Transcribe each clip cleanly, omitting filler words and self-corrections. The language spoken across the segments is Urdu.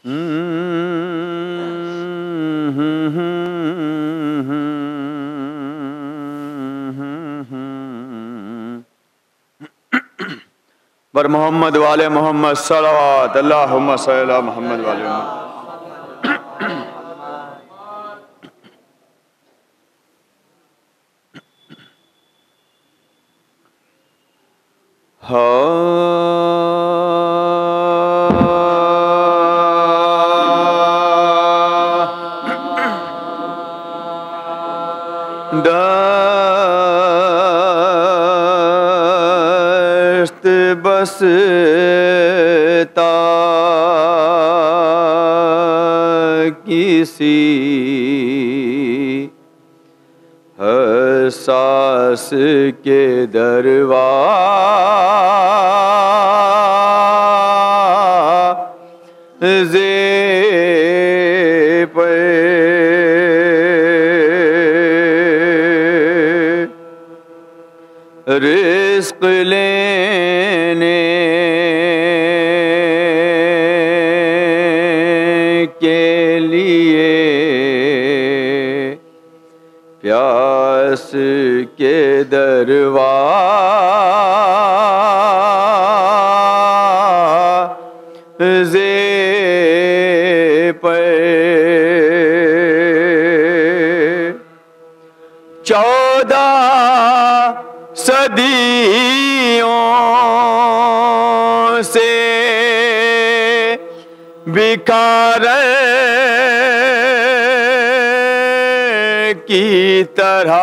بر محمد والے محمد صلوات اللہم صلی علی محمد والے محمد. دست بستا کسی حساس کے دروازے پر رزق لینے کے لیے پیاس کے دروازے پر 14 صدیوں سے بھکار کی طرح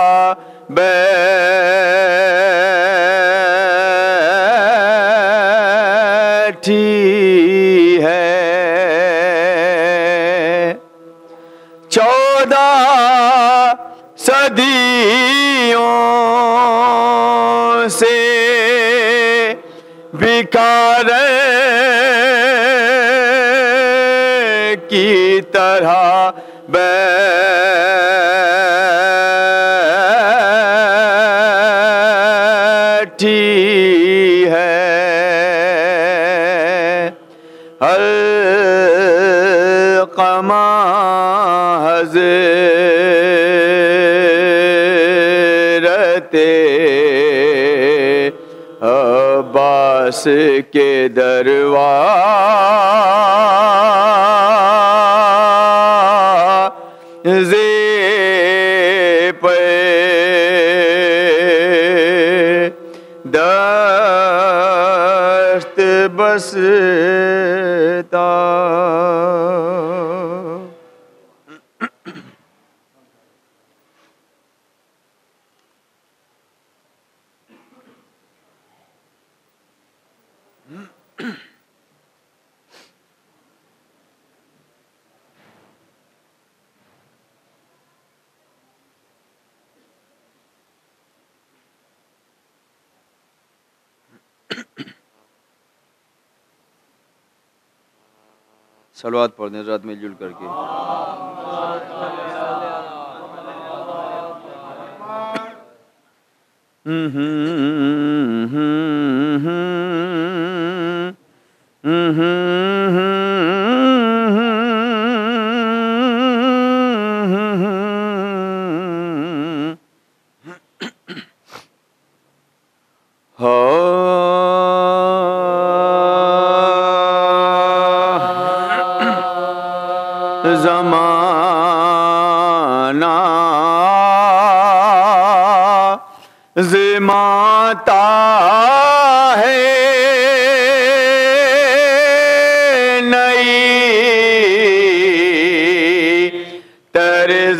بیٹھی ہے. 14 صدیوں سے بھکار کی طرح بیٹھی ہے. علقمہ حضرت عباس کے دروازے پر دست بستا. صلوات پڑھ دیں رات میں جل کر کے. زمانہ زماتا ہے نئی طرز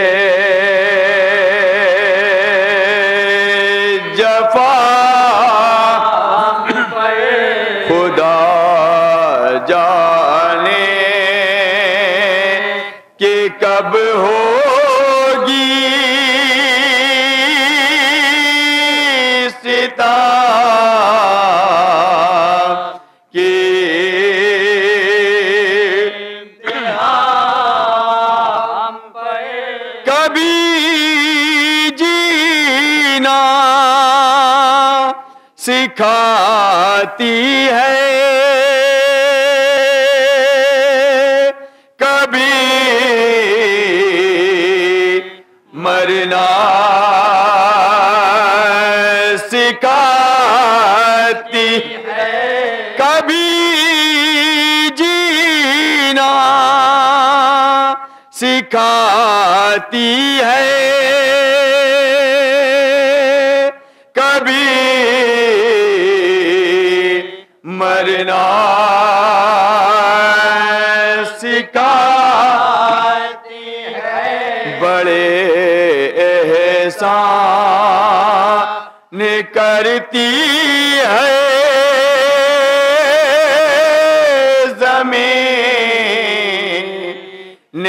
جفا خدا جانے کہ کب ہوگی سکھاتی ہے سکھاتی ہے کبھی مرنا سکھاتی ہے بڑے احسان کرتی ہے زمین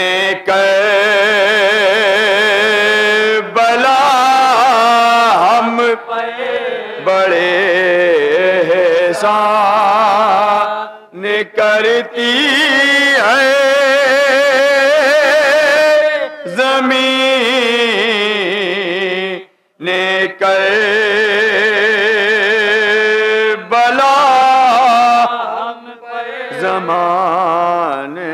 کربلا ہم بڑے احسان کرتی ہے زمین کربلا زمانے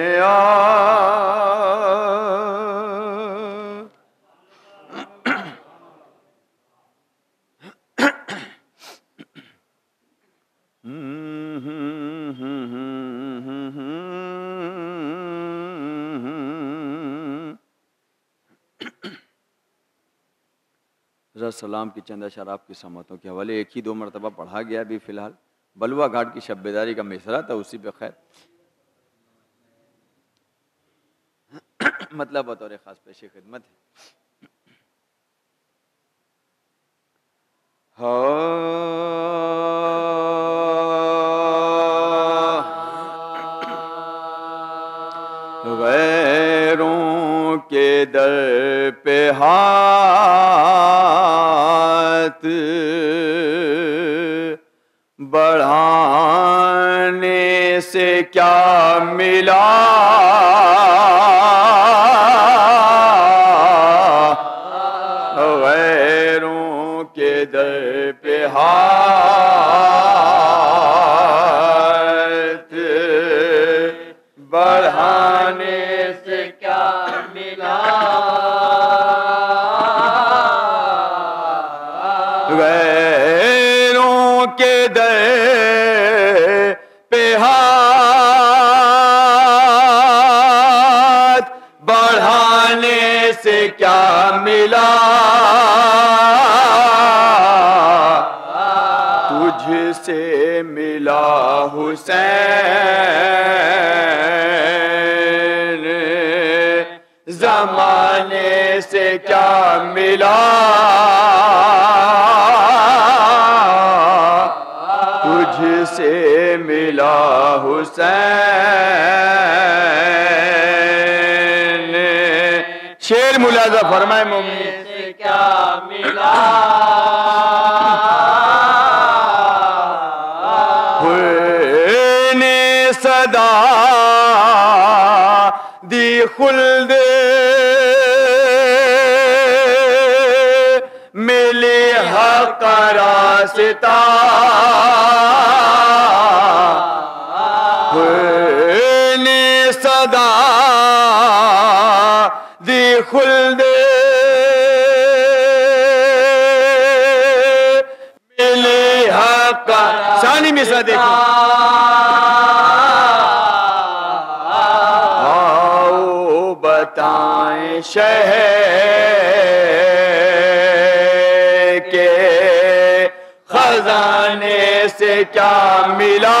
حضرت سلام کی چند اشعار کی سماعتوں کے حوالے ایک ہی دو مرتبہ پڑھا گیا ابھی فی الحال بلوا گھاٹ کی شب بیداری کا مصرع تھا اسی پہ خیر مطلب بطور خاص پیش خدمت ہے غیروں کے در پہ ہاتھ بڑھانے سے کیا ملا غیروں کے در پہ ہاتھ بڑھانے سے کیا ملا غیروں کے در پہ ہاتھ بڑھانے سے کیا ملا تجھ سے ملا حسین زمانے سے کیا ملا تجھ سے ملا حسین شعر ملاحظہ فرمائے مومن سے کیا ملا نے صدا دی خلد ملی حق راستہ نے صدا دی خلد ملی حق ثانی مثال دیکھیں آؤ بتائیں شہر کے خزانے سے کیا ملا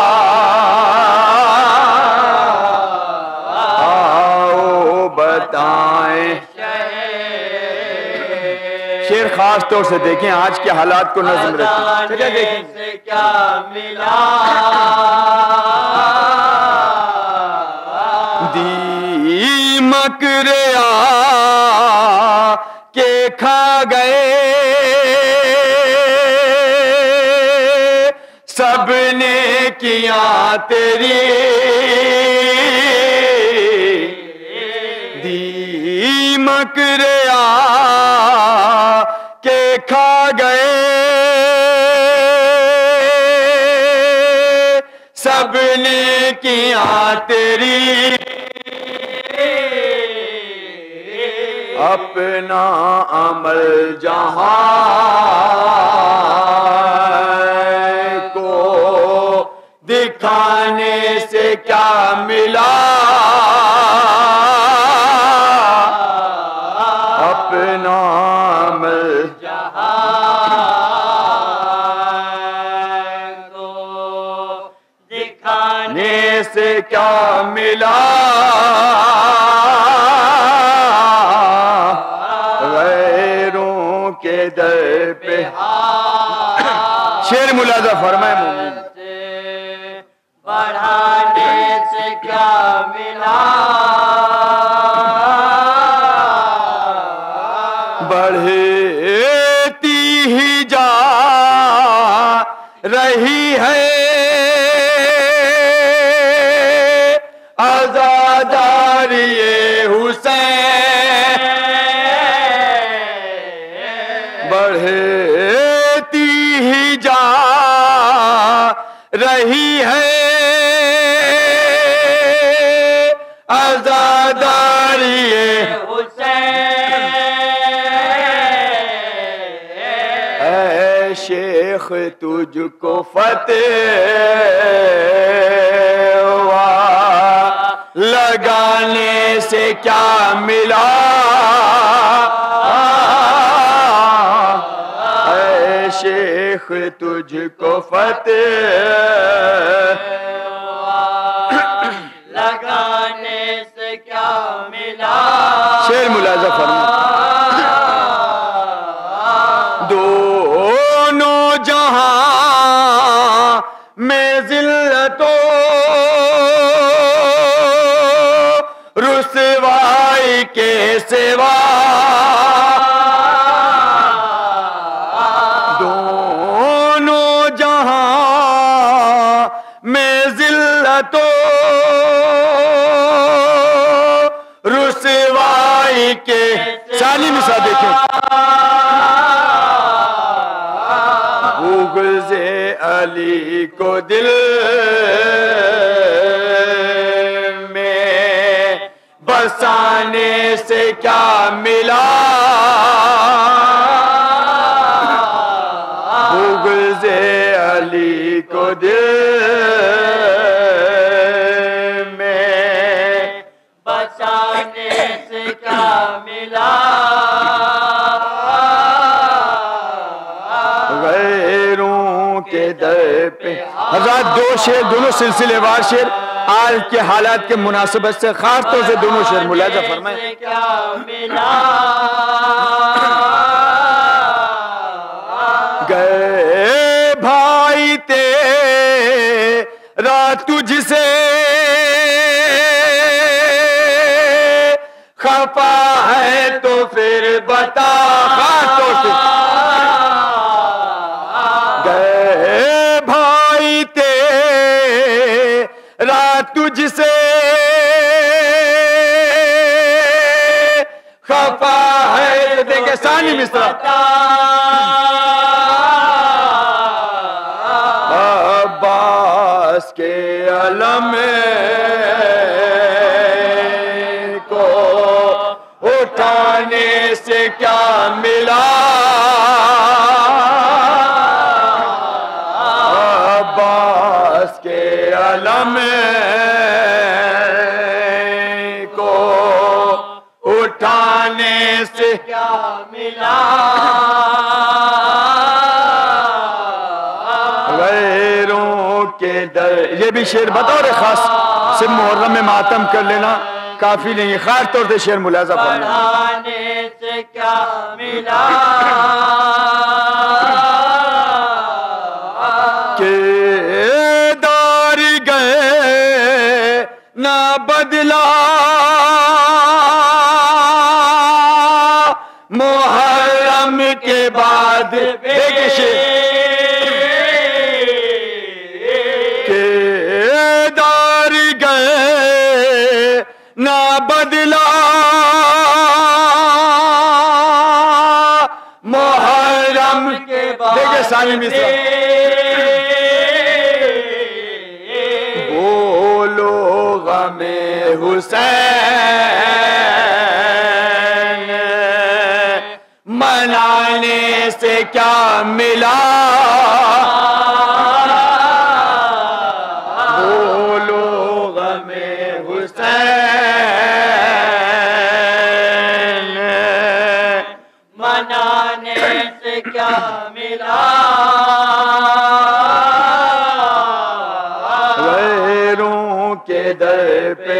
آؤ بتائیں شعر خاص طور سے دیکھیں آج کے حالات کو نظم رکھیں سے کیا ملا دیمک ریا کے کھا گئے سب نے کیا تیری دیمک ریا کے کھا گئے سب نے کیا تیری اپنا عمل جہاں کو دکھانے سے کیا ملا نام جہاں کو دکھانے سے کیا ملا غیروں کے در پہ شعر ملاحظہ فرمائے مومن بڑھانے سے کیا ملا بڑھتی ہی جا رہی ہے عزاداری حسین بڑھتی ہی جا رہی ہے عزاداری اے شیخ تجھ کو فتح لگانے سے کیا ملا اے شیخ تجھ کو فتح لگانے سے کیا ملا شعر ملاحظہ فرمائے دونوں جہاں میں ذلت و رسوائی کے سوا دونوں جہاں میں ذلت و رسوائی کے ثانی مثال دیکھیں بغض علی کو دل میں بسانے سے کیا ملا بغض علی کو دل میں بچانے سے کیا ملا غیروں کے در پہ حضرات دو شعر دونوں سلسلے وار شعر آج کے حالات کے مناسبت سے خاص طور سے دونوں شعر ملاحظہ فرمائیں کیا ملا گئے بھائی تیرا تجھ سے خفا ہے تو پھر بتا خاص طور سے گئے بھائی تیرا تجھ سے خفا ہے دیکھیں ثانی مصرع عباس کے علم کو اٹھانے سے کیا ملا عباس کے علم کو اٹھانے سے کیا ملا غیروں کے در یہ بھی شعر بطور خاص سے محرم میں ماتم کر لینا کافی نہیں خاص طور سے شعر ملاحظہ فرمائیں بڑھانے سے کیا ملا کہ دار گئے نہ بدلا محرم کے بعد دیکھیں شعر کہ دار گئے نہ بدلا محرم کے بعد دیکھیں ثانی مصرع بولو غم حسین منانے سے کیا ملا بولو غم حسین क्या मिला गैरों के दर पे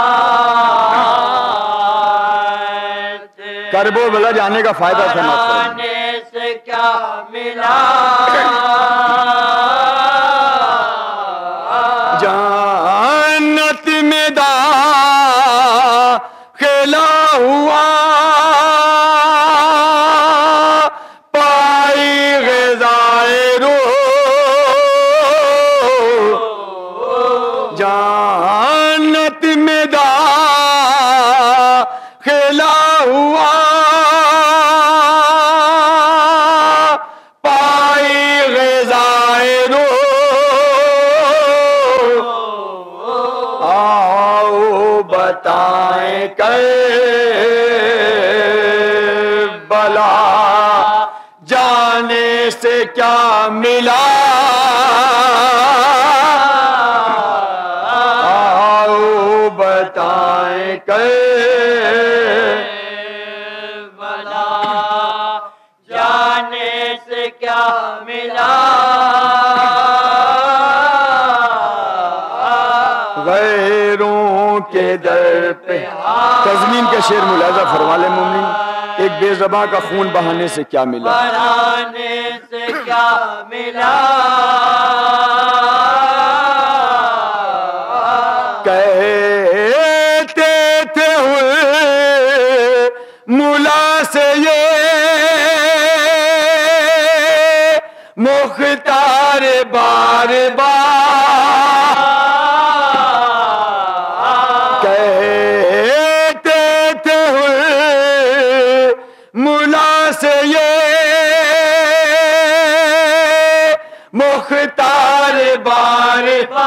करबो बला जाने का फायदा समाप्त जाने से क्या मिला जन्नत में दाखिला हुआ पाई ग़िज़ाए रूह जन्नत में दाखिला हुआ पाई ग़िज़ाए रूह आओ बताएं करबला जाने से क्या मिला आओ बताएं करबला जाने से क्या मिला गैरों के दर पे तज़मीन के शेर मुलाजा फरमा ले मोमिन एक बेज़बां का खून बहाने से क्या मिला बहाने से क्या मिला कहते थे मुला से ये मुख्तार बार बार कहते थे मुला से ये मुख्तार बार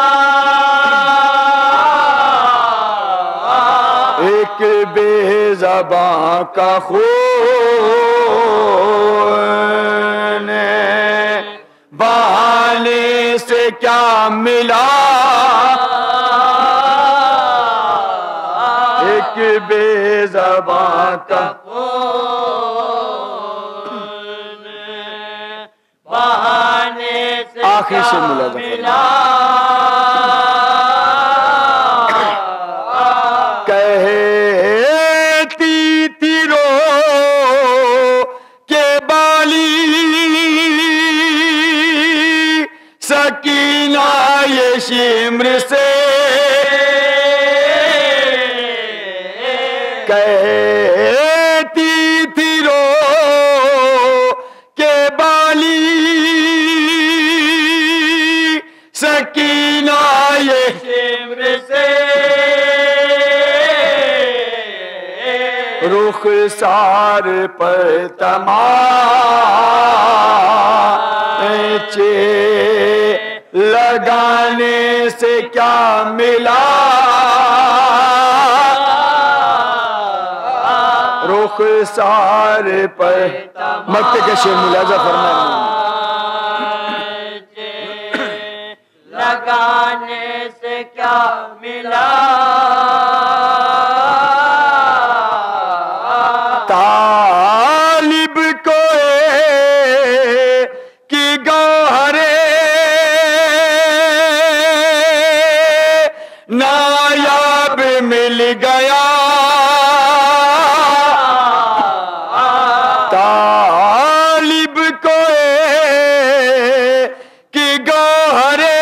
बार एक बेज़बां का खून बहाने से क्या मिला एक बेज़बां का बहाने से आखिर से क्या मिला कहती तीरो के बाली सकीना ये शिम्र से कहती तीरो के बाली सकीना ये शिम्र से रुखसार पर तमाचे लगाने से क्या मिला रुखसार पर मक्ते के शेर मुलाजा फरमाए लगाने से क्या मिला तालिब को की गौहरे नायाब मिल गया तालिब को की गौहरे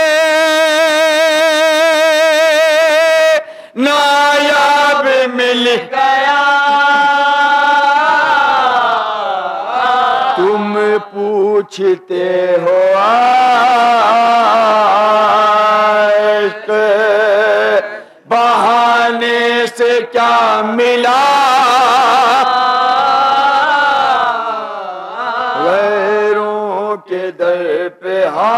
नायाब मिल गया तुम पूछते हो आशिक बहाने से क्या मिला गैरों के दर पे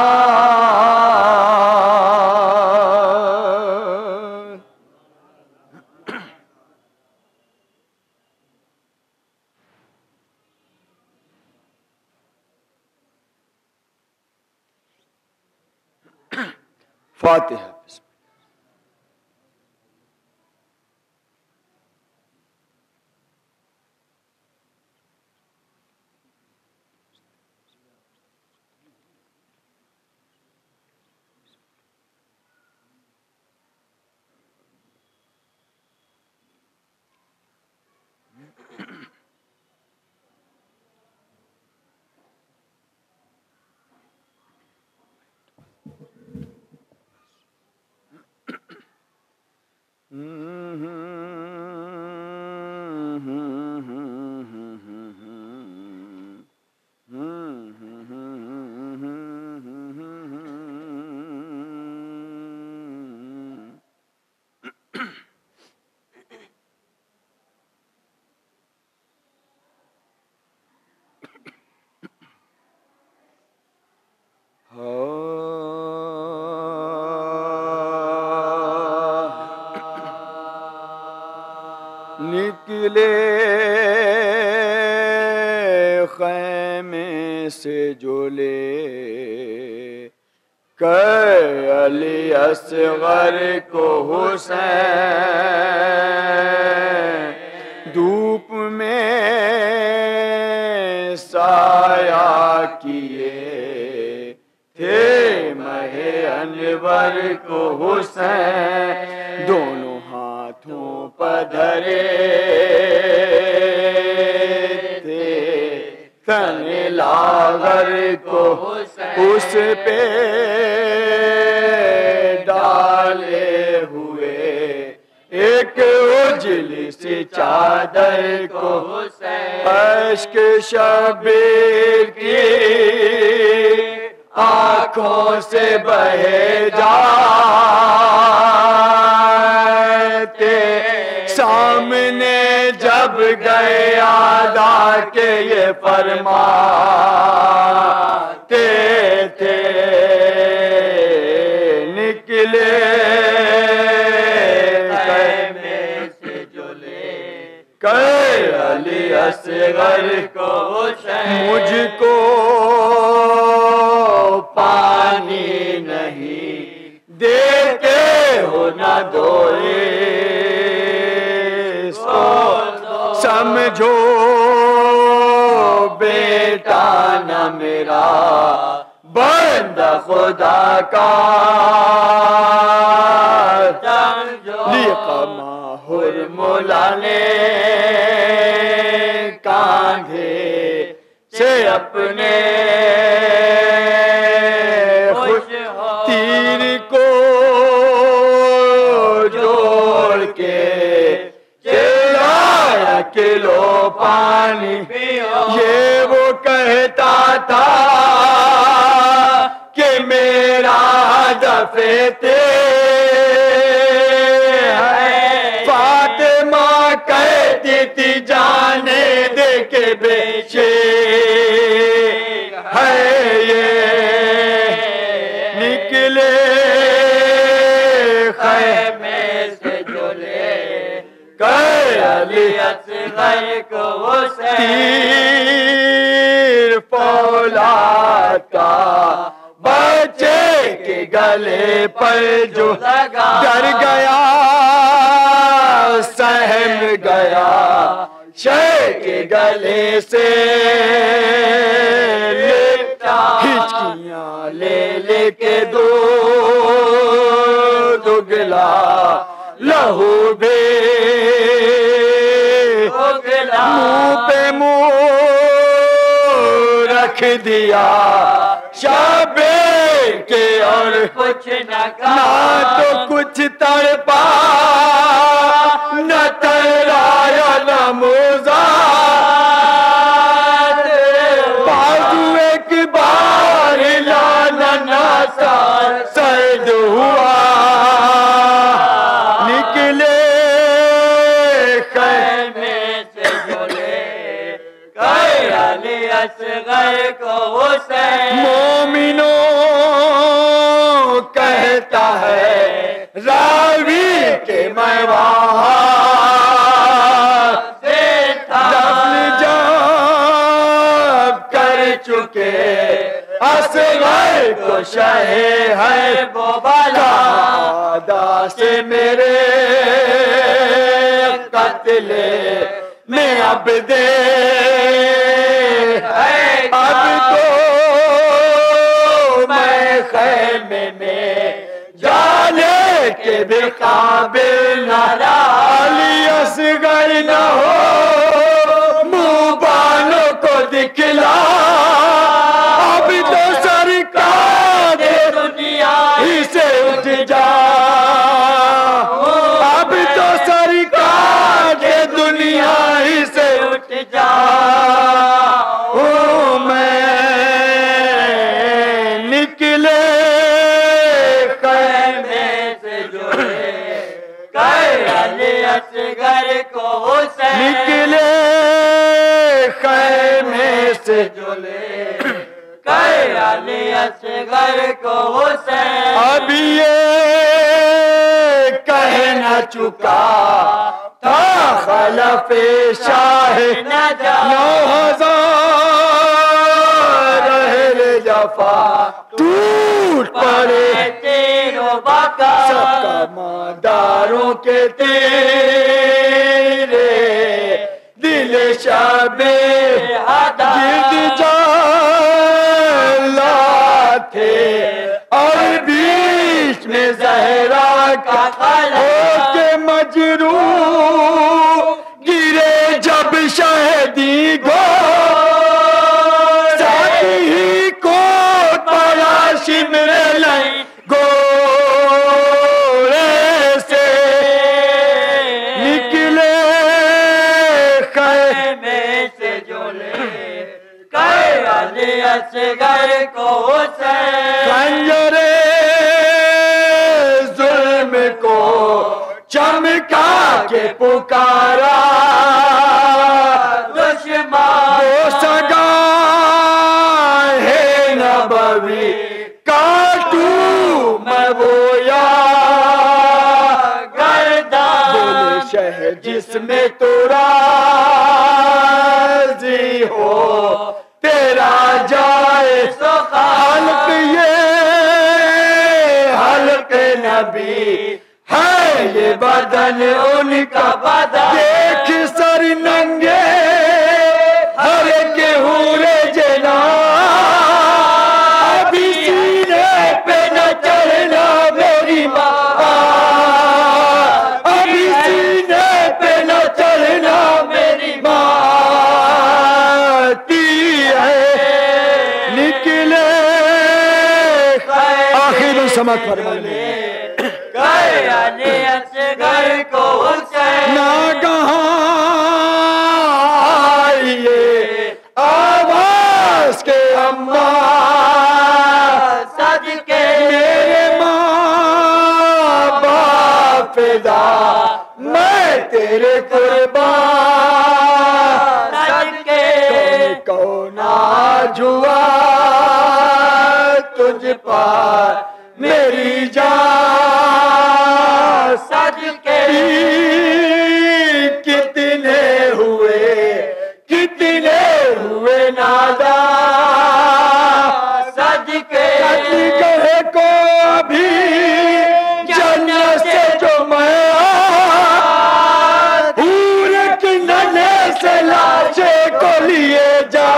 फातिहा نکلے خیمے سے جو لے کر علی اصغر کو حسین دھوپ میں سایہ کیے تھے مہ انور کو حسین دونوں ہاتھوں پدھرے تھے تن لاغر کو اس پہ ڈالے ہوئے ایک اجلی سی چادر کو اشک شبیر کی آنکھوں سے بہے جاتے سامنے جب گئے ادا کے یہ فرماتے تھے نکلے خیمے سے جو لے کر علی اصغر کو مجھ کو پانی نہیں دیتے ہو نہ دوئے سمجھو بیٹا نہ میرا بندہ خدا کا لیقا ماہر مولا نے کاندھے سے اپنے تیر کو جوڑ کے چلایا کلو پانی یہ وہ کہتا تھا کہ میرا دفعتے فاطمہ کہتی تھی جانے دے کے بیچے ہے یہ نکلے خیمے سے جو لے کر علی اصغر کو تیر فولاد کا بچے کے گلے پر جو ڈر گیا سہم گیا شے کے گلے سے ہچکیاں لے لے کے دگلا لہو بے منہ پہ منہ رکھ دیا شابیر کے اور کچھ نہ نہ تو کچھ تڑپا نہ ترایا نہ موزاد بازو ایک بار لانا ناسا سرد ہوا نکلے خیمے سے جو لے کر علی اصغر کو حسین مومنوں کہتا ہے راوی کے میں وہاں دفن جب کر چکے اصغر کو شہ ہے وہ بالا سے میرے قتل میں اب دے اب تو میں خیمے میں جانے کے بھی قابل نہ علی اصغر نہ ہو منہ بانوں کو دکھلا اب تو سرکار دنیا ہی سے اٹھ جا اب جو لے گئے علی اصغر کو حسین نکلے خیمے سے جو لے گئے علی اصغر کو حسین اب یہ کہہ نہ چکا تھا خلف شاہ نو ہزار اہل جفا ٹوٹ پڑے تیروں بقا سب کمانداروں کے تیرے دل شب گرد جالا تھے اور بیچ میں زہرا کا ہو کے مجروح گرے جب شہدی گو ساتھ ہی کو پڑا شمر لیں گوڑے سے نکلے خیمے سے جو لے گئے علی اصغر کو حسین خنجر ظلم کو چمکا کے پکارا دشمن وہ سگا ہے نبوی کاٹوں میں وہ یا گردان بولے شہر جس میں تو راضی ہو تیرا جائے حلق یہ حلق نبی ہے یہ بدن ان کا بدن دیکھ سر ننگے ہر کے حورے جنا ابھی سینے پہ نہ چڑھنا میری ماں ابھی سینے پہ نہ چڑھنا میری ماں تی ہے نکلے آخر سمت فرمانے گئے علی اصغر کو حسین آئیے آواز کے اماں صدقے میرے ماں باپ فدا میں تیرے قربان صدقے کون آج ہوا تجھ پر میری جان صدقے کتنے ہوئے نادان صدقے کہے کو ابھی جنت سے جو میں حور کی ننے سے لاشے کو لیے جا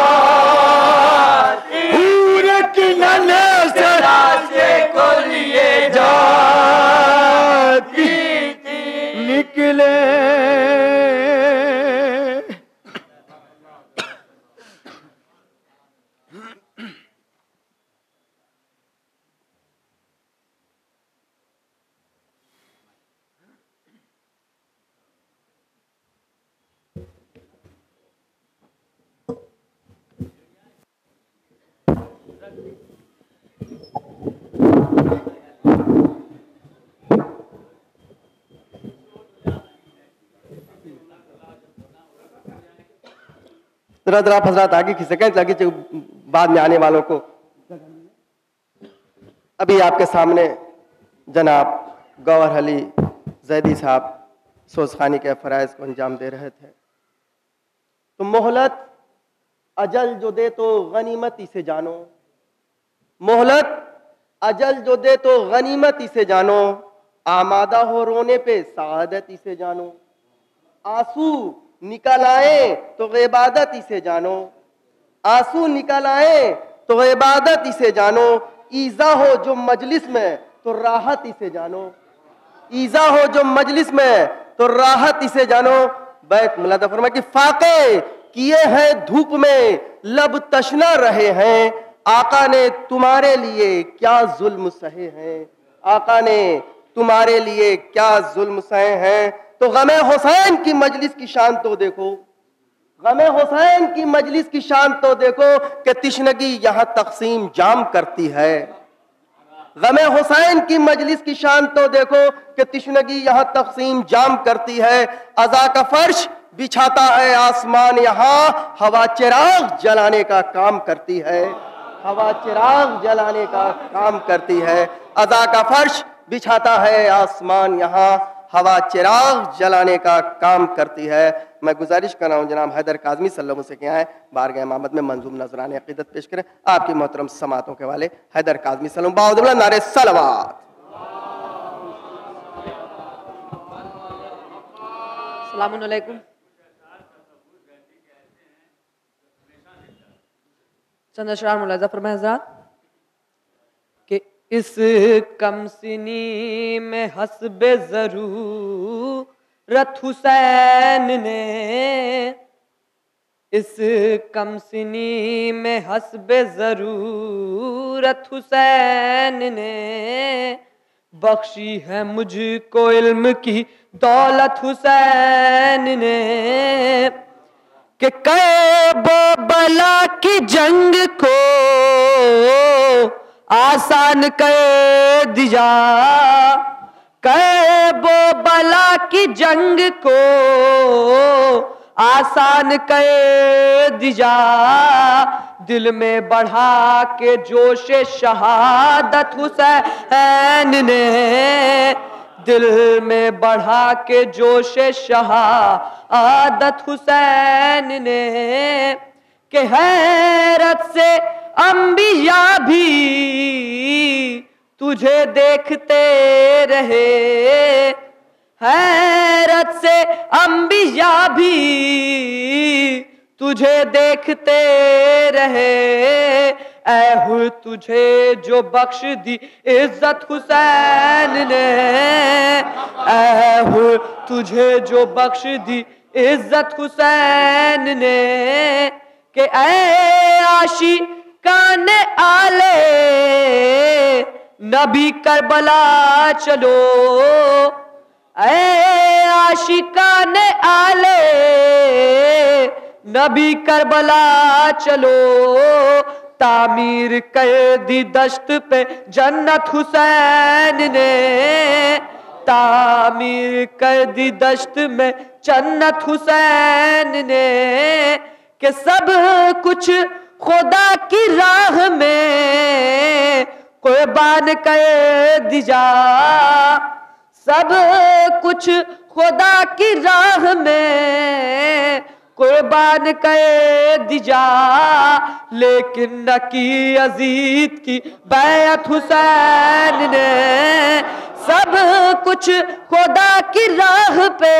حور کی ننے سے لاشے کو لیے جاتی نکلے ذرا آپ حضرات آگے کھسکیں تاکہ بعد میں آنے والوں کو ابھی آپ کے سامنے جناب گوہر علی زیدی صاحب سوزخانی کے فرائض کو انجام دے رہے تھے تو مہلت اجل جو دے تو غنیمت اسے جانو مہلت اجل جو دے تو غنیمت اسے جانو آمادہ ہو رونے پہ سعادت اسے جانو آنسو نکل آئیں تو عبادت اسے جانو آنسو نکل آئیں تو عبادت اسے جانو ایذا ہو جو مجلس میں تو راحت اسے جانو ایذا ہو جو مجلس میں تو راحت اسے جانو بیت ملادہ فرمائے کہ فاقے کیے ہیں دھوپ میں لب تشنا رہے ہیں آقا نے تمہارے لیے کیا ظلم سہے ہیں آقا نے تمہارے لیے کیا ظلم سہے ہیں تو غم حسین کی مجلس کی شان تو دیکھو غم حسین کی مجلس کی شان تو دیکھو کہ تشنگی یہاں تقسیم جام کرتی ہے غم حسین کی مجلس کی شان تو دیکھو کہ تشنگی یہاں تقسیم جام کرتی ہے، عزا کا فرش بچھاتا ہے آسمان یہاں، ہوا چراغ جلانے کا کام کرتی ہے، ہوا چراغ جلانے کا کام کرتی ہے، عزا کا فرش بچھاتا ہے آسمان یہاں، ہوا چراغ جلانے کا کام کرتی ہے۔ میں گزارش کر رہا ہوں جناب حیدر کاظمی صلی اللہ علیہ وسلم سے کہ آئیں بارگاہ امامت میں منظوم نذرانِ عقیدت پیش کریں۔ آپ کی محترم سماعتوں کے والے حیدر کاظمی صلی اللہ علیہ وسلم، باؤدولہ نعرہ صلوات۔ السلام علیکم۔ چند اشعار ملاحظہ فرمائیں حضرات کہ اس کم سنی میں حسب ضرورت حسین نے، اس کم سنی میں حسب ضرورت حسین نے بخشی ہے مجھ کو علم کی دولت حسین نے، کہ کعب و بلا کی جنگ کو آسان کر دیا، کعب و بلا کی جنگ کو آسان کر دیا، دل میں بڑھا کے جوش شہادت حسین نے، دل میں بڑھا کے جوش شہادت حسین نے، کہ حیرت سے انبیاء بھی تجھے دیکھتے رہے، حیرت سے انبیاء بھی تجھے دیکھتے رہے، اے ہوئے تجھے جو بخش دی عزت حسین نے، اے ہوئے تجھے جو بخش دی عزت حسین نے، کہ اے عاشقان آلے نبی کربلا چلو، اے عاشقان آلے نبی کربلا چلو، تعمیر کر دی دشت پہ جنت حسین نے، تعمیر کر دی دشت میں جنت حسین نے، کہ سب کچھ خدا کی راہ میں قربان کر دیا، سب کچھ خدا کی راہ میں قربان کر دیا، لیکن نہ کی یزید کی بیعت حسین نے، سب کچھ خدا کی راہ پہ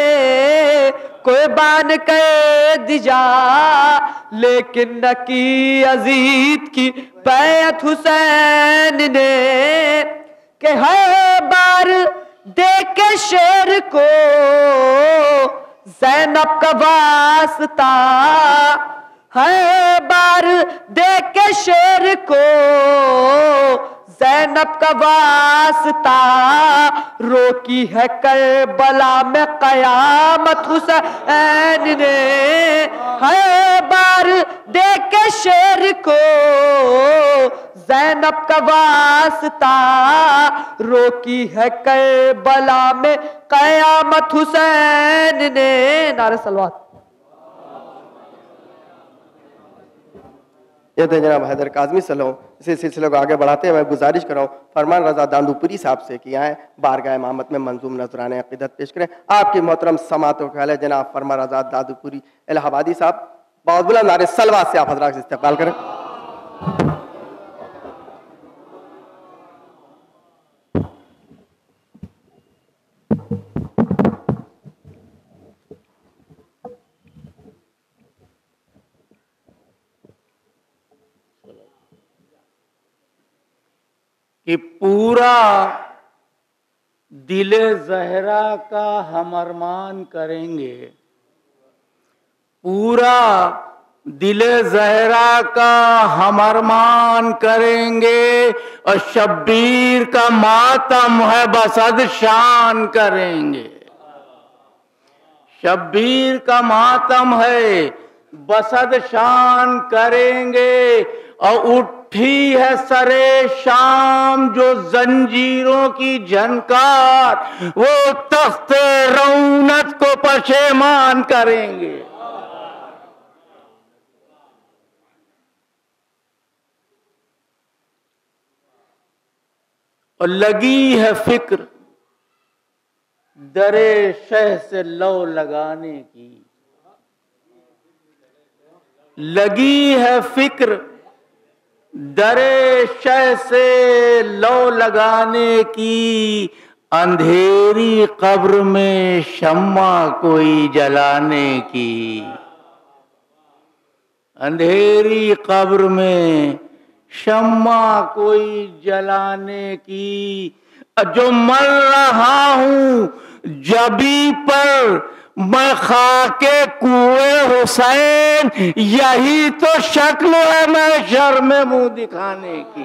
قربان کر دیا، لیکن نہ کی یزید کی بیعت حسین نے، کہ ہر بار دیکھ کے شیر کو زینب کا واسطہ، ہر بار دیکھ کے شیر کو زینب کا واسطہ، روکی ہے کربلا میں قیامت حسین نے، ہر بار دیکھ کے شیر کو زینب کا واسطہ، روکی ہے کربلا میں قیامت حسین نے۔ نعرہ صلوات۔ یہ تھے جناب حیدر کاظمی صلی اللہ علیہ وسلم۔ اسی سلسلے کو آگے بڑھاتے ہیں میں گزارش کر رہا ہوں فرمان رضا داندوپوری صاحب سے کہ آئیں بارگاہ امامت میں منظوم نذرانِ عقیدت پیش کریں۔ آپ کی محترم سماعتوں کے والے جناب فرمان رضا داندوپوری الہ آبادی صاحب، بہت بلند نعرہ صلوات سے آپ حضرات سے استقبال کریں۔ کہ پورا دل زہرا کا ہم ارمان کریں گے، پورا دل زہرا کا ہم ارمان کریں گے، اور شبیر کا ماتم ہے بصد شان کریں گے، شبیر کا ماتم ہے بصد شان کریں گے، اور اٹھی ہے سرے شام جو زنجیروں کی جھنکار، وہ تخت رونت کو پشیمان کریں گے۔ اور لگی ہے فکر درے شہ سے لو لگانے کی، لگی ہے فکر درے شہ سے لو لگانے کی، اندھیری قبر میں شمع کوئی جلانے کی، اندھیری قبر میں شمع کوئی جلانے کی۔ جو مر رہا ہوں جبی پر میں خاک کوئے حسین، یہی تو شکل ہے محشر میں منہ دکھانے کی۔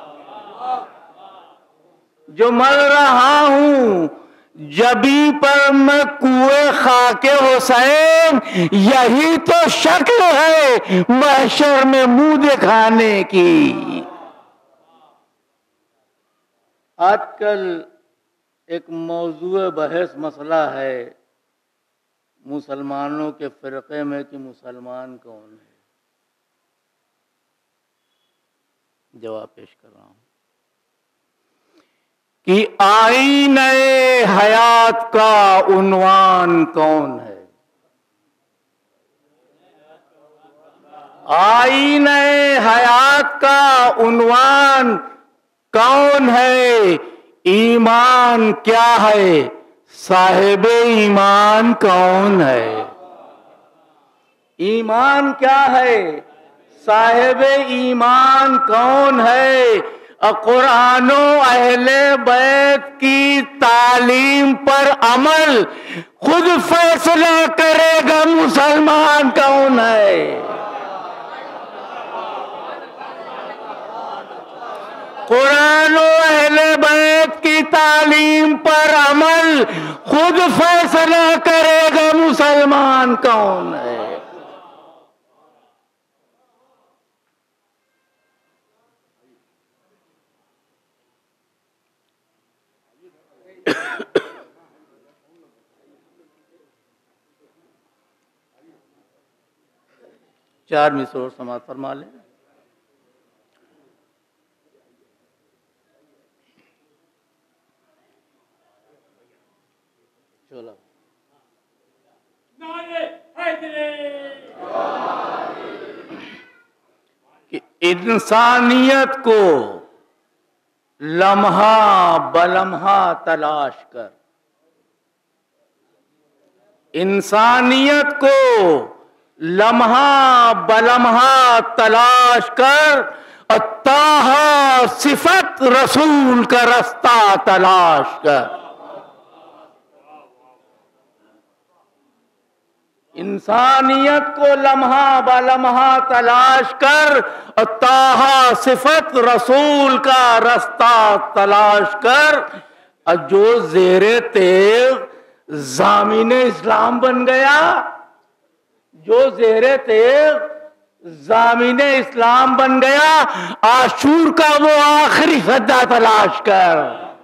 جو مر رہا ہوں جبی پر میں کوئے خاک حسین، یہی تو شکل ہے محشر میں منہ دکھانے کی۔ آج کل ایک موضوع بحث مسئلہ ہے مسلمانوں کے فرقے میں کہ مسلمان کون ہے۔ جواب پیش کر رہا ہوں کہ آئینہ حیات کا عنوان کون ہے؟ آئینہ حیات کا عنوان کون ہے؟ ایمان کیا ہے؟ صاحب ایمان کون ہے؟ ایمان کیا ہے؟ صاحب ایمان کون ہے؟ قرآن و اہل بیت کی تعلیم پر عمل خود فیصلہ کرے گا مسلمان کون ہے۔ قرآن و اہل بیت کی تعلیم پر عمل خود فیصلہ کرے گا مسلمان کون ہے۔ چار مصر اور سماعت فرما لیں۔ چلو کہ انسانیت کو لمحہ بلمحہ تلاش کر، انسانیت کو لمحہ بلمحہ تلاش کر، تاہا صفت رسول کا رستہ تلاش کر۔ انسانیت کو لمحہ بلمحہ تلاش کر، تاہا صفت رسول کا رستہ تلاش کر۔ جو زیر تیغ ضامن اسلام بن گیا، جو زیر تیغ ضامن اسلام بن گیا، عاشور کا وہ آخری سجدہ تلاش کر۔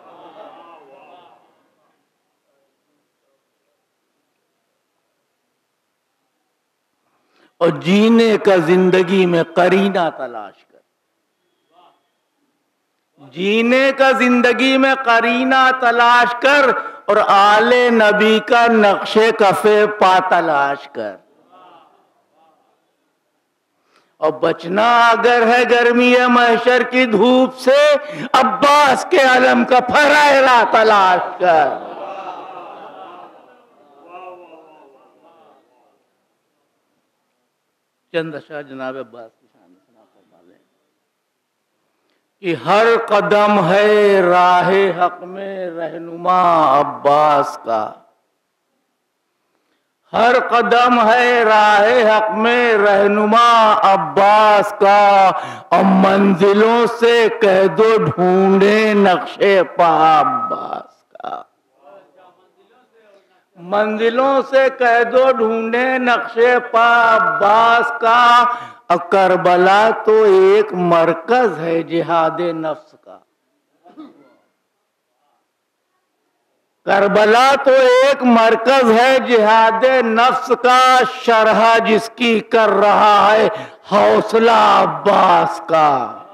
اور جینے کا زندگی میں قرینہ تلاش کر، جینے کا زندگی میں قرینہ تلاش کر، اور آل نبی کا نقش کف پا تلاش کر۔ اور بچنا اگر ہے گرمی محشر کی دھوپ سے، عباس کے علم کا پھرائرا تلاش کر۔ چند اشعار جناب عباس کی شان میں سنا فرما لیں کہ ہر قدم ہے راہ حق میں رہنما عباس کا، ہر قدم ہے راہ حق میں رہنما عباس کا، اور منزلوں سے کہہ دو ڈھونڈے نقش پا عباس کا، منزلوں سے کہہ دو ڈھونڈے نقش پا عباس کا، اور کربلا تو ایک مرکز ہے جہاد نفس کا. کربلا تو ایک مرکز ہے جہاد نفس کا، شرح جس کی کر رہا ہے حوصلہ عباس کا.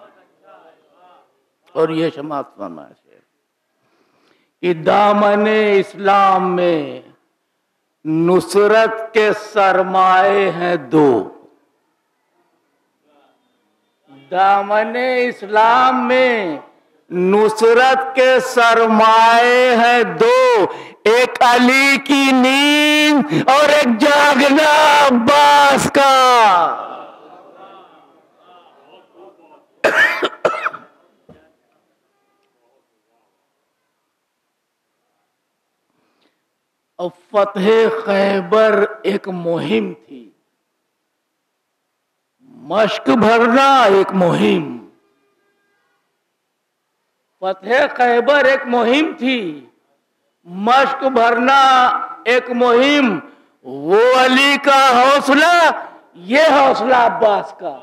اور یہ سماعت فرمائے کہ دامن اسلام میں نصرت کے سرمائے ہیں دو. دامن اسلام میں نصرت کے سرمائے ہیں دو، ایک علی کی نیند اور ایک جاگنا عباس کا. اور فتح خیبر ایک مہم تھی، مشق بھرنا ایک مہم. فتح خیبر ایک مہم تھی، مشق بھرنا ایک مہم. وہ علی کا حوصلہ، یہ حوصلہ عباس کا.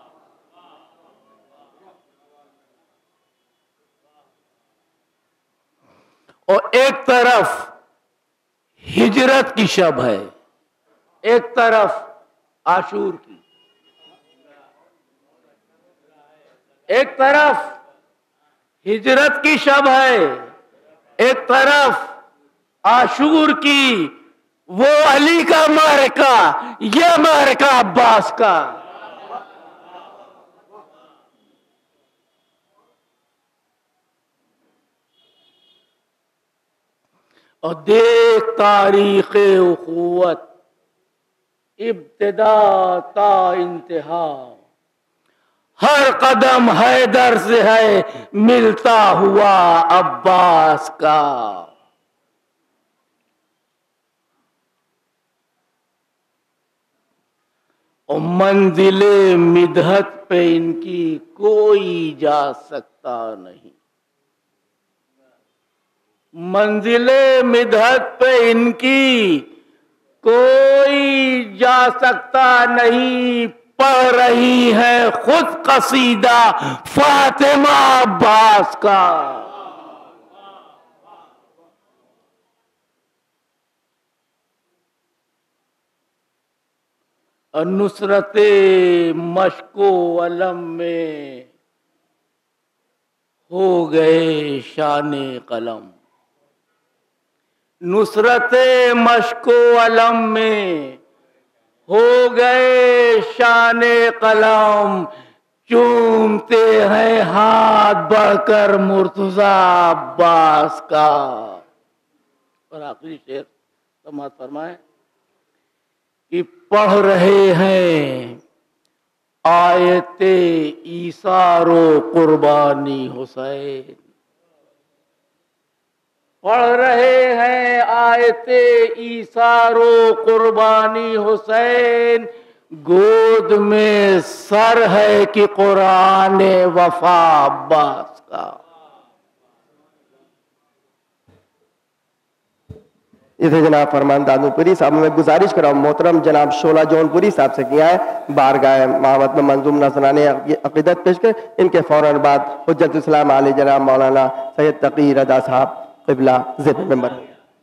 اور ایک طرف ہجرت کی شب ہے، ایک طرف عاشور کی. ایک طرف ہجرت کی شب ہے، ایک طرف عاشور کی. وہ علی کا معرکہ، یہ معرکہ عباس کا. اور دیکھ تاریخ اخوت ابتدا تا انتہا، ہر قدم حیدر سے ہے ملتا ہوا عباس کا. اور منزل مدحت پہ ان کی کوئی جا سکتا نہیں. منزل مدحت پہ ان کی کوئی جا سکتا نہیں. پڑھ رہی ہے خود قصیدہ فاطمہ عباس کا. اور نصرت مشق و علم میں ہو گئے شان قلم. نصرت مشق و علم میں ہو گئے شان قلم. چومتے ہیں ہاتھ بڑھ کر مرتضی عباس کا. اور آخری شعر سماعت فرمائیں کہ پڑھ رہے ہیں آیت ایثار و قربانی حسین. پڑھ رہے ہیں آیت ایثار و قربانی حسین. گود میں سر ہے کہ قرآن وفا عباس کا. اسے جناب فرمان دادو پوری صاحب میں گزارش کراؤں محترم جناب شعلہ جون پوری صاحب سے کیا ہے بارگاہ محمد میں منظوم نذرانے عقیدت پیش کر. ان کے فوراً بعد حجت اسلام علی جناب مولانا سید تقی رضا صاحب قبلہ ذمہ ممبر.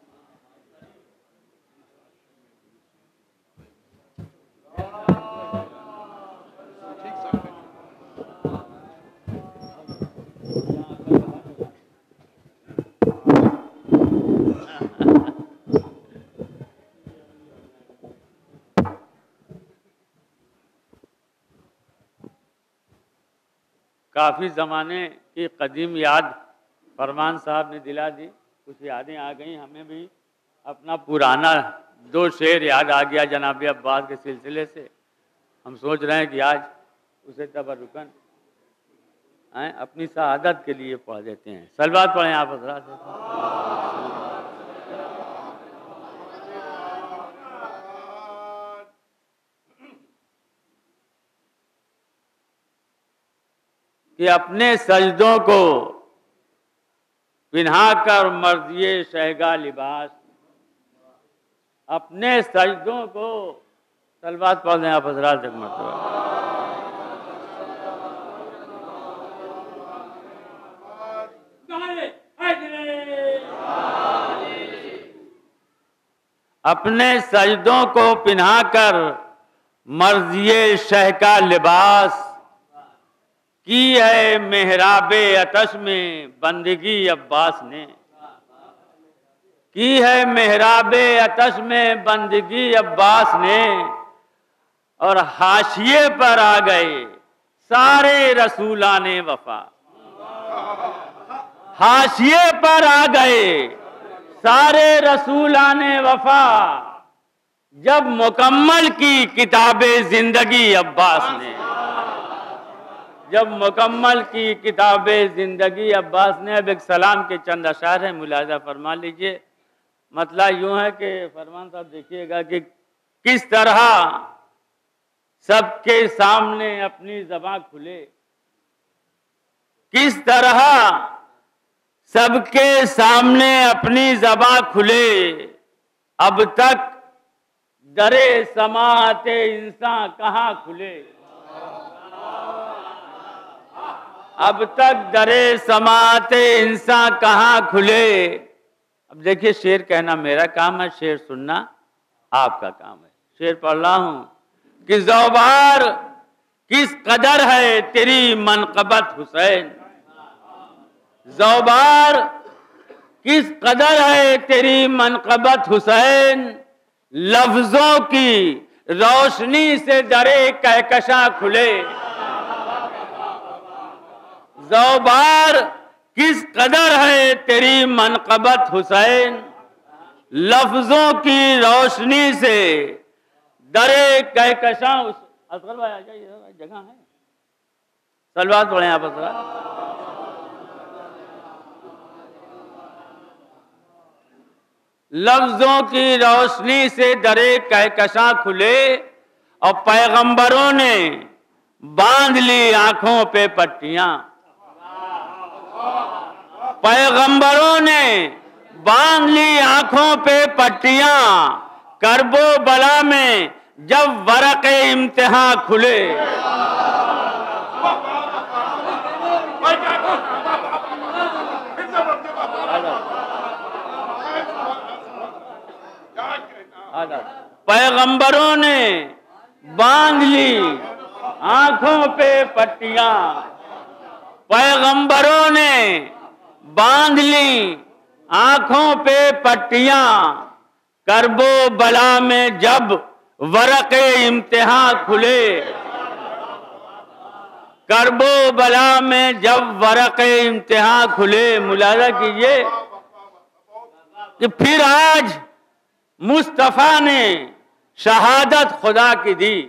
کافی زمانے کی قدیم یاد فرمان صاحب نے دلا دی. کچھ یادیں آ گئیں ہمیں بھی. اپنا پرانا 2 شعر یاد آ گیا جناب عباس کے سلسلے سے. ہم سوچ رہے ہیں کہ آج اسے تبرکن اپنی سعادت کے لیے پڑھ دیتے ہیں. صلوات پڑھیں آپ حضرات. کہ اپنے سجدوں کو پنہا کر مرضی شہگاہ لباس، اپنے سجدوں کو. صلوات پڑھ دیں آپ حضرات ایک مرتبہ. اپنے سجدوں کو پہنا کر مرضی شہ کا لباس کی ہے محراب آتش میں بندگی عباس نے، کی ہے محراب آتش میں بندگی عباس نے، اور حاشیے پر آ گئے سارے رسولان وفا، حاشیے پر آ گئے سارے رسولان وفا، جب مکمل کی کتاب زندگی عباس نے، جب مکمل کی کتاب زندگی عباس نے۔ اب ایک سلام کے چند اشعار ہیں، ملاحظہ فرما لیجئے۔ مطلب یوں ہے کہ فرمان صاحب دیکھیے گا کہ کس طرح سب کے سامنے اپنی زباں کھلے، کس طرح سب کے سامنے اپنی زباں کھلے، اب تک در سماعت انسان کہاں کھلے، اب تک در سماعت انسان کہاں کھلے۔ اب دیکھیے شعر کہنا میرا کام ہے، شعر سننا آپ کا کام ہے۔ شعر پڑھ رہا ہوں کہ زوبار کس قدر ہے تیری منقبت حسین، زوبار کس قدر ہے تیری منقبت حسین، لفظوں کی روشنی سے درے کہکشاں کھلے، زوبار کس قدر ہے تیری منقبت حسین، لفظوں کی روشنی سے درے کہکشاں۔ اصغر بھائی آ جائیے، جگہ ہے، سلوات پڑھیں آپ اصغر۔ لفظوں کی روشنی سے درے کہکشاں کھلے، اور پیغمبروں نے باندھ لی آنکھوں پہ پٹیاں، پیغمبروں نے باندھ لی آنکھوں پہ پٹیاں، کرب و بلا میں جب ورق امتحان کھلے، پیغمبروں نے باندھ لی آنکھوں پہ پٹیاں، پیغمبروں نے باندھ لی آنکھوں پہ پٹیاں، کرب و بلا میں جب ورق امتحان کھلے، کرب و بلا میں جب ورق امتحان کھلے۔ ملاحظہ کیجئے کہ پھر آج مصطفیٰ نے شہادت خدا کی دی،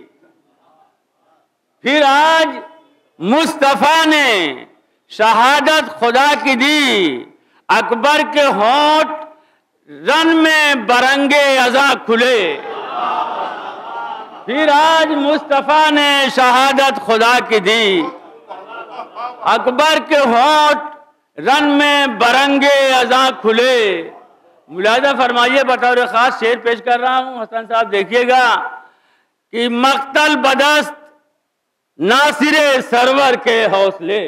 پھر آج مصطفیٰ نے شہادت خدا کی دی، اکبر کے ہونٹ رن میں برنگے ازاں کھلے، پھر آج مصطفیٰ نے شہادت خدا کی دی، اکبر کے ہونٹ رن میں برنگے ازاں کھلے۔ ملاحظہ فرمائیے، بطور خاص شعر پیش کر رہا ہوں، حسن صاحب دیکھیے گا کہ مقتل بدست ناصر سرور کے حوصلے،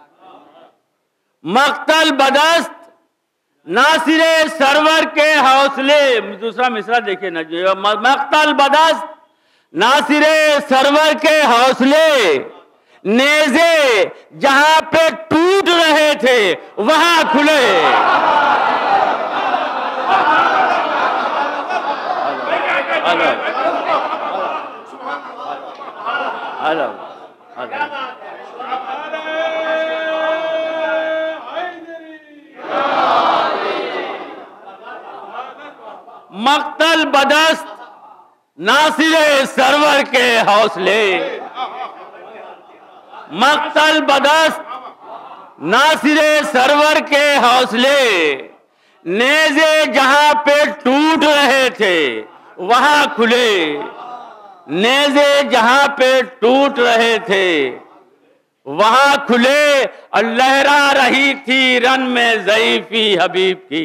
مقتل بدست ناصر سرور کے حوصلے۔ دوسرا مصرع دیکھیے نا جو، مقتل بدست ناصر سرور کے حوصلے، نیزے جہاں پہ ٹوٹ رہے تھے وہاں کھلے، مقتل بدست ناصر سرور کے حوصلے، مقتل بدست ناصر سرور کے حوصلے، نیزے جہاں پہ ٹوٹ رہے تھے وہاں کھلے، نیزے جہاں پہ ٹوٹ رہے تھے وہاں کھلے، اور لہرا رہی تھی رن میں ضعیفی حبیب کی،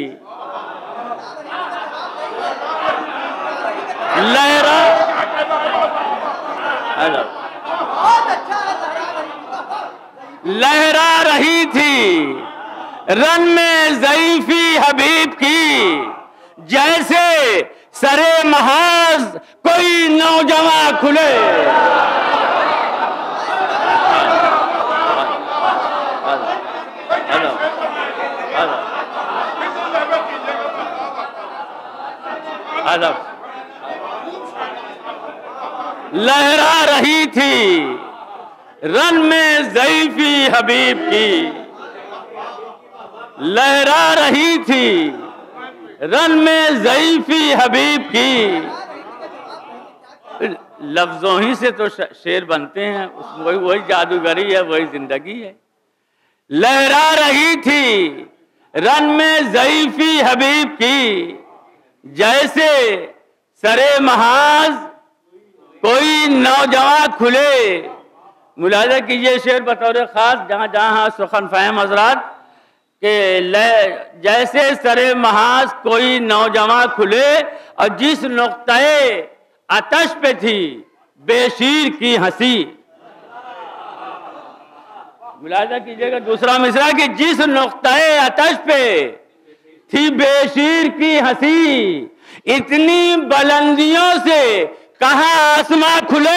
لہرا رہی تھی رن میں ضعیفی حبیب کی، جیسے سرے محاذ کوئی نوجوان کھلے. لہرا رہی تھی رن میں ضعیفی حبیب کی، لہرا رہی تھی رن میں ضعیفی حبیب کی. لفظوں ہی سے تو شعر بنتے ہیں، وہی جادوگری ہے، وہی زندگی ہے. لہرا رہی تھی رن میں ضعیفی حبیب کی، جیسے سرے محاذ کوئی نوجوان کھلے. ملاحظہ کیجئے شعر بطور خاص جہاں جہاں سخن فہم حضرات کہ جیسے سرے محاذ کوئی نوجوان کھلے، اور جس نقطۂ آتش پہ تھی بے شیر کی ہنسی. ملاحظہ کیجئے گا دوسرا مصرع کہ جس نقطۂ آتش پہ تھی بے شیر کی ہنسی، اتنی بلندیوں سے کہاں آسماں کھلے.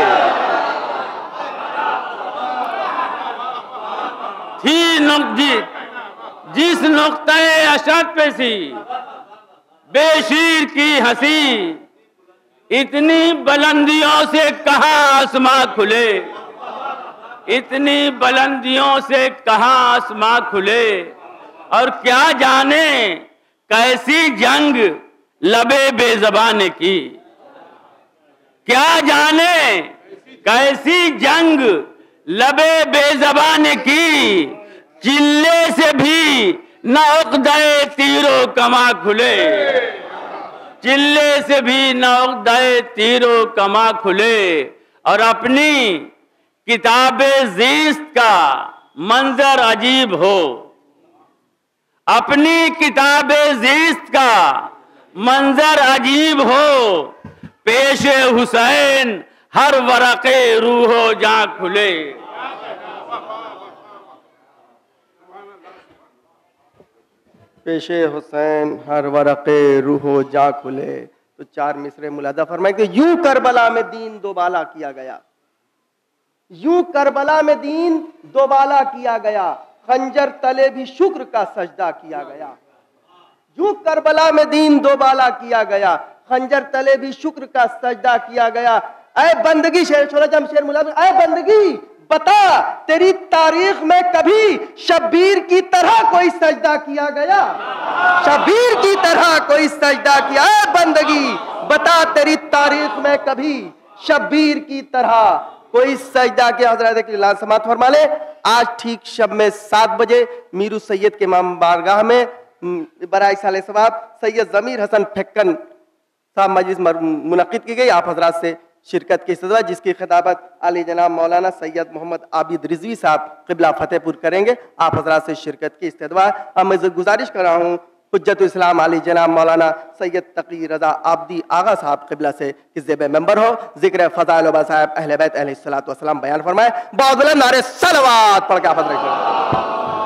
جس نقطۂ اشد پہ سی بے شیر کی ہنسی، اتنی بلندیوں سے کہاں آسماں کھلے. اتنی بلندیوں سے کہاں آسماں کھلے. اور کیا جانے کیسی جنگ لبے بے زبان کی، کیا جانے کیسی جنگ لبے بے زبان کی، چلے سے بھی نہ عقدۂ تیر و کما کھلے. چلے سے بھی نہ عقدۂ تیر و کما کھلے. اور اپنی کتاب زیست کا منظر عجیب ہو، اپنی کتاب زیست کا منظر عجیب ہو، پیش حسین ہر ورق روح و جاں کھلے. پیش حسین ہر ورق روح و جاں کھلے. تو 4 مصرے ملاحظہ فرمائیں کہ یوں کربلا میں دین دوبالا کیا گیا، یوں کربلا میں دین دوبالا کیا گیا، خنجر تلے بھی شکر کا سجدہ کیا گیا. یوں کربلا میں دین دوبالا کیا گیا، خنجر تلے بھی شکر کا سجدہ کیا گیا. اے بندگی، شیر ملاحظہ، اے بندگی بتا تیری تاریخ میں کبھی شبیر کی طرح کوئی سجدہ کیا گیا؟ شبیر کی طرح کوئی سجدہ کیا؟ اے بندگی بتا تیری تاریخ میں کبھی شبیر کی طرح کوئی سجدہ کیا؟ حضرات کی اعلان سماعت فرما لیں. آج ٹھیک شب میں 7 بجے میرو سید کے امام بارگاہ میں برائے سال ثواب سید ضمیر حسن پھکن صاحب مجلس منعقد کی گئی. آپ حضرات سے شرکت کی استدعا، جس کی خطابت علی جناب مولانا سید محمد عابد رضوی صاحب قبلہ فتح پور کریں گے. آپ حضرات سے شرکت کی استدعا. اب میں گزارش کر رہا ہوں حجت الاسلام علی جناب مولانا سید تقی رضا عابدی آغا صاحب قبلہ سے کہ زیب ممبر ہو ذکر فضائل و صاحب اہل بیت علیہ الصلوۃ والسلام بیان فرمائے. بہت بلند نعرے صلوات پڑھ کے آپ حضرات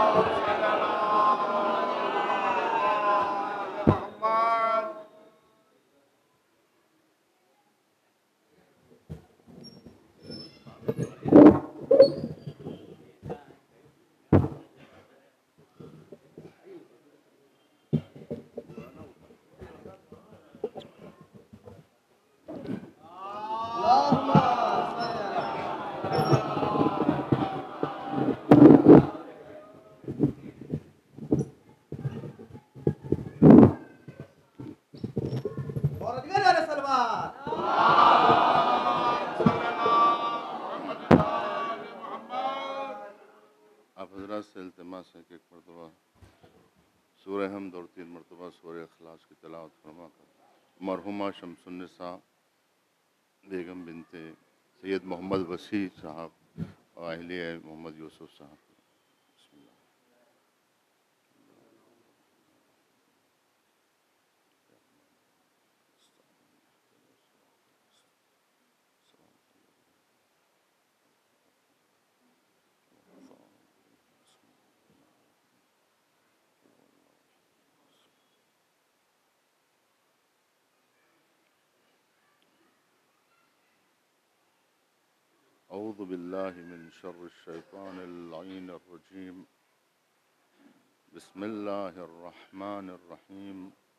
سے التماس ہے کہ ایک مرتبہ سورہ حمد اور 3 مرتبہ سورہ اخلاص کی تلاوت فرما کر مرحومہ شمس النساء بیگم بنت سید محمد وسیع صاحب اور اہلیہ محمد یوسف صاحب. بسم اللہ. أعوذ بالله من شر الشيطان اللعين الرجيم بسم الله الرحمن الرحيم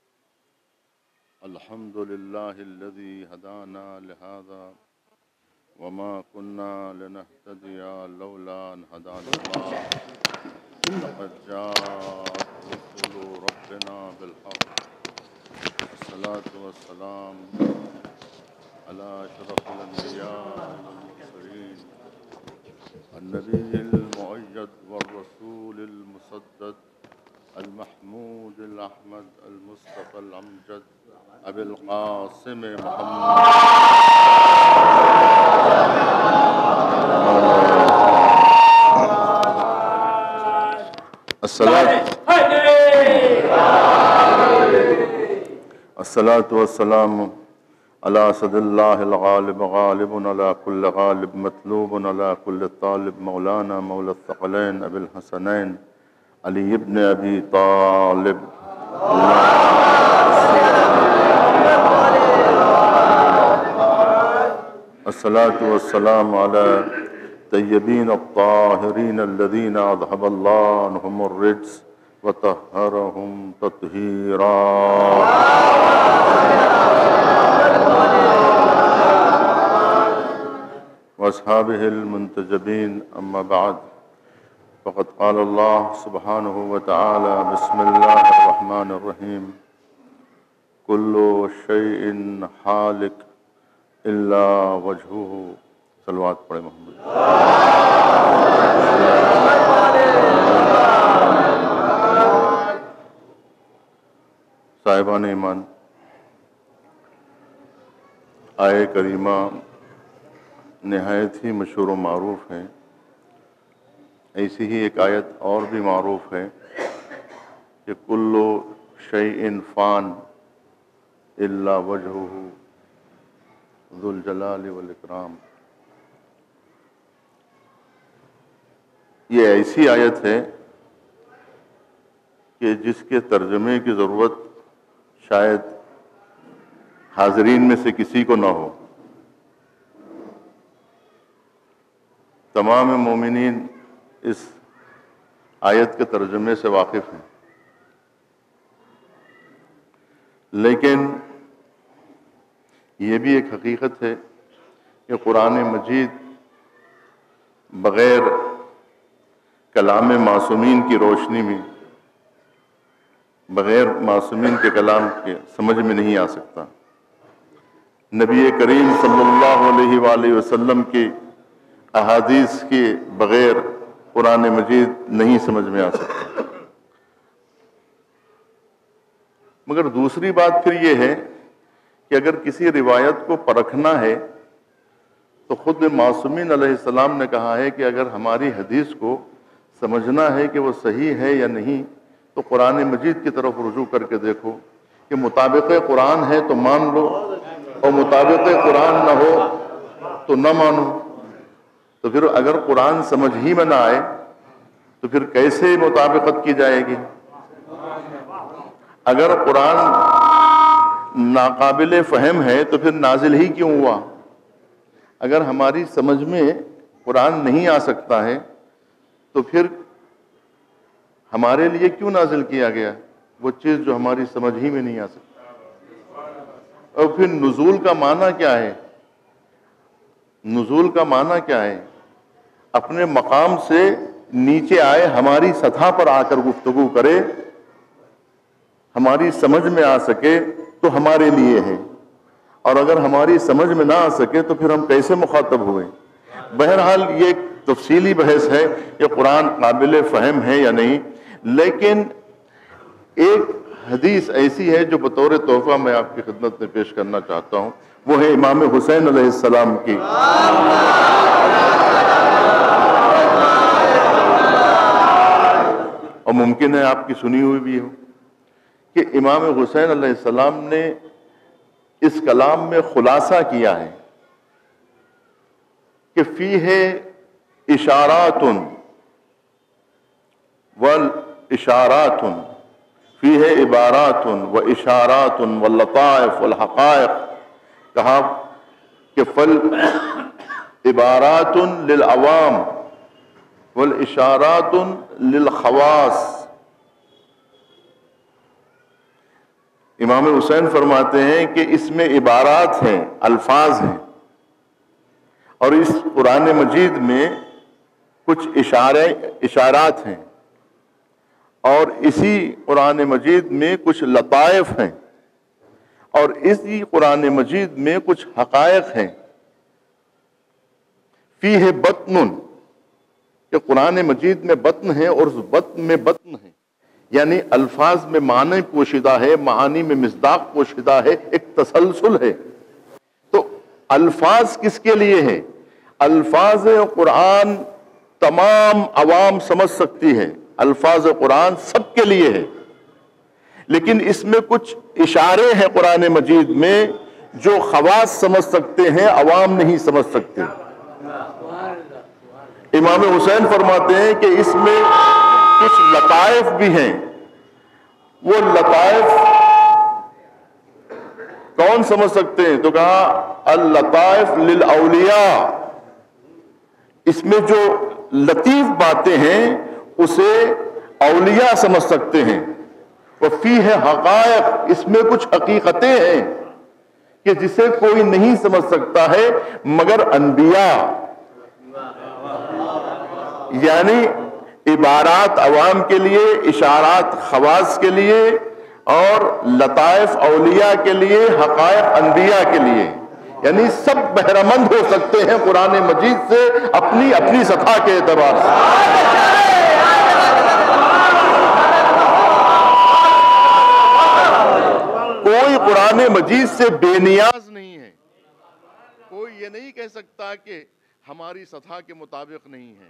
الحمد لله الذي هدانا لهذا وما كنا لنهتدي لولا أن هدانا الله لقد جاءت رسل ربنا بالحق الصلاة والسلام على أشرف الأنبياء والمرسلين النبي المؤيد والرسول المسدد المحمود الأحمد المصطفى الأمجد أبي القاسم محمد الصلاة والسلام على أسد الله الغالب غالب على كل غالب مطلوب على كل طالب مولانا مولى الثقلين أبي الحسنين علي بن أبي طالب الصلاة والسلام على طيبين الطاهرين الذين أذهب الله عنهم الرجس وطهرهم تطهيرا وأصحابه المنتجبين أما بعد فقد قال الله سبحانه وتعالى بسم الله الرحمن الرحيم كل شيء حالك إلا وجهه صلوات پڑھے محمد صاحبان ایمان آیہ کریمہ نہایت ہی مشہور و معروف ہے. ایسی ہی ایک آیت اور بھی معروف ہے کہ کل شیء فان الا وجہہ ذو الجلال والاکرام. یہ ایسی آیت ہے کہ جس کے ترجمے کی ضرورت شاید حاضرین میں سے کسی کو نہ ہو. تمام مومنین اس آیت کے ترجمے سے واقف ہیں، لیکن یہ بھی ایک حقیقت ہے کہ قرآن مجید بغیر کلام معصومین کی روشنی میں، بغیر معصومین کے کلام کے سمجھ میں نہیں آ سکتا. نبی کریم صلی اللہ علیہ وآلہ وسلم کی احادیث کے بغیر قرآن مجید نہیں سمجھ میں آ سکتا. مگر دوسری بات پھر یہ ہے کہ اگر کسی روایت کو پرکھنا ہے تو خود معصومین علیہ السلام نے کہا ہے کہ اگر ہماری حدیث کو سمجھنا ہے کہ وہ صحیح ہے یا نہیں تو قرآن مجید کی طرف رجوع کر کے دیکھو کہ مطابق قرآن ہے تو مان لو اور مطابق قرآن نہ ہو تو نہ مانو. تو پھر اگر قرآن سمجھ ہی میں نہ آئے تو پھر کیسے مطابقت کی جائے گی؟ اگر قرآن ناقابل فہم ہے تو پھر نازل ہی کیوں ہوا؟ اگر ہماری سمجھ میں قرآن نہیں آ سکتا ہے تو پھر ہمارے لیے کیوں نازل کیا گیا وہ چیز جو ہماری سمجھ ہی میں نہیں آ سکتی؟ اور پھر نزول کا معنی کیا ہے؟ نزول کا معنی کیا ہے؟ اپنے مقام سے نیچے آئے، ہماری سطح پر آ کر گفتگو کرے، ہماری سمجھ میں آ سکے تو ہمارے لیے ہے، اور اگر ہماری سمجھ میں نہ آ سکے تو پھر ہم کیسے مخاطب ہوئے؟ بہرحال یہ ایک تفصیلی بحث ہے کہ قرآن قابل فہم ہے یا نہیں. لیکن ایک حدیث ایسی ہے جو بطور تحفہ میں آپ کی خدمت میں پیش کرنا چاہتا ہوں، وہ ہے امام حسین علیہ السلام کی. اور ممکن ہے آپ کی سنی ہوئی بھی ہو کہ امام حسین علیہ السلام نے اس کلام میں خلاصہ کیا ہے کہ فیہ اشارات والاشارات فیہ عبارات و اشارات واللطائف والحقائق. کہا کہ عبارات للعوام والاشارات للخواص۔ امام حسین فرماتے ہیں کہ اس میں عبارات ہیں، الفاظ ہیں، اور اس قرآن مجید میں کچھ اشارات ہیں، اور اسی قرآن مجید میں کچھ لطائف ہیں، اور اسی قرآن مجید میں کچھ حقائق ہیں۔ فیہ بطن، کہ قرآن مجید میں بطن ہے اور اس بطن میں بطن ہے، یعنی الفاظ میں معنی پوشیدہ ہے، معانی میں مصداق پوشیدہ ہے، ایک تسلسل ہے۔ تو الفاظ کس کے لیے ہیں؟ الفاظ قرآن تمام عوام سمجھ سکتی ہے، الفاظ قرآن سب کے لیے ہے، لیکن اس میں کچھ اشارے ہیں قرآن مجید میں جو خواص سمجھ سکتے ہیں، عوام نہیں سمجھ سکتے۔ امام حسین فرماتے ہیں کہ اس میں کچھ لطائف بھی ہیں۔ وہ لطائف کون سمجھ سکتے ہیں؟ تو کہا اللطائف للاولیاء، اس میں جو لطیف باتیں ہیں اسے اولیاء سمجھ سکتے ہیں۔ وفیہ حقائق، اس میں کچھ حقیقتیں ہیں کہ جسے کوئی نہیں سمجھ سکتا ہے مگر انبیاء، یعنی عبارات عوام کے لیے، اشارات خواص کے لیے، اور لطائف اولیاء کے لیے، حقائق انبیاء کے لیے، یعنی سب بہرمند ہو سکتے ہیں قرآن مجید سے اپنی اپنی سطح کے اعتبار سے۔ کوئی قرآن مجید سے بے نیاز نہیں ہے، کوئی یہ نہیں کہہ سکتا کہ ہماری سطح کے مطابق نہیں ہے۔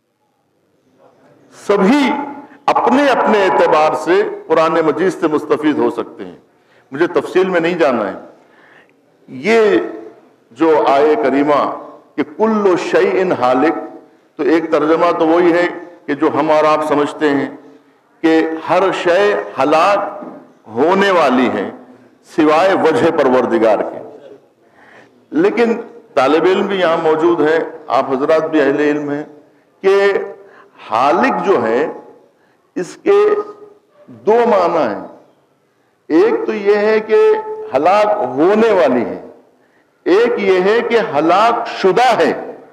سبھی اپنے اپنے اعتبار سے قرآن مجید سے مستفید ہو سکتے ہیں۔ مجھے تفصیل میں نہیں جانا ہے۔ یہ جو آیے کریمہ کہ کل شیء ہالک، تو ایک ترجمہ تو وہی ہے کہ جو ہم اور آپ سمجھتے ہیں کہ ہر شے ہلاک ہونے والی ہے سوائے وجہ پروردگار کے، لیکن طالب علم بھی یہاں موجود ہے، آپ حضرات بھی اہل علم ہیں، کہ ہالک جو ہے اس کے دو معنی ہیں۔ ایک تو یہ ہے کہ ہلاک ہونے والی ہے، ایک یہ ہے کہ ہلاک شدہ ہے۔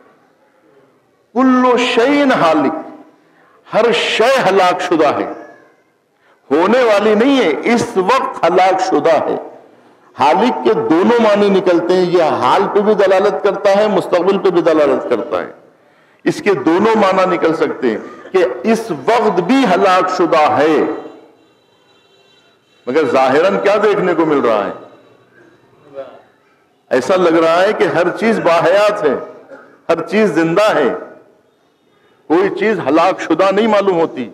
کل شیء ہالک، ہر شے ہلاک شدہ ہے، ہونے والی نہیں ہے، اس وقت ہلاک شدہ ہے۔ ہالک کے دونوں معنی نکلتے ہیں، یہ حال پہ بھی دلالت کرتا ہے، مستقبل پہ بھی دلالت کرتا ہے، اس کے دونوں معنی نکل سکتے ہیں کہ اس وقت بھی ہلاک شدہ ہے۔ مگر ظاہراً کیا دیکھنے کو مل رہا ہے؟ ایسا لگ رہا ہے کہ ہر چیز باحیات ہے، ہر چیز زندہ ہے، کوئی چیز ہلاک شدہ نہیں معلوم ہوتی،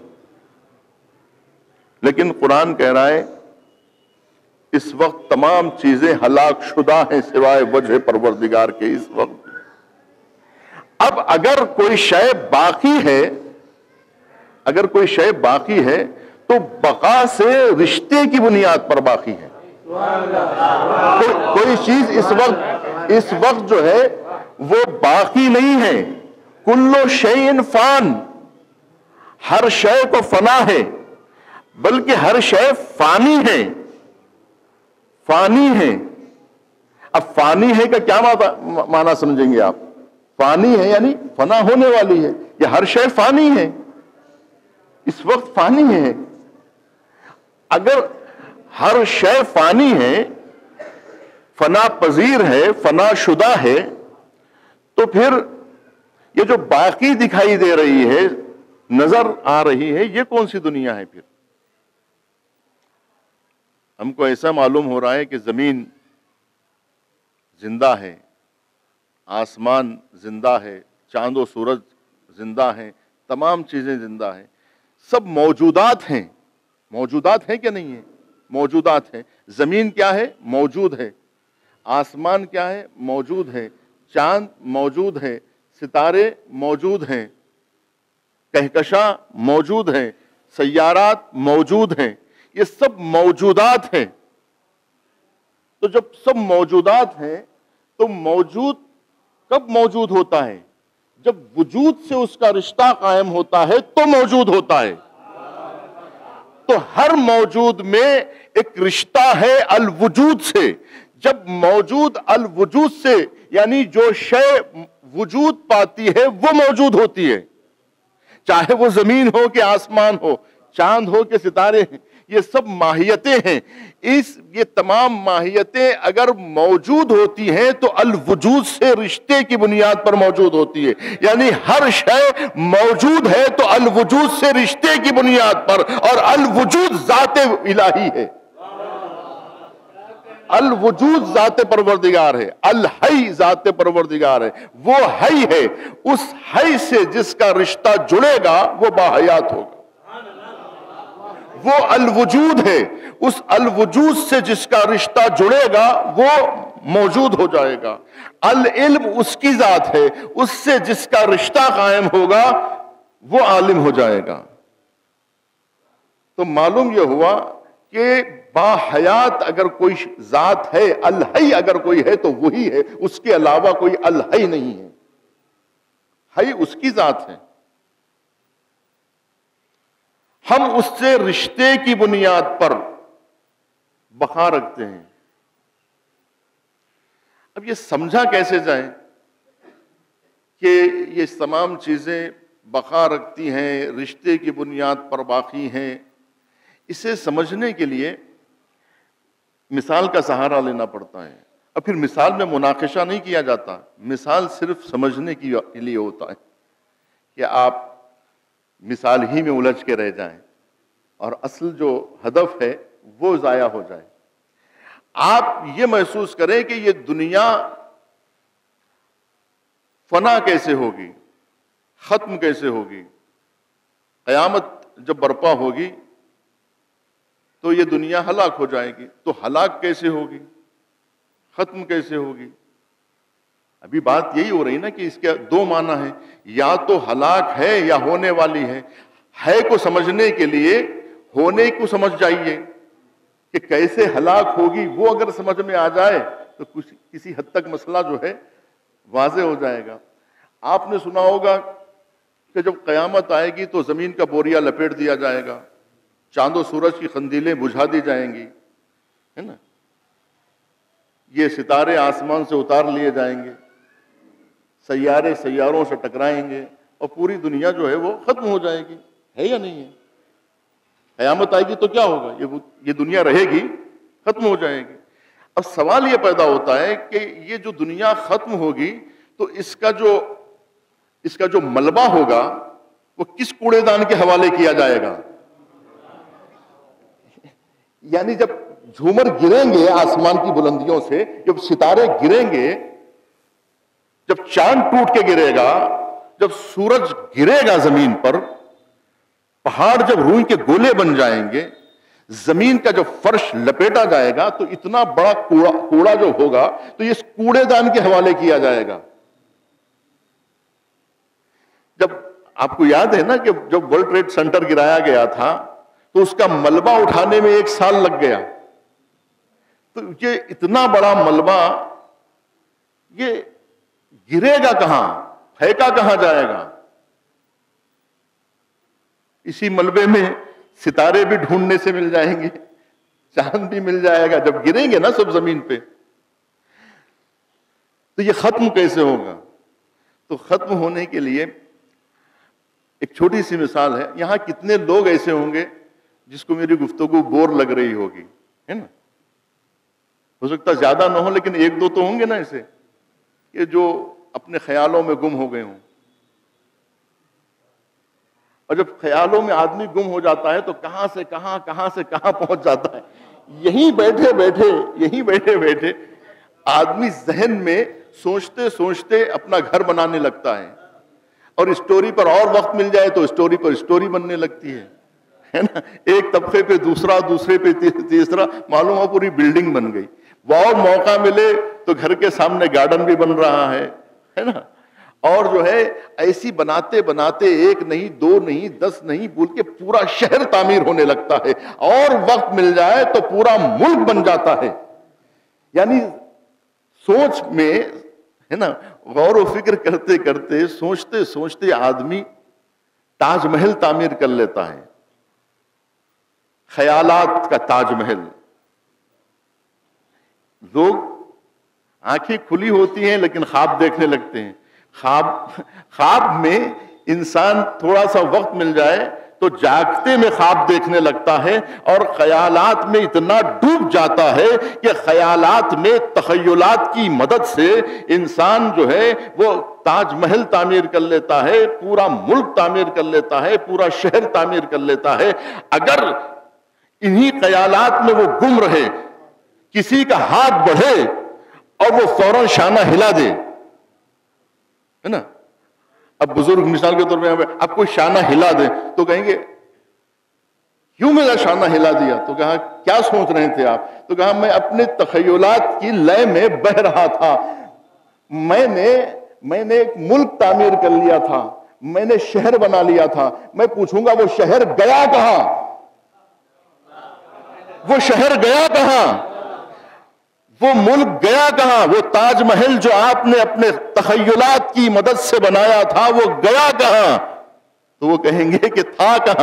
لیکن قرآن کہہ رہا ہے اس وقت تمام چیزیں ہلاک شدہ ہیں سوائے وجہ پروردگار کے۔ اس وقت اب اگر کوئی شے باقی ہے، اگر کوئی شے باقی ہے تو بقا سے رشتے کی بنیاد پر باقی ہے۔ کوئی چیز اس وقت جو ہے وہ باقی نہیں ہے۔ کل شیء فان، ہر شے کو فنا ہے، بلکہ ہر شے فانی ہے، فانی ہے۔ اب فانی ہے کا کیا معنی سمجھیں گے آپ؟ فانی ہے یعنی فنا ہونے والی ہے، یہ ہر شے فانی ہے، اس وقت فانی ہے۔ اگر ہر شے فانی ہے، فنا پذیر ہے، فنا شدہ ہے، تو پھر یہ جو باقی دکھائی دے رہی ہے، نظر آ رہی ہے، یہ کون سی دنیا ہے؟ پھر ہم کو ایسا معلوم ہو رہا ہے کہ زمین زندہ ہے، آسمان زندہ ہے، چاند و سورج زندہ ہیں، تمام چیزیں زندہ ہیں، سب موجودات ہیں۔ موجودات ہیں کہ نہیں ہیں؟ موجودات ہیں۔ زمین کیا ہے؟ موجود ہے۔ آسمان کیا ہے؟ موجود ہے۔ چاند موجود ہے، ستارے موجود ہیں، کہکشاں موجود ہیں، سیارات موجود ہیں، یہ سب موجودات ہیں۔ تو جب سب موجودات ہیں تو موجود کب موجود ہوتا ہے؟ جب وجود سے اس کا رشتہ قائم ہوتا ہے تو موجود ہوتا ہے. تو ہر موجود میں ایک رشتہ ہے الوجود سے. جب موجود الوجود سے، یعنی جو شے وجود پاتی ہے وہ موجود ہوتی ہے، چاہے وہ زمین ہو کہ آسمان ہو، چاند ہو کہ ستارے ہیں، یہ سب ماہیتیں ہیں. یہ تمام ماہیتیں اگر موجود ہوتی ہیں تو الوجود سے رشتے کی بنیاد پر موجود ہوتی ہے. یعنی ہر شے موجود ہے تو الوجود سے رشتے کی بنیاد پر، اور الوجود ذات الہی ہے. الوجود ذات پروردگار ہے، الحی ذات پروردگار ہے. وہ حی ہے، اس حی سے جس کا رشتہ جڑے گا وہ باحیات ہوگا. وہ الوجود ہے، اس الوجود سے جس کا رشتہ جڑے گا وہ موجود ہو جائے گا. العلم اس کی ذات ہے، اس سے جس کا رشتہ قائم ہوگا وہ عالم ہو جائے گا. تو معلوم یہ ہوا کہ باحیات اگر کوئی ذات ہے، الحی اگر کوئی ہے تو وہی ہے، اس کے علاوہ کوئی الحی نہیں ہے. حی اس کی ذات ہے. ہم اس سے رشتے کی بنیاد پر بقا رکھتے ہیں. اب یہ سمجھا کیسے جائے کہ یہ تمام چیزیں بقا رکھتی ہیں، رشتے کی بنیاد پر باقی ہیں؟ اسے سمجھنے کے لیے مثال کا سہارا لینا پڑتا ہے. اور پھر مثال میں مناقشہ نہیں کیا جاتا، مثال صرف سمجھنے کے لیے ہوتا ہے کہ آپ مثال ہی میں الجھ کے رہ جائیں اور اصل جو ہدف ہے وہ ضائع ہو جائے. آپ یہ محسوس کریں کہ یہ دنیا فنا کیسے ہوگی، ختم کیسے ہوگی. قیامت جب برپا ہوگی تو یہ دنیا ہلاک ہو جائے گی. تو ہلاک کیسے ہوگی، ختم کیسے ہوگی؟ ابھی بات یہی ہو رہی نا کہ اس کے دو معنی ہیں، یا تو ہلاک ہے یا ہونے والی ہے. ہے کو سمجھنے کے لیے ہونے کو سمجھ جائیے کہ کیسے ہلاک ہوگی. وہ اگر سمجھ میں آ جائے تو کسی حد تک مسئلہ جو ہے واضح ہو جائے گا. آپ نے سنا ہوگا کہ جب قیامت آئے گی تو زمین کا بوریا لپیٹ دیا جائے گا، چاند و سورج کی قندیلیں بجھا دی جائیں گی، ہے نا، یہ ستارے آسمان سے اتار لیے جائیں گے، سیارے سیاروں سے ٹکرائیں گے اور پوری دنیا جو ہے وہ ختم ہو جائے گی. ہے یا نہیں ہے؟ قیامت آئے گی تو کیا ہوگا؟ یہ دنیا رہے گی، ختم ہو جائے گی. اب سوال یہ پیدا ہوتا ہے کہ یہ جو دنیا ختم ہوگی تو اس کا جو ملبہ ہوگا وہ کس کوڑے دان کے حوالے کیا جائے گا؟ یعنی جب جھومر گریں گے آسمان کی بلندیوں سے، جب ستارے گریں گے، جب چاند ٹوٹ کے گرے گا، جب سورج گرے گا زمین پر، پہاڑ جب روئی کے گولے بن جائیں گے، زمین کا جب فرش لپیٹا جائے گا تو اتنا بڑا کوڑا جو ہوگا تو یہ اس کوڑے دان کے حوالے کیا جائے گا. جب آپ کو یاد ہے نا کہ جب ورلڈ ٹریڈ سینٹر گرایا گیا تھا تو اس کا ملبہ اٹھانے میں 1 سال لگ گیا. تو یہ اتنا بڑا ملبہ یہ گرے گا کہاں، پھینکا کہاں جائے گا؟ اسی ملبے میں ستارے بھی ڈھونڈنے سے مل جائیں گے، چاند بھی مل جائے گا جب گریں گے نا سب زمین پہ. تو یہ ختم کیسے ہوگا؟ تو ختم ہونے کے لیے ایک چھوٹی سی مثال ہے. یہاں کتنے لوگ ایسے ہوں گے جس کو میری گفتگو بور لگ رہی ہوگی، ہے نا؟ ہو سکتا زیادہ نہ ہو لیکن 1-2 تو ہوں گے نا ایسے کہ جو اپنے خیالوں میں گم ہو گئے ہوں. اور جب خیالوں میں آدمی گم ہو جاتا ہے تو کہاں سے کہاں پہنچ جاتا ہے. یہیں بیٹھے بیٹھے آدمی ذہن میں سوچتے اپنا گھر بنانے لگتا ہے، اور اسٹوری پر اور وقت مل جائے تو اسٹوری پر اسٹوری بننے لگتی ہے نا. ایک طبقے پہ دوسرا، دوسرے پہ تیسرا، معلوم ہو پوری بلڈنگ بن گئی. اور موقع ملے تو گھر کے سامنے گارڈن بھی بن رہا ہے نا. اور جو ہے ایسی بناتے 1 نہیں 2 نہیں 10 نہیں بول کے پورا شہر تعمیر ہونے لگتا ہے. اور وقت مل جائے تو پورا ملک بن جاتا ہے. یعنی سوچ میں ہے نا. غور و فکر کرتے کرتے سوچتے سوچتے آدمی تاج محل تعمیر کر لیتا ہے, خیالات کا تاج محل. لوگ آنکھیں کھلی ہوتی ہیں لیکن خواب دیکھنے لگتے ہیں. خواب میں انسان تھوڑا سا وقت مل جائے تو جاگتے میں خواب دیکھنے لگتا ہے اور خیالات میں اتنا ڈوب جاتا ہے کہ خیالات میں تخیلات کی مدد سے انسان جو ہے وہ تاج محل تعمیر کر لیتا ہے, پورا ملک تعمیر کر لیتا ہے, پورا شہر تعمیر کر لیتا ہے. اگر انہی خیالات میں وہ گم رہے, کسی کا ہاتھ بڑھے اور وہ فوراً شانہ ہلا دے, ہے نا. اب بزرگ مثال کے طور پہ اب کوئی شانہ ہلا دے تو کہیں گے کیوں میرا شانہ ہلا دیا؟ تو کہا کیا سوچ رہے تھے آپ؟ تو کہا میں اپنے تخیلات کی لے میں بہ رہا تھا. میں نے ایک ملک تعمیر کر لیا تھا, میں نے شہر بنا لیا تھا. میں پوچھوں گا وہ شہر گیا کہاں؟ وہ شہر گیا کہاں؟ وہ ملک گیا کہاں؟ وہ تاج محل جو آپ نے اپنے تخیلات کی مدد سے بنایا تھا وہ گیا کہاں؟ تو وہ کہیں گے کہ تھا کہاں.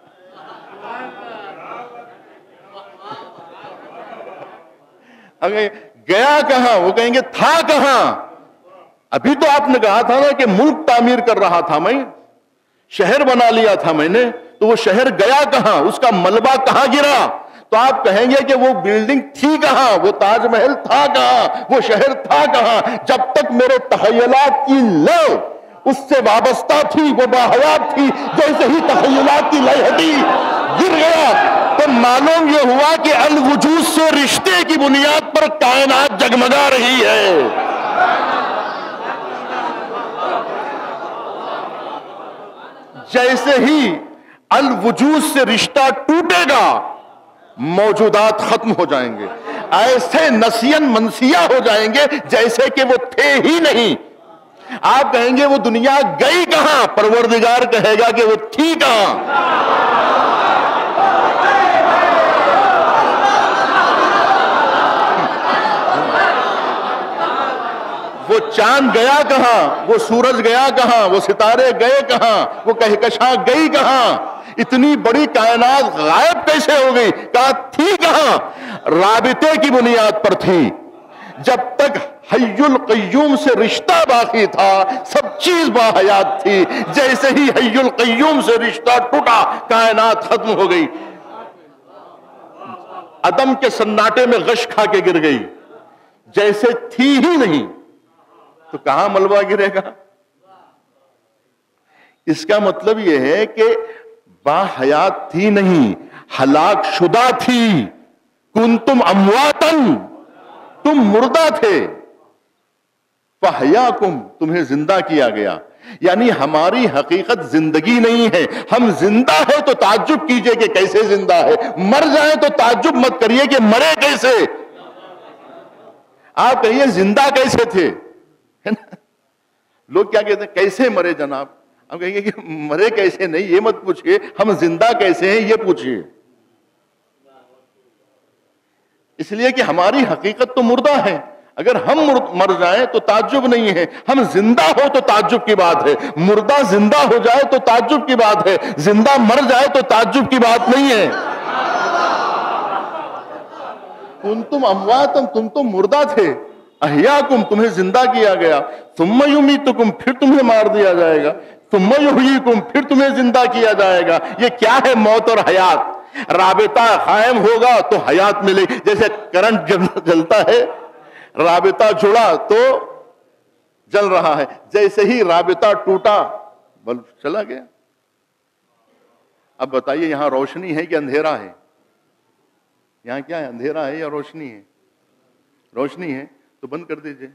گیا کہاں؟ وہ کہیں گے تھا کہاں؟ ابھی تو آپ نے کہا تھا نا کہ ملک تعمیر کر رہا تھا میں, شہر بنا لیا تھا میں نے, تو وہ شہر گیا کہاں؟ اس کا ملبہ کہاں گرا؟ تو آپ کہیں گے کہ وہ بلڈنگ تھی کہاں, وہ تاج محل تھا کہاں, وہ شہر تھا کہاں؟ جب تک میرے تخیلات کی لو اس سے وابستہ تھی, وہ باحیات تھی. جیسے ہی تخیلات کی لے ہٹی, گر گیا, تو معلوم یہ ہوا کہ الوجود سے رشتے کی بنیاد پر کائنات جگمگا رہی ہے. جیسے ہی الوجود سے رشتہ ٹوٹے گا موجودات ختم ہو جائیں گے, ایسے نسین منسیہ ہو جائیں گے جیسے کہ وہ تھے ہی نہیں. آپ کہیں گے وہ دنیا گئی کہاں؟ پروردگار کہے گا کہ وہ تھی کہاں. وہ چاند گیا کہاں؟ وہ سورج گیا کہاں؟ وہ ستارے گئے کہاں؟ وہ کہکشاں گئی کہاں؟ اتنی بڑی کائنات غائب کیسے ہو گئی؟ کہا تھی کہاں؟ رابطے کی بنیاد پر تھی. جب تک حی القیوم سے رشتہ باقی تھا سب چیز باحیات تھی. جیسے ہی حی القیوم سے رشتہ ٹوٹا کائنات ختم ہو گئی, عدم کے سناٹے میں غش کھا کے گر گئی, جیسے تھی ہی نہیں. تو کہاں ملبہ گرے گا؟ اس کا مطلب یہ ہے کہ باحیات تھی نہیں, ہلاک شدہ تھی. کنتم امواتن, تم مردہ تھے. فحیاکم, تمہیں زندہ کیا گیا. یعنی ہماری حقیقت زندگی نہیں ہے. ہم زندہ ہے تو تعجب کیجئے کہ کیسے زندہ ہے, مر جائیں تو تعجب مت کریے کہ مرے کیسے. آپ کہیے زندہ کیسے تھے؟ لوگ کیا کہتے ہیں کیسے مرے جناب؟ ہم کہیں گے کہ مرے کیسے نہیں یہ مت پوچھئے, ہم زندہ کیسے ہیں یہ پوچھئے. اس لیے کہ ہماری حقیقت تو مردہ ہے. اگر ہم مر جائیں تو تعجب نہیں ہے, ہم زندہ ہو تو تعجب کی بات ہے. مردہ زندہ ہو جائے تو تعجب کی بات ہے, زندہ مر جائے تو تعجب کی بات نہیں ہے. کنتم امواتن, تم تو مردہ تھے. احیاکم, تمہیں زندہ کیا گیا. ثم یمیتکم, پھر تمہیں مار دیا جائے گا. ثم یحییکم, پھر تمہیں زندہ کیا جائے گا. یہ کیا ہے موت اور حیات؟ رابطہ قائم ہوگا تو حیات ملے گی. جیسے کرنٹ جلتا ہے, رابطہ جڑا تو جل رہا ہے. جیسے ہی رابطہ ٹوٹا بلب چلا گیا. اب بتائیے یہاں روشنی ہے کہ اندھیرا ہے؟ یہاں کیا ہے, اندھیرا ہے یا روشنی ہے؟ روشنی ہے تو بند کر دیجئے.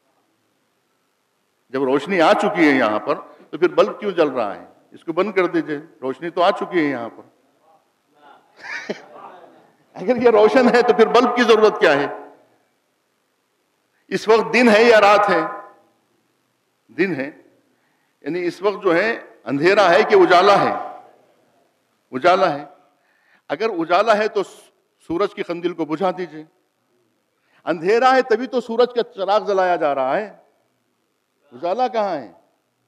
جب روشنی آ چکی ہے یہاں پر تو پھر بلب کیوں جل رہا ہے؟ اس کو بند کر دیجئے, روشنی تو آ چکی ہے یہاں پر. اگر یہ روشن ہے تو پھر بلب کی ضرورت کیا ہے؟ اس وقت دن ہے یا رات ہے؟ دن ہے. یعنی اس وقت جو ہے اندھیرا ہے کہ اجالا ہے؟ اجالا ہے. اگر اجالا ہے تو سورج کی قندیل کو بجھا دیجئے. اندھیرا ہے تبھی تو سورج کا چراغ جلایا جا رہا ہے. اجالا کہاں ہے؟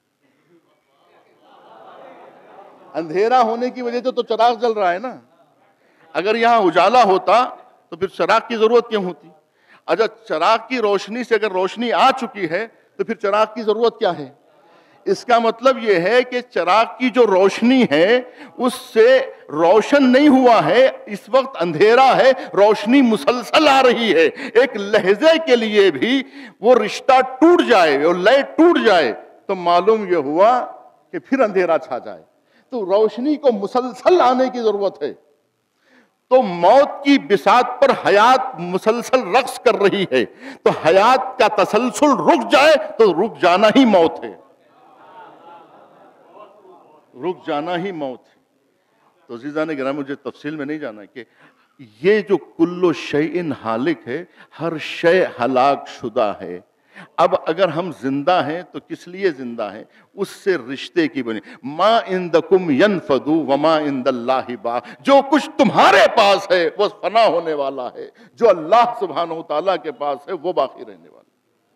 اندھیرا ہونے کی وجہ سے تو چراغ جل رہا ہے نا. اگر یہاں اجالا ہوتا تو پھر چراغ کی ضرورت کیوں ہوتی؟ اچھا چراغ کی روشنی سے اگر روشنی آ چکی ہے تو پھر چراغ کی ضرورت کیا ہے؟ اس کا مطلب یہ ہے کہ چراغ کی جو روشنی ہے اس سے روشن نہیں ہوا ہے, اس وقت اندھیرا ہے, روشنی مسلسل آ رہی ہے. ایک لہجے کے لیے بھی وہ رشتہ ٹوٹ جائے اور لئے ٹوٹ جائے تو معلوم یہ ہوا کہ پھر اندھیرا چھا جائے. تو روشنی کو مسلسل آنے کی ضرورت ہے. تو موت کی بساط پر حیات مسلسل رقص کر رہی ہے, تو حیات کا تسلسل رک جائے تو رک جانا ہی موت ہے, رک جانا ہی موت ہے. تو عزیزان گرامی, مجھے تفصیل میں نہیں جانا کہ یہ جو کل شیء ہالک ہے, ہر شے ہلاک شدہ ہے. اب اگر ہم زندہ ہیں تو کس لیے زندہ ہیں؟ اس سے رشتے کی بنی. ما عندکم ینفد وما عند اللہ باق, جو کچھ تمہارے پاس ہے وہ فنا ہونے والا ہے, جو اللہ سبحانہ وتعالیٰ کے پاس ہے وہ باقی رہنے والا.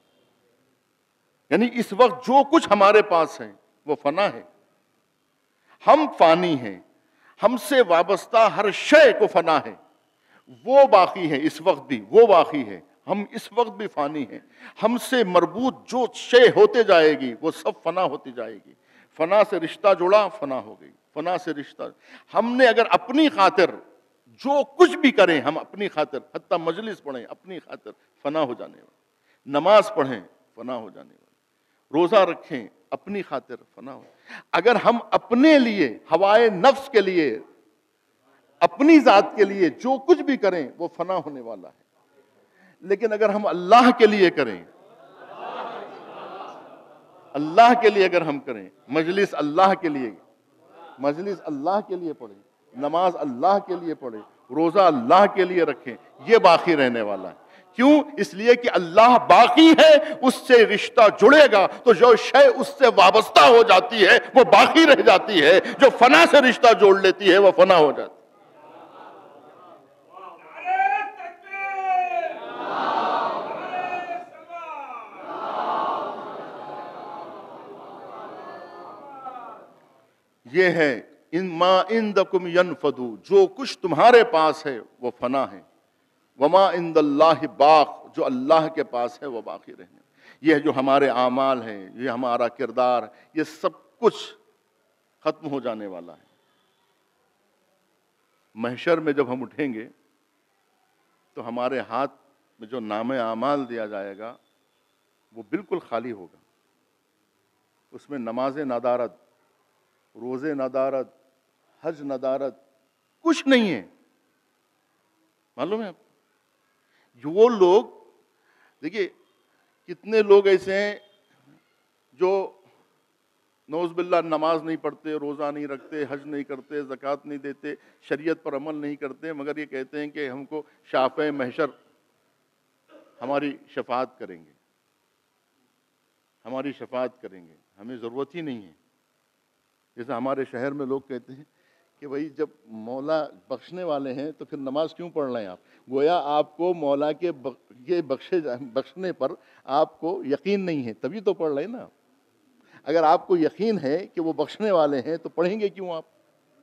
یعنی اس وقت جو کچھ ہمارے پاس ہے وہ فنا ہے, ہم فانی ہیں, ہم سے وابستہ ہر شے کو فنا ہے, وہ باقی ہے. اس وقت بھی وہ باقی ہے, ہم اس وقت بھی فانی ہیں. ہم سے مربوط جو شے ہوتے جائے گی وہ سب فنا ہوتی جائے گی. فنا سے رشتہ جوڑا, فنا ہو گئی. فنا سے رشتہ, ہم نے اگر اپنی خاطر جو کچھ بھی کریں, ہم اپنی خاطر حتیٰ مجلس پڑھیں اپنی خاطر, فنا ہو جانے والا. نماز پڑھیں فنا ہو جانے والا. روزہ رکھیں اپنی خاطر, فنا ہو. اگر ہم اپنے لیے, ہوائے نفس کے لیے, اپنی ذات کے لیے جو کچھ بھی کریں وہ فنا ہونے والا ہے. لیکن اگر ہم اللہ کے لیے کریں, اللہ کے لیے اگر ہم کریں, مجلس اللہ کے لیے, مجلس اللہ کے لیے پڑھیں, نماز اللہ کے لیے پڑھیں, روزہ اللہ کے لیے رکھیں, یہ باقی رہنے والا ہے. کیوں؟ اس لیے کہ اللہ باقی ہے, اس سے رشتہ جڑے گا تو جو شے اس سے وابستہ ہو جاتی ہے وہ باقی رہ جاتی ہے, جو فنا سے رشتہ جوڑ لیتی ہے وہ فنا ہو جاتی ہے. یہ ہے ان ما عندکم ینفد, جو کچھ تمہارے پاس ہے وہ فنا ہے. وما عند اللہ باق, جو اللہ کے پاس ہے وہ باقی رہنے. یہ جو ہمارے اعمال ہیں, یہ ہمارا کردار, یہ سب کچھ ختم ہو جانے والا ہے. محشر میں جب ہم اٹھیں گے تو ہمارے ہاتھ میں جو نام اعمال دیا جائے گا وہ بالکل خالی ہوگا. اس میں نماز ندارت, روزے ندارت, حج ندارت, کچھ نہیں ہے. معلوم ہے آپ, وہ لوگ دیکھیے کتنے لوگ ایسے ہیں جو نعوذ باللہ نماز نہیں پڑھتے, روزہ نہیں رکھتے, حج نہیں کرتے, زکوٰۃ نہیں دیتے, شریعت پر عمل نہیں کرتے, مگر یہ کہتے ہیں کہ ہم کو شافع محشر ہماری شفاعت کریں گے, ہماری شفاعت کریں گے. ہمیں ضرورت ہی نہیں ہے. جیسے ہمارے شہر میں لوگ کہتے ہیں کہ بھائی جب مولا بخشنے والے ہیں تو پھر نماز کیوں پڑھ رہے ہیں آپ؟ گویا آپ کو مولا کے بخشنے پر آپ کو یقین نہیں ہے, تبھی تو پڑھ رہے ہیں نا. اگر آپ کو یقین ہے کہ وہ بخشنے والے ہیں تو پڑھیں گے کیوں آپ؟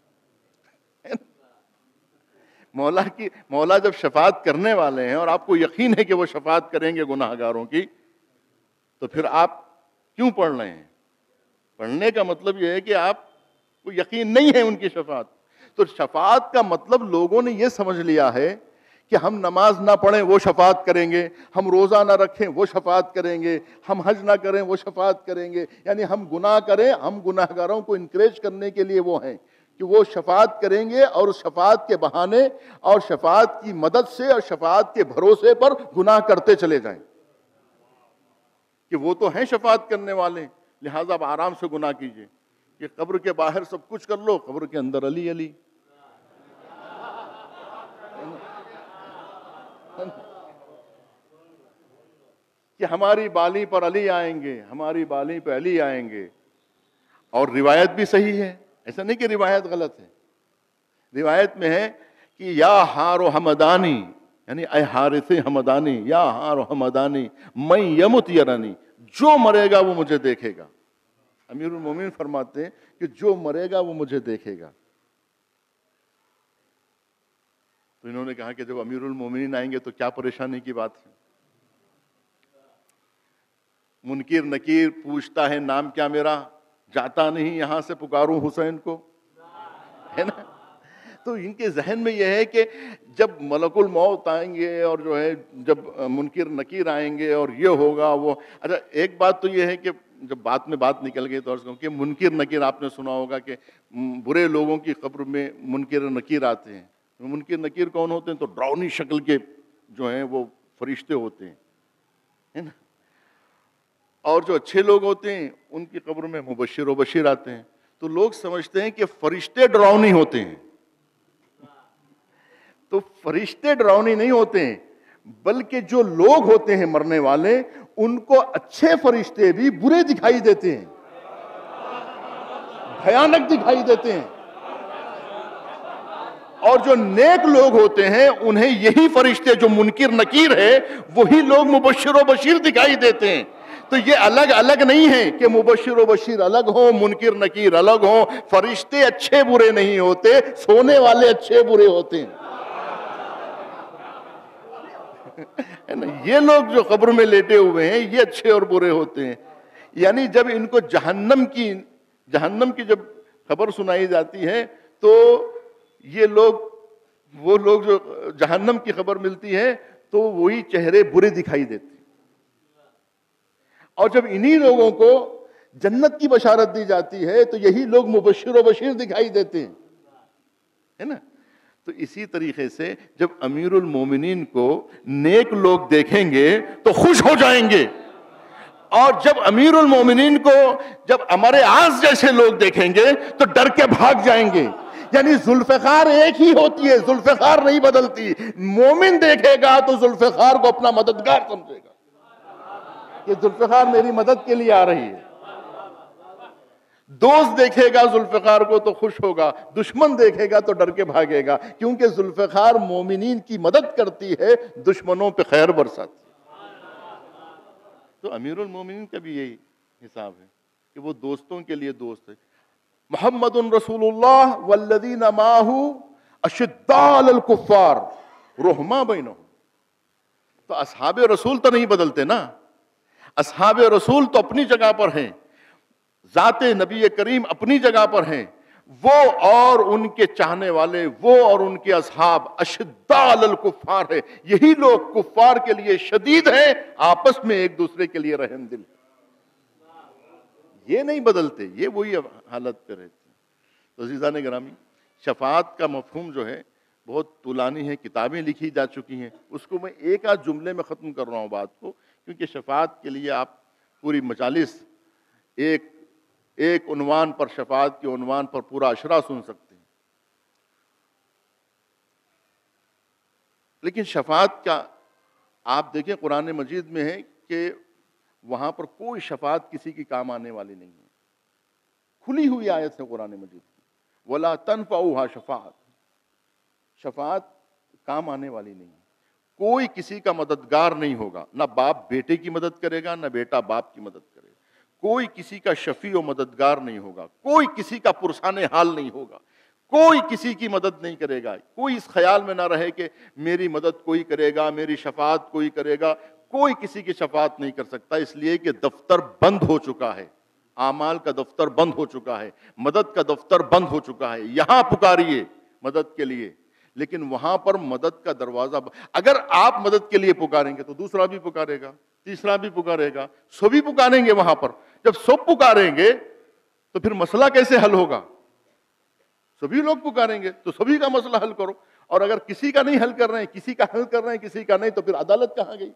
مولا جب شفاعت کرنے والے ہیں اور آپ کو یقین ہے کہ وہ شفاعت کریں گے گناہ گاروں کی, تو پھر آپ کیوں پڑھ رہے ہیں؟ پڑھنے کا مطلب یہ ہے کہ آپ کو یقین نہیں ہے ان کی شفاعت. تو شفاعت کا مطلب لوگوں نے یہ سمجھ لیا ہے کہ ہم نماز نہ پڑھیں وہ شفاعت کریں گے, ہم روزہ نہ رکھیں وہ شفاعت کریں گے, ہم حج نہ کریں وہ شفاعت کریں گے. یعنی ہم گناہ کریں, ہم گناہ گاروں کو انکریج کرنے کے لیے وہ ہیں کہ وہ شفاعت کریں گے, اور اس شفاعت کے بہانے اور شفاعت کی مدد سے اور شفاعت کے بھروسے پر گناہ کرتے چلے جائیں کہ وہ تو ہیں شفاعت کرنے والے, لہٰذا آپ آرام سے گناہ کیجئے. کہ قبر کے باہر سب کچھ کر لو, قبر کے اندر علی علی. کہ ہماری بالی پر علی آئیں گے, ہماری بالی پہ علی آئیں گے. اور روایت بھی صحیح ہے, ایسا نہیں کہ روایت غلط ہے. روایت میں ہے کہ یا ہارو حمدانی, یعنی اے حارث حمدانی, یا ہارو حمدانی, میں یمت یرانی, جو مرے گا وہ مجھے دیکھے گا. امیر المومنین فرماتے ہیں کہ جو مرے گا وہ مجھے دیکھے گا. تو انہوں نے کہا کہ جب امیر المومنین آئیں گے تو کیا پریشانی کی بات ہے. منکر نکیر پوچھتا ہے نام کیا میرا, جاتا نہیں یہاں سے پکاروں حسین کو, ہے نا. تو ان کے ذہن میں یہ ہے کہ جب ملک الموت آئیں گے اور جو ہے جب منکر نکیر آئیں گے اور یہ ہوگا وہ. اچھا ایک بات تو یہ ہے کہ جب بات میں بات نکل گئی تو عرض کروں کہ منکر نکیر آپ نے سنا ہوگا کہ برے لوگوں کی قبر میں منکر نکیر آتے ہیں. منکر نکیر کون ہوتے ہیں؟ تو ڈراؤنی شکل کے جو ہیں وہ فرشتے ہوتے ہیں, ہے نا. اور جو اچھے لوگ ہوتے ہیں ان کی قبر میں مبشر و بشیر آتے ہیں. تو لوگ سمجھتے ہیں کہ فرشتے ڈراؤنی ہوتے ہیں. تو فرشتے ڈراؤنی نہیں ہوتے ہیں, بلکہ جو لوگ ہوتے ہیں مرنے والے ان کو اچھے فرشتے بھی برے دکھائی دیتے ہیں, بھیانک دکھائی دیتے ہیں. اور جو نیک لوگ ہوتے ہیں انہیں یہی فرشتے جو منکر نکیر ہے وہی لوگ مبشر و بشیر دکھائی دیتے ہیں. تو یہ الگ الگ نہیں ہے کہ مبشر و بشیر الگ ہوں, منکر نکیر الگ ہوں. فرشتے اچھے برے نہیں ہوتے, سونے والے اچھے برے ہوتے ہیں. یہ لوگ جو قبر میں لیٹے ہوئے ہیں یہ اچھے اور برے ہوتے ہیں. یعنی جب ان کو جہنم کی جب خبر سنائی جاتی ہے تو یہ لوگ, وہ لوگ جو جہنم کی خبر ملتی ہے تو وہی چہرے برے دکھائی دیتے ہیں. اور جب انہی لوگوں کو جنت کی بشارت دی جاتی ہے تو یہی لوگ مبشر و بشیر دکھائی دیتے ہیں, ہے نا. تو اسی طریقے سے جب امیر المومنین کو نیک لوگ دیکھیں گے تو خوش ہو جائیں گے, اور جب امیر المومنین کو جب امر اعظ جیسے لوگ دیکھیں گے تو ڈر کے بھاگ جائیں گے. یعنی ذوالفقار ایک ہی ہوتی ہے, ذوالفقار نہیں بدلتی. مومن دیکھے گا تو ذوالفقار کو اپنا مددگار سمجھے گا کہ ذوالفقار میری مدد کے لیے آ رہی ہے. دوست دیکھے گا ذوالفقار کو تو خوش ہوگا, دشمن دیکھے گا تو ڈر کے بھاگے گا, کیونکہ ذوالفقار مومنین کی مدد کرتی ہے, دشمنوں پہ خیر برساتی ہے. تو امیر المومنین کا بھی یہی حساب ہے کہ وہ دوستوں کے لیے دوست ہے. محمد رسول اللہ والذین معہ اشداء علی الکفار رحماء بینہم. تو اصحاب رسول تو نہیں بدلتے نا, اصحاب رسول تو اپنی جگہ پر ہیں, ذات نبی کریم اپنی جگہ پر ہیں. وہ اور ان کے چاہنے والے, وہ اور ان کے اصحاب اشداء علی الکفار ہے. یہی لوگ کفار کے لیے شدید ہیں, آپس میں ایک دوسرے کے لیے رحم دل. یہ نہیں بدلتے, یہ وہی حالت پہ رہتے ہیں. تو عزیزان گرامی, شفاعت کا مفہوم جو ہے بہت طولانی ہے, کتابیں لکھی جا چکی ہیں. اس کو میں ایک آدھ جملے میں ختم کر رہا ہوں بات کو, کیونکہ شفاعت کے لیے آپ پوری مجالس ایک عنوان پر, شفاعت کے عنوان پر پورا اشرا سن سکتے ہیں. لیکن شفاعت کا آپ دیکھیں قرآن مجید میں ہے کہ وہاں پر کوئی شفاعت کسی کی کام آنے والی نہیں ہے. کھلی ہوئی آیت ہے قرآن مجید کی, وَلَا تَنْفَعُهَا شفاعت, شفاعت کام آنے والی نہیں ہے. کوئی کسی کا مددگار نہیں ہوگا, نہ باپ بیٹے کی مدد کرے گا, نہ بیٹا باپ کی مدد کرے گا. کوئی کسی کا شفیع و مددگار نہیں ہوگا, کوئی کسی کا پرسان حال نہیں ہوگا, کوئی کسی کی مدد نہیں کرے گا. کوئی اس خیال میں نہ رہے کہ میری مدد کوئی کرے گا, میری شفاعت کوئی کرے گا. کوئی کسی کی شفاعت نہیں کر سکتا, اس لیے کہ دفتر بند ہو چکا ہے, اعمال کا دفتر بند ہو چکا ہے, مدد کا دفتر بند ہو چکا ہے. یہاں پکاریے مدد کے لیے, لیکن وہاں پر مدد کا دروازہ اگر آپ مدد کے لیے پکاریں گے تو دوسرا بھی پکارے گا, تیسرا بھی پکارے گا, سبھی پکاریں گے وہاں پر. جب سب پکاریں گے تو پھر مسئلہ کیسے حل ہوگا؟ سبھی لوگ پکاریں گے تو سبھی کا مسئلہ حل کرو. اور اگر کسی کا نہیں حل کر رہے ہیں, کسی کا حل کر رہے ہیں, کسی کا نہیں, تو پھر عدالت کہاں گئی؟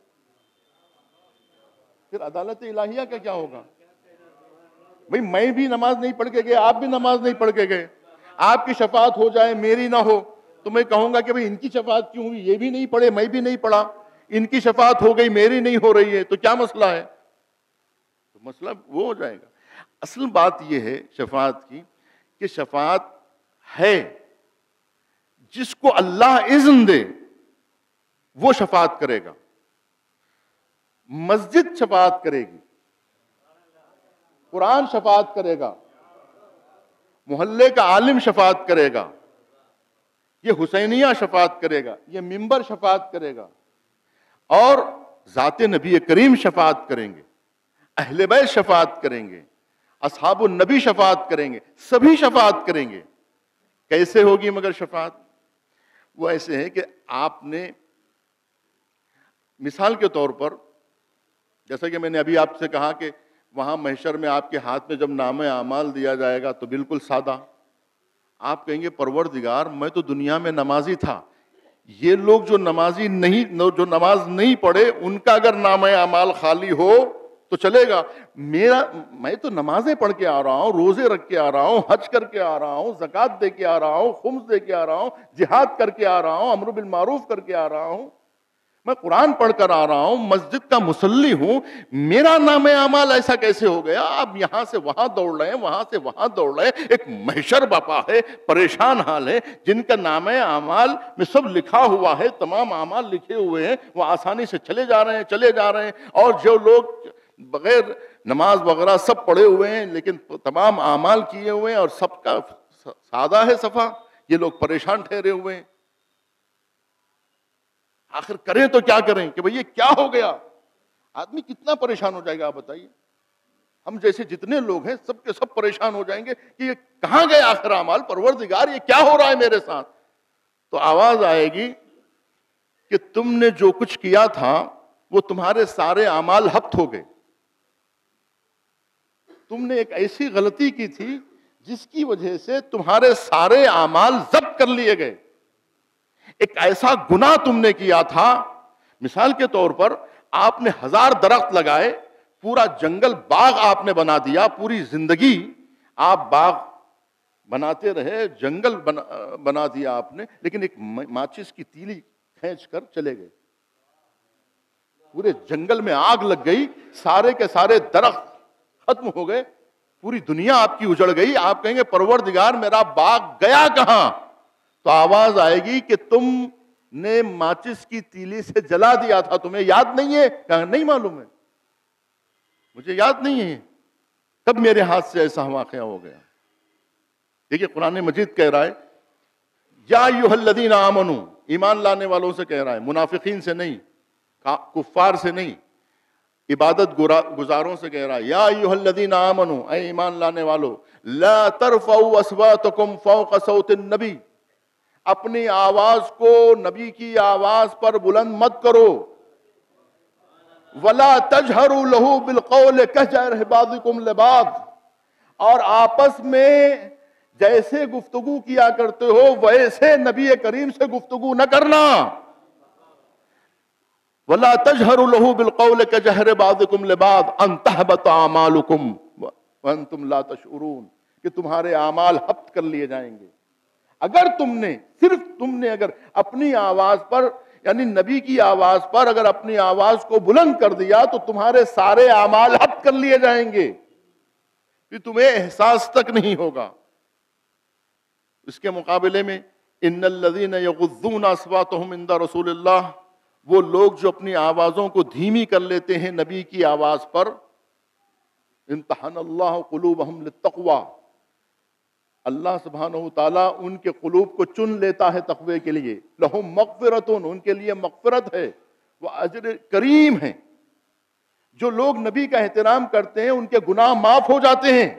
پھر عدالت الہیہ کا کیا ہوگا؟ بھئی میں بھی نماز نہیں پڑھ کے گئے, آپ بھی نماز نہیں پڑھ کے گئے, آپ کی شفاعت ہو جائے میری نہ ہو تو میں کہوں گا کہ بھئی ان کی شفاعت کیوں ہوئی, یہ بھی نہیں پڑھے میں بھی نہیں پڑھا, ان کی شفاعت ہو گئی میری نہیں ہو رہی ہے, تو کیا مسئلہ ہے؟ تو مسئلہ وہ ہو جائے گا. اصل بات یہ ہے شفاعت کی کہ شفاعت ہے, جس کو اللہ اذن دے وہ شفاعت کرے گا. مسجد شفاعت کرے گی, قرآن شفاعت کرے گا، محلے کا عالم شفاعت کرے گا، یہ حسینیہ شفاعت کرے گا، یہ منبر شفاعت کرے گا، اور ذات نبی کریم شفاعت کریں گے، اہل بیت شفاعت کریں گے، اصحاب النبی شفاعت کریں گے، سبھی شفاعت کریں گے۔ کیسے ہوگی مگر شفاعت؟ وہ ایسے ہے کہ آپ نے مثال کے طور پر، جیسا کہ میں نے ابھی آپ سے کہا کہ وہاں محشر میں آپ کے ہاتھ میں جب نامہ اعمال دیا جائے گا تو بالکل سادہ، آپ کہیں گے پروردگار میں تو دنیا میں نمازی تھا، یہ لوگ جو نمازی نہیں، جو نماز نہیں پڑھے، ان کا اگر نامہ اعمال خالی ہو تو چلے گا، میں تو نمازیں پڑھ کے آ رہا ہوں، روزے رکھ کے آ رہا ہوں، حج کر کے آ رہا ہوں، زکوٰۃ دے کے آ رہا ہوں، خمس دے کے آ رہا ہوں، جہاد کر کے آ رہا ہوں، امر بالمعروف کر کے آ رہا ہوں، میں قرآن پڑھ کر آ رہا ہوں، مسجد کا مصلی ہوں، میرا نام اعمال ایسا کیسے ہو گیا؟ آپ یہاں سے وہاں دوڑ رہے ہیں، وہاں سے وہاں دوڑ رہے ہیں، ایک محشر باپا ہے، پریشان حال ہے، جن کا نام اعمال میں سب لکھا ہوا ہے، تمام اعمال لکھے ہوئے ہیں، وہ آسانی سے چلے جا رہے ہیں، اور جو لوگ بغیر نماز وغیرہ سب پڑھے ہوئے ہیں لیکن تمام اعمال کیے ہوئے ہیں اور سب کا سادہ ہے صفحہ، یہ لوگ پریشان ٹھہرے ہوئے ہیں۔ آخر کریں تو کیا کریں کہ بھئی یہ کیا ہو گیا؟ آدمی کتنا پریشان ہو جائے گا آپ بتائیے؟ ہم جیسے جتنے لوگ ہیں سب کے سب پریشان ہو جائیں گے کہ یہ کہاں گئے آخر اعمال، پروردگار یہ کیا ہو رہا ہے میرے ساتھ؟ تو آواز آئے گی کہ تم نے جو کچھ کیا تھا وہ تمہارے سارے اعمال ہفت ہو گئے، تم نے ایک ایسی غلطی کی تھی جس کی وجہ سے تمہارے سارے اعمال ضبط کر لیے گئے، ایک ایسا گناہ تم نے کیا تھا۔ مثال کے طور پر آپ نے 1000 درخت لگائے، پورا جنگل باغ آپ نے بنا دیا، پوری زندگی آپ باغ بناتے رہے، جنگل بنا دیا آپ نے، لیکن ایک ماچس کی تیلی کھینچ کر چلے گئے، پورے جنگل میں آگ لگ گئی، سارے کے سارے درخت ختم ہو گئے، پوری دنیا آپ کی اجڑ گئی، آپ کہیں گے پروردگار میرا باغ گیا کہاں؟ تو آواز آئے گی کہ تم نے ماچس کی تیلی سے جلا دیا تھا، تمہیں یاد نہیں ہے؟ کہا نہیں معلوم ہے، مجھے یاد نہیں ہے کب میرے ہاتھ سے ایسا واقعہ ہو گیا۔ دیکھیے قرآن مجید کہہ رہا ہے یا ایھا الذین آمنوا، ایمان لانے والوں سے کہہ رہا ہے، منافقین سے نہیں، کفار سے نہیں، عبادت گزاروں سے کہہ رہا ہے یا ایھا الذین آمنوا، اے ایمان لانے والو، لا ترفعوا اصواتکم فوق صوت النبی، اپنی آواز کو نبی کی آواز پر بلند مت کرو، ولا تجہروا لہ بالقول کجہر بعضکم لبعض، اور آپس میں جیسے گفتگو کیا کرتے ہو ویسے نبی کریم سے گفتگو نہ کرنا، وَلَا تَجْهَرُوا لَهُ بِالْقَوْلِ كَجَهْرِ بَعْضِكُمْ لِبَعْضٍ أَن تَحْبَطَ أَعْمَالُكُمْ وَأَنْتُمْ لَا تَشْعُرُونَ، کہ تمہارے اعمال ہبط کر لیے جائیں گے۔ اگر صرف تم نے اگر اپنی آواز پر، یعنی نبی کی آواز پر اگر اپنی آواز کو بلند کر دیا تو تمہارے سارے اعمال ہبط کر لیے جائیں گے، پھر تمہیں احساس تک نہیں ہوگا۔ اس کے مقابلے میں ان الذین یغضون اصواتهم عند رسول اللہ، وہ لوگ جو اپنی آوازوں کو دھیمی کر لیتے ہیں نبی کی آواز پر، امتحن اللہ قلوبہم للتقوی، اللہ سبحانہ وتعالیٰ ان کے قلوب کو چن لیتا ہے تقوی کے لیے، لہم مغفرۃ، ان کے لیے مغفرت ہے، وہ اجر کریم ہے۔ جو لوگ نبی کا احترام کرتے ہیں ان کے گناہ معاف ہو جاتے ہیں،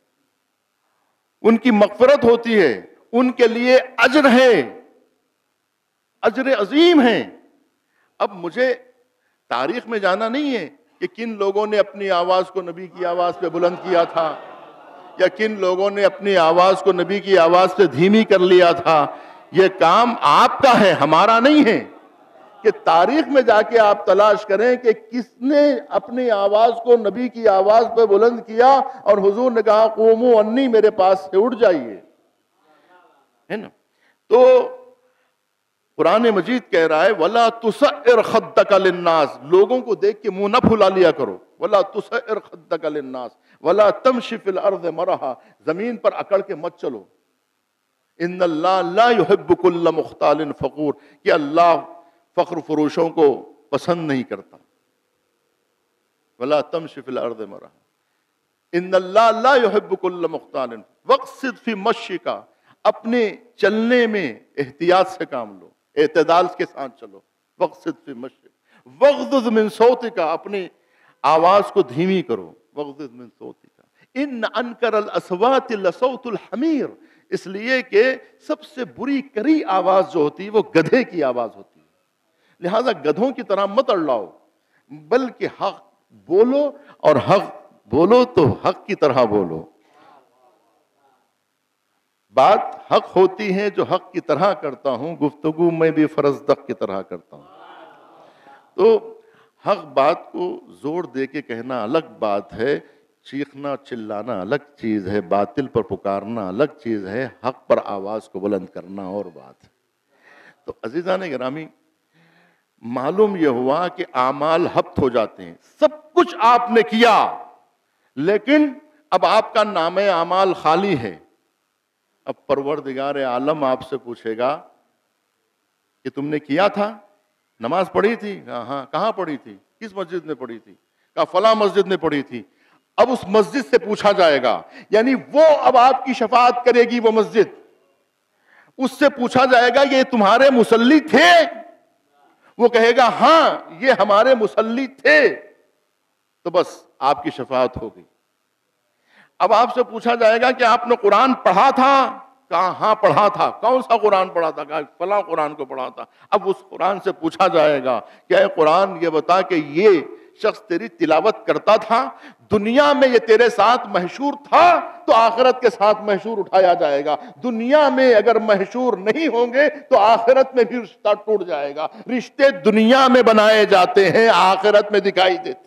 ان کی مغفرت ہوتی ہے، ان کے لیے اجر ہے، اجر عظیم ہے۔ اب مجھے تاریخ میں جانا نہیں ہے کہ کن لوگوں نے اپنی آواز کو نبی کی آواز پہ بلند کیا تھا، یا کن لوگوں نے اپنی آواز کو نبی کی آواز سے دھیمی کر لیا تھا۔ یہ کام آپ کا ہے، ہمارا نہیں ہے، کہ تاریخ میں جا کے آپ تلاش کریں کہ کس نے اپنی آواز کو نبی کی آواز پہ بلند کیا اور حضور نے کہا قوموا انی، میرے پاس سے اٹھ جائیے، ہے نا۔ تو قرآن مجید کہہ رہا ہے وَلَا تُسَعِّرْ خَدَّكَ لِلنَّاسِ، لوگوں کو دیکھ کے منہ نہ پھلا لیا کرو، وَلَا تُسَعِّرْ خَدَّكَ لِلنَّاسِ وَلَا تَمْشِ فِي الْأَرْضِ مَرَحًا، زمین پر اکڑ کے مت چلو، ان اللہ لا يحب كل مختال فخور، کہ اللہ فخر فروشوں کو پسند نہیں کرتا، وَلَا تَمْشِ فِي الْأَرْضِ مَرَحًا۔ ان اللہ لا يحب كل مختال واقصد فی مشیک، اپنے چلنے میں احتیاط سے کام لو، اعتدال کے ساتھ چلو. واقصد فی مشیک واغضض من صوتک، اپنی آواز کو دھیمی کرو. واغضض من صوتک ان انکر الاصوات لصوت الحمیر، اس لیے کہ سب سے بری کری آواز جو ہوتی ہے وہ گدھے کی آواز ہوتی ہے. لہذا گدھوں کی طرح مت اڑلاؤ، بلکہ حق بولو، اور حق بولو تو حق کی طرح بولو. بات حق ہوتی ہے جو حق کی طرح کرتا ہوں، گفتگو میں بھی فرزدق کی طرح کرتا ہوں. تو حق بات کو زور دے کے کہنا الگ بات ہے، چیخنا چلانا الگ چیز ہے، باطل پر پکارنا الگ چیز ہے، حق پر آواز کو بلند کرنا اور بات ہے. تو عزیزان گرامی، معلوم یہ ہوا کہ اعمال ہبت ہو جاتے ہیں. سب کچھ آپ نے کیا، لیکن اب آپ کا نامہ اعمال خالی ہے. اب پروردگار عالم آپ سے پوچھے گا کہ تم نے کیا تھا، نماز پڑھی تھی؟ ہاں. کہاں پڑھی تھی؟ کس مسجد میں پڑھی تھی؟ کہا فلاں مسجد میں پڑھی تھی. اب اس مسجد سے پوچھا جائے گا، یعنی وہ اب آپ کی شفاعت کرے گی وہ مسجد. اس سے پوچھا جائے گا یہ تمہارے مصلی تھے؟ وہ کہے گا ہاں یہ ہمارے مصلی تھے. تو بس آپ کی شفاعت ہوگی. اب آپ سے پوچھا جائے گا کہ آپ نے قرآن پڑھا تھا؟ کہا ہاں پڑھا تھا. کون سا قرآن پڑھا تھا؟ کہا فلاں قرآن کو پڑھا تھا. اب اس قرآن سے پوچھا جائے گا کہ اے قرآن یہ بتا کہ یہ شخص تیری تلاوت کرتا تھا، دنیا میں یہ تیرے ساتھ محشور تھا تو آخرت کے ساتھ محشور اٹھایا جائے گا. دنیا میں اگر محشور نہیں ہوں گے تو آخرت میں بھی رشتہ ٹوٹ جائے گا. رشتے دنیا میں بنائے جاتے ہیں، آخرت میں دکھائی دیتے.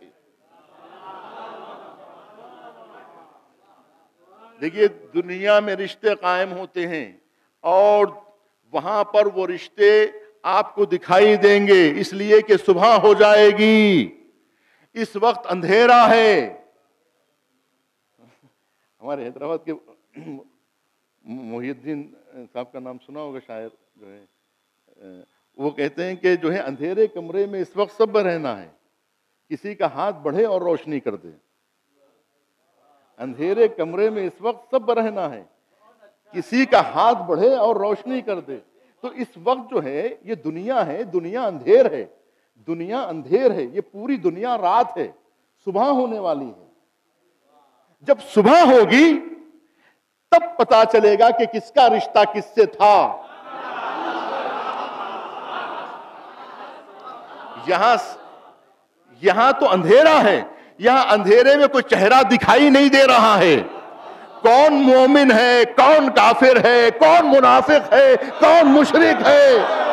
دیکھیے دنیا میں رشتے قائم ہوتے ہیں اور وہاں پر وہ رشتے آپ کو دکھائی دیں گے، اس لیے کہ صبح ہو جائے گی، اس وقت اندھیرا ہے. ہمارے حیدرآباد کے محی الدین صاحب کا نام سنا ہوگا شاعر جو ہے، وہ کہتے ہیں کہ جو ہے اندھیرے کمرے میں اس وقت سب رہنا ہے، کسی کا ہاتھ بڑھے اور روشنی کر دے. اندھیرے کمرے میں اس وقت سب رہنا ہے، کسی کا ہاتھ بڑھے اور روشنی کر دے. تو اس وقت جو ہے یہ دنیا ہے، دنیا اندھیر ہے، دنیا اندھیر ہے، یہ پوری دنیا رات ہے، صبح ہونے والی ہے. جب صبح ہوگی تب پتا چلے گا کہ کس کا رشتہ کس سے تھا. یہاں تو اندھیرا ہے، یہاں اندھیرے میں کوئی چہرہ دکھائی نہیں دے رہا ہے. کون مومن ہے، کون کافر ہے، کون منافق ہے، کون مشرک ہے.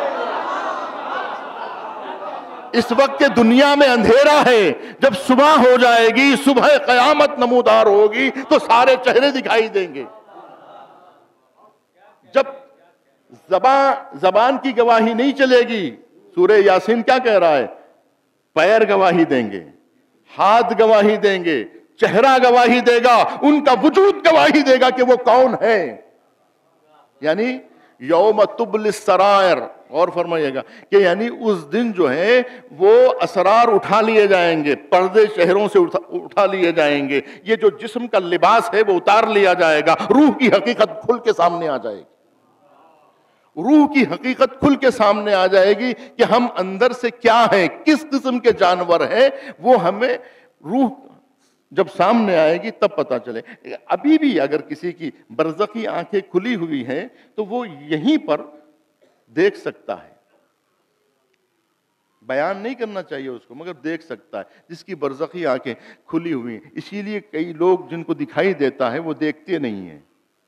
اس وقت کے دنیا میں اندھیرا ہے. جب صبح ہو جائے گی، صبح قیامت نمودار ہوگی تو سارے چہرے دکھائی دیں گے. جب زبان کی گواہی نہیں چلے گی، سورہ یاسین کیا کہہ رہا ہے؟ پیر گواہی دیں گے، ہاتھ گواہی دیں گے، چہرہ گواہی دے گا، ان کا وجود گواہی دے گا کہ وہ کون ہے. یعنی یوم تبلی السرائر، اور فرمائیے گا کہ یعنی اس دن جو ہے وہ اسرار اٹھا لیے جائیں گے، پردے چہروں سے اٹھا لیے جائیں گے. یہ جو جسم کا لباس ہے وہ اتار لیا جائے گا، روح کی حقیقت کھل کے سامنے آ جائے گی. روح کی حقیقت کھل کے سامنے آ جائے گی کہ ہم اندر سے کیا ہیں، کس قسم کے جانور ہیں. وہ ہمیں روح جب سامنے آئے گی تب پتا چلے. ابھی بھی اگر کسی کی برزخی آنکھیں کھلی ہوئی ہیں تو وہ یہیں پر دیکھ سکتا ہے. بیان نہیں کرنا چاہیے اس کو، مگر دیکھ سکتا ہے جس کی برزخی آنکھیں کھلی ہوئی ہیں. اسی لیے کئی لوگ جن کو دکھائی دیتا ہے وہ دیکھتے نہیں ہیں.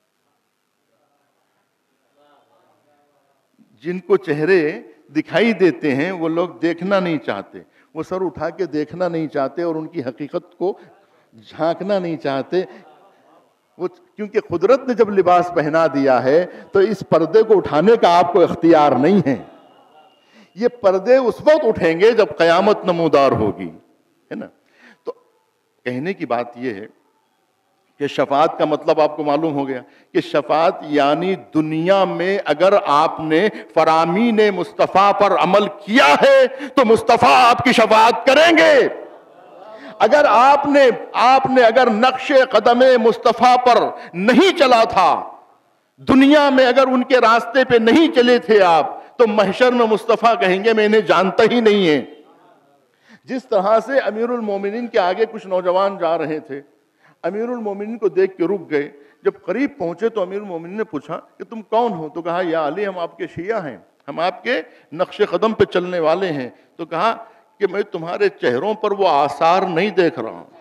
جن کو چہرے دکھائی دیتے ہیں وہ لوگ دیکھنا نہیں چاہتے، وہ سر اٹھا کے دیکھنا نہیں چاہتے اور ان کی حقیقت کو جھانکنا نہیں چاہتے. وہ کیونکہ قدرت نے جب لباس پہنا دیا ہے تو اس پردے کو اٹھانے کا آپ کو اختیار نہیں ہے. یہ پردے اس وقت اٹھیں گے جب قیامت نمودار ہوگی، ہے نا. تو کہنے کی بات یہ ہے کہ شفاعت کا مطلب آپ کو معلوم ہو گیا کہ شفاعت یعنی دنیا میں اگر آپ نے فرامین مصطفیٰ پر عمل کیا ہے تو مصطفیٰ آپ کی شفاعت کریں گے. اگر آپ نے اگر نقش قدم مصطفیٰ پر نہیں چلا تھا، دنیا میں اگر ان کے راستے پہ نہیں چلے تھے آپ، تو محشر میں مصطفیٰ کہیں گے میں انہیں جانتا ہی نہیں ہے۔ جس طرح سے امیر المومنین کے آگے کچھ نوجوان جا رہے تھے، امیر المومنین کو دیکھ کے رک گئے، جب قریب پہنچے تو امیر المومنین نے پوچھا کہ تم کون ہو؟ تو کہا یا علی ہم آپ کے شیعہ ہیں، ہم آپ کے نقش قدم پہ چلنے والے ہیں۔ تو کہا کہ میں تمہارے چہروں پر وہ آثار نہیں دیکھ رہا ہوں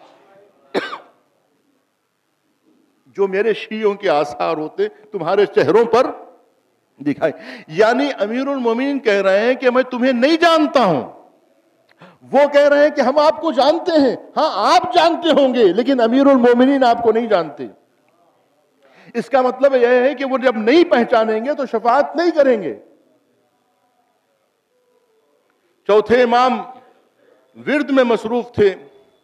جو میرے شیعوں کے آثار ہوتے تمہارے چہروں پر دکھائے۔ یعنی امیر المومنین کہہ رہے ہیں کہ میں تمہیں نہیں جانتا ہوں، وہ کہہ رہے ہیں کہ ہم آپ کو جانتے ہیں۔ ہاں آپ جانتے ہوں گے لیکن امیر المومنین آپ کو نہیں جانتے۔ اس کا مطلب یہ ہے کہ وہ جب نہیں پہچانیں گے تو شفاعت نہیں کریں گے۔ چوتھے امام ورد میں مصروف تھے،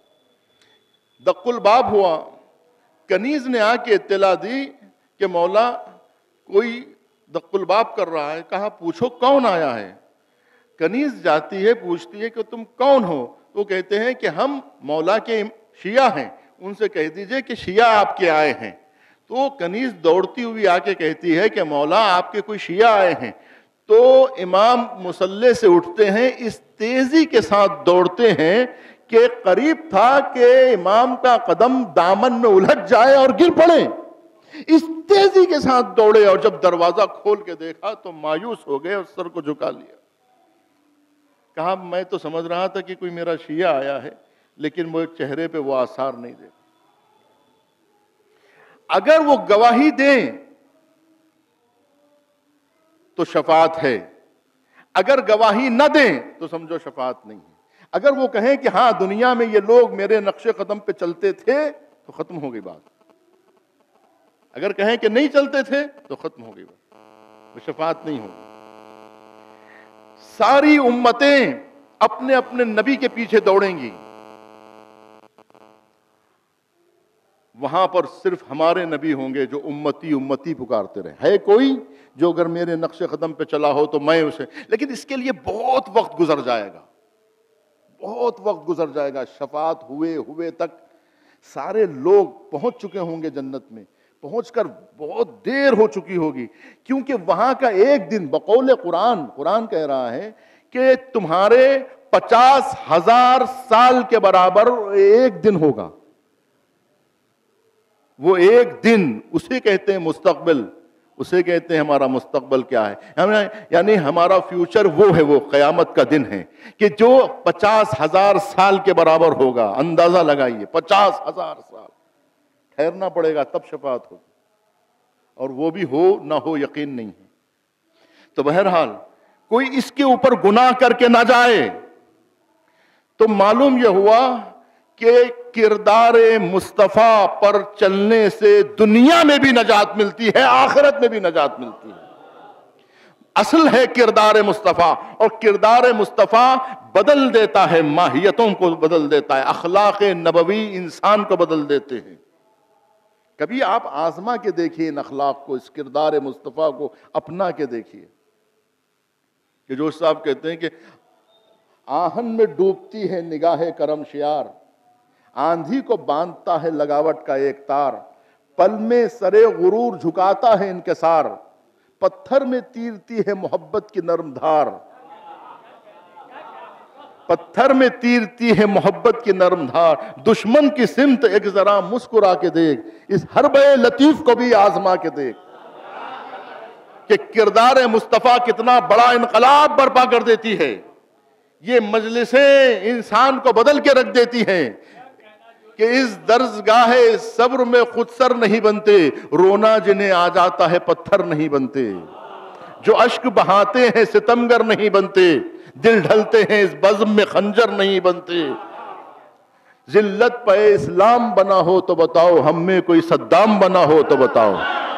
دق الباب ہوا، کنیز نے آ کے اطلاع دی کہ مولا کوئی دق الباب کر رہا ہے۔ کہا پوچھو کون آیا ہے؟ کنیز جاتی ہے، پوچھتی ہے کہ تم کون ہو؟ تو کہتے ہیں کہ ہم مولا کے شیعہ ہیں، ان سے کہہ دیجئے کہ شیعہ آپ کے آئے ہیں۔ تو کنیز دوڑتی ہوئی آ کے کہتی ہے کہ مولا آپ کے کوئی شیعہ آئے ہیں۔ تو امام مصلی سے اٹھتے ہیں، اس تیزی کے ساتھ دوڑتے ہیں کہ قریب تھا کہ امام کا قدم دامن میں الجھ جائے اور گر پڑے۔ اس تیزی کے ساتھ دوڑے اور جب دروازہ کھول کے دیکھا تو مایوس ہو گئے اور سر کو جھکا لیا۔ کہا میں تو سمجھ رہا تھا کہ کوئی میرا شیعہ آیا ہے، لیکن وہ چہرے پہ وہ آثار نہیں دیکھا۔ اگر وہ گواہی دیں تو شفاعت ہے، اگر گواہی نہ دیں تو سمجھو شفاعت نہیں ہے۔ اگر وہ کہیں کہ ہاں دنیا میں یہ لوگ میرے نقش قدم پہ چلتے تھے تو ختم ہو گئی بات، اگر کہیں کہ نہیں چلتے تھے تو ختم ہو گئی بات، وہ شفاعت نہیں ہوگی۔ ساری امتیں اپنے اپنے نبی کے پیچھے دوڑیں گی، وہاں پر صرف ہمارے نبی ہوں گے جو امتی امتی پکارتے رہے۔ ہے کوئی جو اگر میرے نقش قدم پہ چلا ہو تو میں اسے، لیکن اس کے لیے بہت وقت گزر جائے گا، بہت وقت گزر جائے گا۔ شفاعت ہوئے تک سارے لوگ پہنچ چکے ہوں گے جنت میں، پہنچ کر بہت دیر ہو چکی ہوگی، کیونکہ وہاں کا ایک دن بقول قرآن کہہ رہا ہے کہ تمہارے 50,000 سال کے برابر ایک دن ہوگا۔ وہ ایک دن اسے کہتے ہیں مستقبل، اسے کہتے ہیں ہمارا مستقبل کیا ہے، یعنی ہمارا فیوچر وہ ہے، وہ قیامت کا دن ہے کہ جو 50,000 سال کے برابر ہوگا۔ اندازہ لگائیے 50,000 سال ٹھہرنا پڑے گا تب شفاعت ہوگی، اور وہ بھی ہو نہ ہو یقین نہیں ہے۔ تو بہرحال کوئی اس کے اوپر گناہ کر کے نہ جائے۔ تو معلوم یہ ہوا کہ کردار مصطفیٰ پر چلنے سے دنیا میں بھی نجات ملتی ہے، آخرت میں بھی نجات ملتی ہے۔ اصل ہے کردار مصطفیٰ، اور کردار مصطفیٰ بدل دیتا ہے، ماہیتوں کو بدل دیتا ہے، اخلاق نبوی انسان کو بدل دیتے ہیں۔ کبھی آپ آزما کے دیکھیے ان اخلاق کو، اس کردار مصطفیٰ کو اپنا کے دیکھیے۔ کہ جوش صاحب کہتے ہیں کہ آہن میں ڈوبتی ہے نگاہ کرم شیار، آندھی کو باندھتا ہے لگاوٹ کا ایک تار، پل میں سرے غرور جھکاتا ہے انکسار، پتھر میں تیرتی ہے محبت کی نرم دھار، پتھر میں تیرتی ہے محبت کی نرم دھار، دشمن کی سمت ایک ذرا مسکرا کے دیکھ، اس حربے لطیف کو بھی آزما کے دیکھ۔ کہ کردار مصطفیٰ کتنا بڑا انقلاب برپا کر دیتی ہے، یہ مجلسیں انسان کو بدل کے رکھ دیتی ہیں کہ اس درسگاہ صبر میں خود سر نہیں بنتے، رونا جنہیں آ جاتا ہے پتھر نہیں بنتے، جو اشک بہاتے ہیں ستمگر نہیں بنتے، دل ڈھلتے ہیں اس بزم میں خنجر نہیں بنتے۔ ذلت پہ اسلام بنا ہو تو بتاؤ، ہم میں کوئی صدام بنا ہو تو بتاؤ۔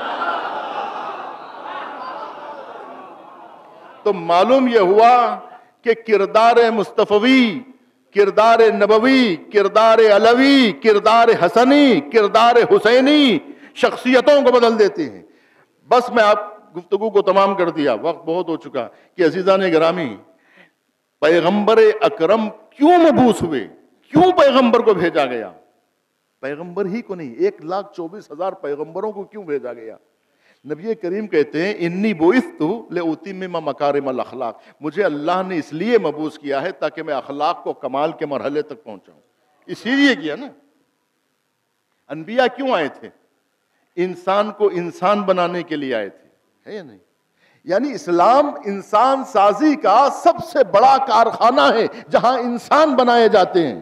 تو معلوم یہ ہوا کہ کردار مصطفی، کردار نبوی، کردار علوی، کردار حسنی، کردار حسینی شخصیتوں کو بدل دیتے ہیں۔ بس میں آپ گفتگو کو تمام کر دیا، وقت بہت ہو چکا کہ عزیزان گرامی، پیغمبر اکرم کیوں مبعوث ہوئے، کیوں क्यों पैगंबर को भेजा गया? पैगंबर ही को नहीं, 1,24,000 पैगंबरों को क्यों भेजा गया? नबी करीम कहते हैं इन्नी बुइस्तु लिउतिम्मिम मकारिमल अखलाक, मुझे अल्लाह ने इसलिए मबूस किया है ताकि मैं अखलाक को कमाल के मरहले तक पहुंचाऊं। इसीलिए किया ना। अनबिया क्यों आए थे? इंसान को इंसान बनाने के लिए आए थे, है या नहीं? यानी इस्लाम इंसान साजी का सबसे बड़ा कारखाना है जहां इंसान बनाए जाते हैं।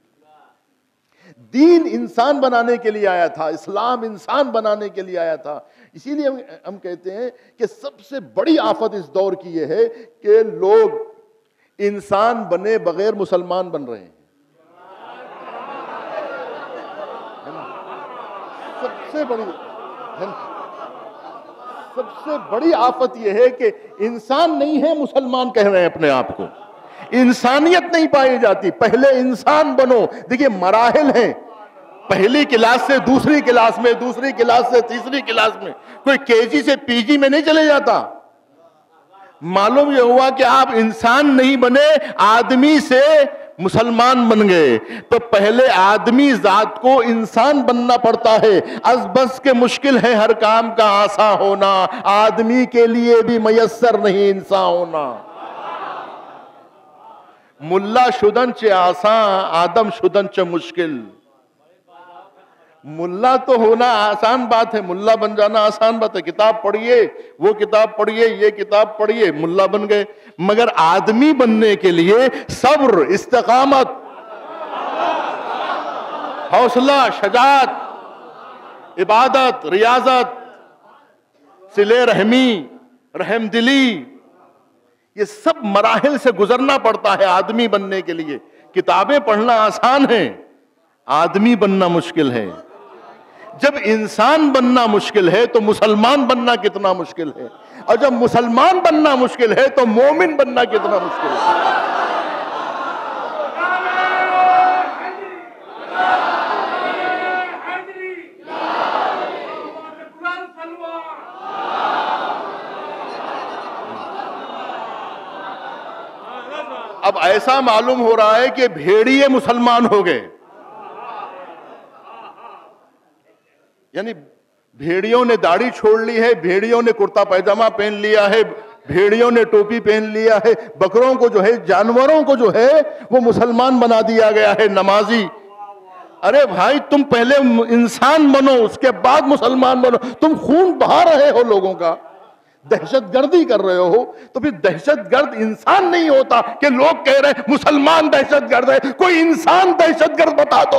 दीन इंसान बनाने के लिए आया था, इस्लाम इंसान बनाने के लिए आया था। इसीलिए हम कहते हैं कि सबसे बड़ी आफत इस दौर की यह है कि लोग इंसान बने बगैर मुसलमान बन रहे हैं। सबसे बड़ी आफत यह है कि इंसान नहीं है, मुसलमान कह रहे हैं अपने आप को। इंसानियत नहीं पाई जाती। पहले इंसान बनो। देखिए मराहिल हैं, पहली क्लास से दूसरी क्लास में, दूसरी क्लास से तीसरी क्लास में, कोई केजी से पीजी में नहीं चले जाता। मालूम यह हुआ कि आप इंसान नहीं बने, आदमी से मुसलमान बन गए। तो पहले आदमी जात को इंसान बनना पड़ता है। अज़बस के मुश्किल है हर काम का आसा होना, आदमी के लिए भी मयस्सर नहीं इंसान होना। मुल्ला शुदन चे आसान, आदम शुदन चे मुश्किल। मुल्ला तो होना आसान बात है, मुल्ला बन जाना आसान बात है। किताब पढ़िए, वो किताब पढ़िए, ये किताब पढ़िए, मुल्ला बन गए। मगर आदमी बनने के लिए सब्र, इस्तिकामत, हौसला, शजात, इबादत, रियाजत, सिले रहमी, रहमदिली, ये सब मराहिल से गुजरना पड़ता है आदमी बनने के लिए। किताबें पढ़ना आसान है, आदमी बनना मुश्किल है। जब इंसान बनना मुश्किल है तो मुसलमान बनना कितना मुश्किल है, और जब मुसलमान बनना मुश्किल है तो मोमिन बनना कितना मुश्किल है। अब ऐसा मालूम हो रहा है कि भेड़िए मुसलमान हो गए। यानी भेड़ियों ने दाढ़ी छोड़ ली है, भेड़ियों ने कुर्ता पैजामा पहन लिया है, भेड़ियों ने टोपी पहन लिया है। बकरों को जो है, जानवरों को जो है वो मुसलमान बना दिया गया है, नमाजी। अरे भाई तुम पहले इंसान बनो, उसके बाद मुसलमान बनो। तुम खून बहा रहे हो लोगों का, दहशतगर्दी कर रहे हो। तो फिर दहशतगर्द इंसान नहीं होता कि लोग कह रहे हैं मुसलमान दहशतगर्द है। कोई इंसान दहशतगर्द बता दो।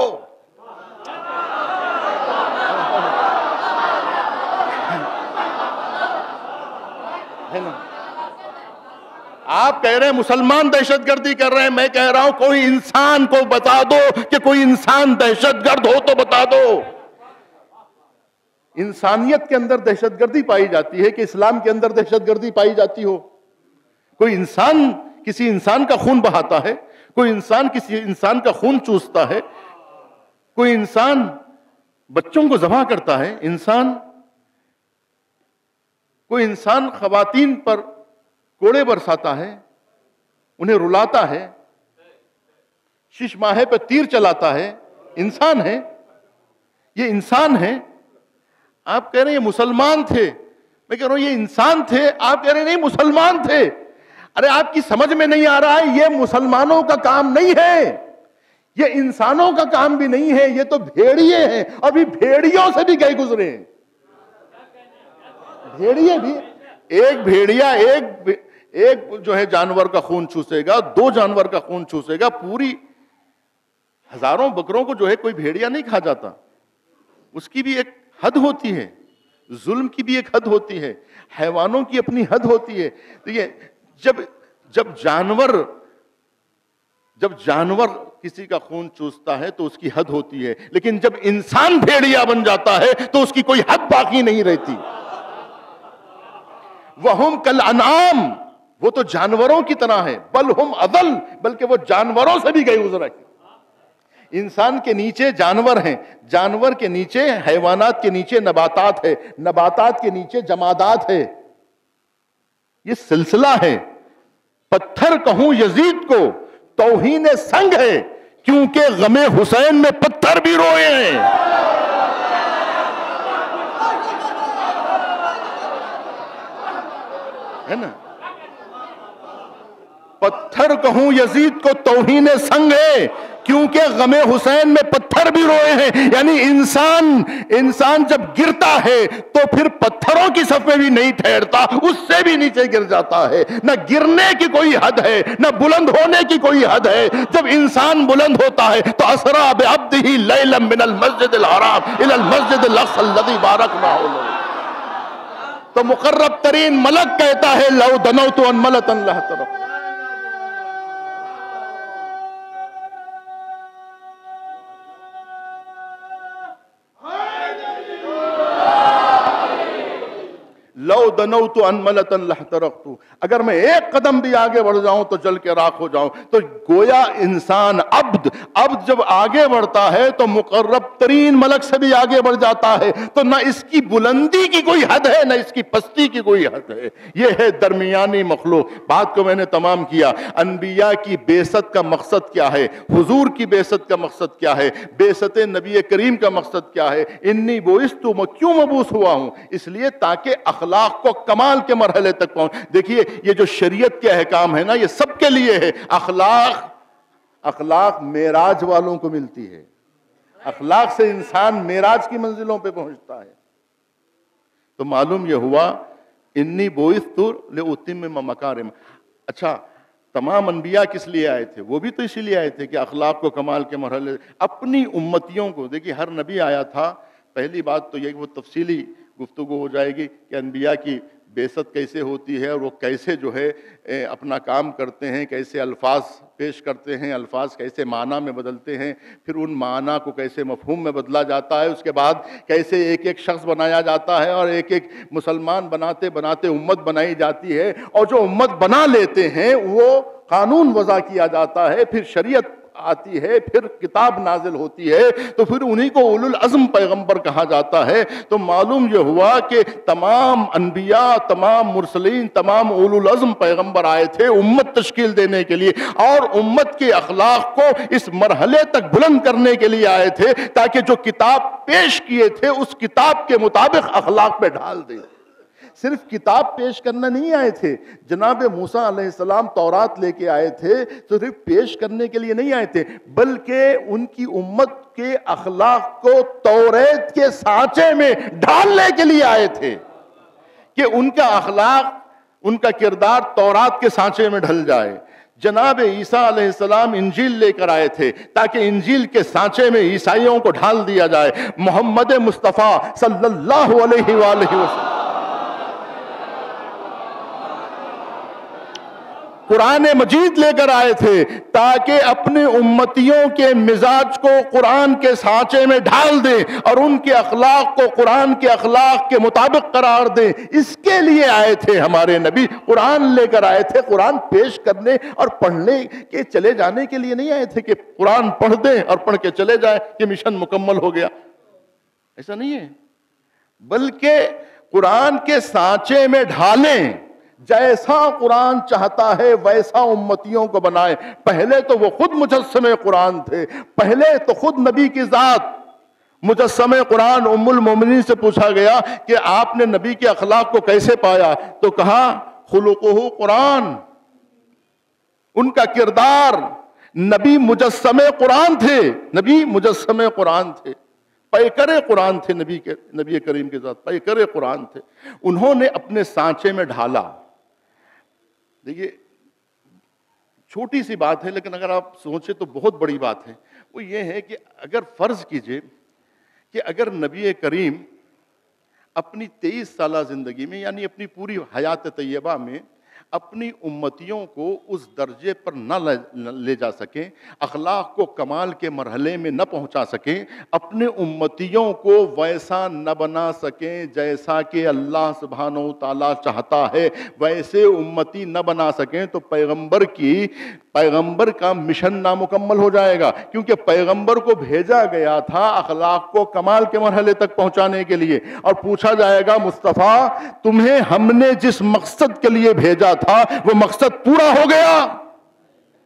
है ना? आप कह रहे हैं मुसलमान दहशतगर्दी कर रहे हैं, मैं कह रहा हूं कोई इंसान को बता दो कि कोई इंसान दहशतगर्द हो तो बता दो। इंसानियत के अंदर दहशतगर्दी पाई जाती है कि इस्लाम के अंदर दहशतगर्दी पाई जाती हो? कोई इंसान किसी इंसान का खून बहाता है, कोई इंसान किसी इंसान का खून चूसता है, कोई इंसान बच्चों को ज़बह करता है, कोई इंसान खवातीन पर कोड़े बरसाता है, उन्हें रुलाता है, शीशमाहे पर तीर चलाता है, इंसान है। ये इंसान है। आप कह रहे हैं ये मुसलमान थे, मैं कह रहा हूं ये इंसान थे। आप कह रहे हैं नहीं मुसलमान थे। अरे आपकी समझ में नहीं आ रहा है, ये मुसलमानों का काम नहीं है, ये इंसानों का काम भी नहीं है, ये तो भेड़िए हैं। अभी भेड़ियों से भी गए गुजरे हैं। भेड़िए भी, एक भेड़िया एक जो है जानवर का खून चूसेगा, 2 जानवर का खून चूसेगा, पूरी हजारों बकरों को जो है कोई भेड़िया नहीं खा जाता। उसकी भी एक हद होती है, जुल्म की भी एक हद होती है, हैवानों की अपनी हद होती है। तो ये जब जानवर किसी का खून चूसता है तो उसकी हद होती है, लेकिन जब इंसान भेड़िया बन जाता है तो उसकी कोई हद बाकी नहीं रहती। वहुम कल अनाम, वो तो जानवरों की तरह है। बल हुम अदल, बल्कि वो जानवरों से भी गए गुजरे। इंसान के नीचे जानवर हैं, जानवर के नीचे हैवानात के नीचे नबातात है, नबातात के नीचे जमादात है। ये सिलसिला है। पत्थर कहूं यजीद को तौहीन संग है, کیونکہ غم حسین میں پتھر بھی روئے ہیں. ہے نا؟ پتھر کہوں یزید کو توہین سنگ ہے کیونکہ غم حسین میں پتھر بھی روئے ہیں. یعنی انسان جب گرتا ہے تو پھر پتھروں کی صف میں بھی نہیں ٹھہرتا, اس سے بھی نیچے گر جاتا ہے. نہ گرنے کی کوئی حد ہے, نہ بلند ہونے کی کوئی حد ہے. جب انسان بلند ہوتا ہے تو اسرا بعبدہ لیلا من المسجد الحرام الی المسجد الاقصی الذی بارکنا حولہ. تو مقرب ترین ملک کہتا ہے لو دنوت انملۃ لاحترقت. لو دنوت انملۃ لاحترقت. اگر میں ایک قدم بھی آگے بڑھ جاؤں تو جل کے راکھ ہو جاؤں. تو گویا انسان عبد جب آگے بڑھتا ہے تو مقرب ترین ملک سے بھی آگے بڑھ جاتا ہے. تو نہ اس کی بلندی کی کوئی حد ہے, نہ اس کی پستی کی کوئی حد ہے. یہ ہے درمیانی مخلوق. بات کو میں نے تمام کیا. انبیاء کی بعثت کا مقصد کیا ہے, حضور کی بعثت کا مقصد کیا ہے, بعثت نبی کریم کا مقصد کیا ہے. انی بعثت, میں کیوں مبعوث ہوا ہوں؟ اس لیے تاکہ اخلاق کو کمال کے مرحلے تک پہنچ. دیکھیے یہ جو شریعت کے احکام ہے نا, یہ سب کے لیے ہے. اخلاق معراج والوں کو ملتی ہے. اخلاق سے انسان معراج کی منزلوں پہ پہنچتا ہے. تو معلوم یہ ہوا انی بعثت لأتمم مکارم. اچھا, تمام انبیاء کس لیے آئے تھے؟ وہ بھی تو اسی لیے آئے تھے کہ اخلاق کو کمال کے مرحلے, اپنی امتیوں کو. دیکھیے ہر نبی آیا تھا. پہلی بات تو یہ کہ وہ تفصیلی گفتگو ہو جائے گی کہ انبیاء کی بعثت کیسے ہوتی ہے اور وہ کیسے جو ہے اپنا کام کرتے ہیں, کیسے الفاظ پیش کرتے ہیں, الفاظ کیسے معنی میں بدلتے ہیں, پھر ان معنی کو کیسے مفہوم میں بدلا جاتا ہے, اس کے بعد کیسے ایک ایک شخص بنایا جاتا ہے اور ایک ایک مسلمان بناتے بناتے امت بنائی جاتی ہے. اور جو امت بنا لیتے ہیں وہ قانون وضع کیا جاتا ہے, پھر شریعت آتی ہے, پھر کتاب نازل ہوتی ہے, تو پھر انہی کو اولو العزم پیغمبر کہا جاتا ہے. تو معلوم یہ ہوا کہ تمام انبیاء, تمام مرسلین, تمام اولو العزم پیغمبر آئے تھے امت تشکیل دینے کے لیے, اور امت کے اخلاق کو اس مرحلے تک بلند کرنے کے لیے آئے تھے تاکہ جو کتاب پیش کیے تھے اس کتاب کے مطابق اخلاق پہ ڈھال دیں. صرف کتاب پیش کرنا نہیں آئے تھے. جناب موسیٰ علیہ السلام تورات لے کے آئے تھے, تو صرف پیش کرنے کے لیے نہیں آئے تھے, بلکہ ان کی امت کے اخلاق کو توریت کے سانچے میں ڈھالنے کے لیے آئے تھے کہ ان کا اخلاق, ان کا کردار تورات کے سانچے میں ڈھل جائے. جناب عیسیٰ علیہ السلام انجیل لے کر آئے تھے تاکہ انجیل کے سانچے میں عیسائیوں کو ڈھال دیا جائے. محمد مصطفیٰ صلی اللہ علیہ وآلہ وسلم قرآن مجید لے کر آئے تھے تاکہ اپنے امتیوں کے مزاج کو قرآن کے سانچے میں ڈھال دیں اور ان کے اخلاق کو قرآن کے اخلاق کے مطابق قرار دیں. اس کے لیے آئے تھے ہمارے نبی. قرآن لے کر آئے تھے, قرآن پیش کرنے اور پڑھنے کے چلے جانے کے لیے نہیں آئے تھے کہ قرآن پڑھ دیں اور پڑھ کے چلے جائیں کہ مشن مکمل ہو گیا. ایسا نہیں ہے, بلکہ قرآن کے سانچے میں ڈھالیں. جیسا قرآن چاہتا ہے ویسا امتیوں کو بنائے. پہلے تو وہ خود مجسم قرآن تھے, پہلے تو خود نبی کی ذات مجسم قرآن. ام المومنین سے پوچھا گیا کہ آپ نے نبی کے اخلاق کو کیسے پایا, تو کہا خلقہ قرآن. ان کا کردار, نبی مجسم قرآن تھے, نبی مجسم قرآن تھے, پیکر قرآن تھے. نبی کریم کے ذات پیکر قرآن تھے. انہوں نے اپنے سانچے میں ڈھالا. دیکھیے چھوٹی سی بات ہے لیکن اگر آپ سوچیں تو بہت بڑی بات ہے. وہ یہ ہے کہ اگر فرض کیجئے کہ اگر نبی کریم اپنی 23 سالہ زندگی میں, یعنی اپنی پوری حیات طیبہ میں, اپنی امتیوں کو اس درجے پر نہ لے جا سکیں, اخلاق کو کمال کے مرحلے میں نہ پہنچا سکیں, اپنے امتیوں کو ویسا نہ بنا سکیں جیسا کہ اللہ سبحانہ و تعالیٰ چاہتا ہے, ویسے امتی نہ بنا سکیں, تو پیغمبر کا مشن نامکمل ہو جائے گا. کیونکہ پیغمبر کو بھیجا گیا تھا اخلاق کو کمال کے مرحلے تک پہنچانے کے لیے, اور پوچھا جائے گا مصطفیٰ تمہیں ہم نے جس مقصد کے لیے بھیجا تھا وہ مقصد پورا ہو گیا؟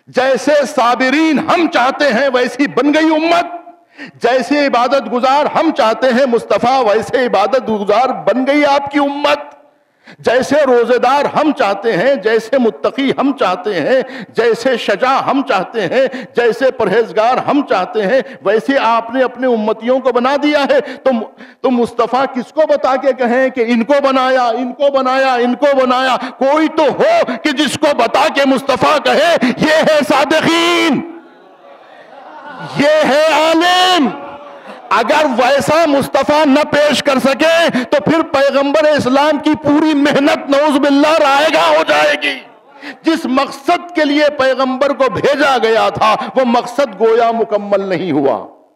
جیسے صابرین ہم چاہتے ہیں ویسی بن گئی امت، جیسے عبادت گزار ہم چاہتے ہیں مصطفیٰ ویسے عبادت گزار بن گئی آپ کی امت، جیسے روزے دار ہم چاہتے ہیں، جیسے متقی ہم چاہتے ہیں، جیسے شجاع ہم چاہتے ہیں، جیسے پرہیزگار ہم چاہتے ہیں، ویسے آپ نے اپنے امتیوں کو بنا دیا ہے۔ تو مصطفیٰ کس کو بتا کے کہیں کہ ان کو بنایا، ان کو بنایا، ان کو بنایا؟ کوئی تو ہو کہ جس کو بتا کے مصطفیٰ کہے یہ ہے صادقین، یہ ہے عالم۔ اگر ویسا مصطفیٰ نہ پیش کر سکے تو پھر پیغمبر اسلام کی پوری محنت نعوذ باللہ رائیگاں ہو جائے گی۔ جس مقصد کے لیے پیغمبر کو بھیجا گیا تھا وہ مقصد گویا مکمل نہیں ہوا۔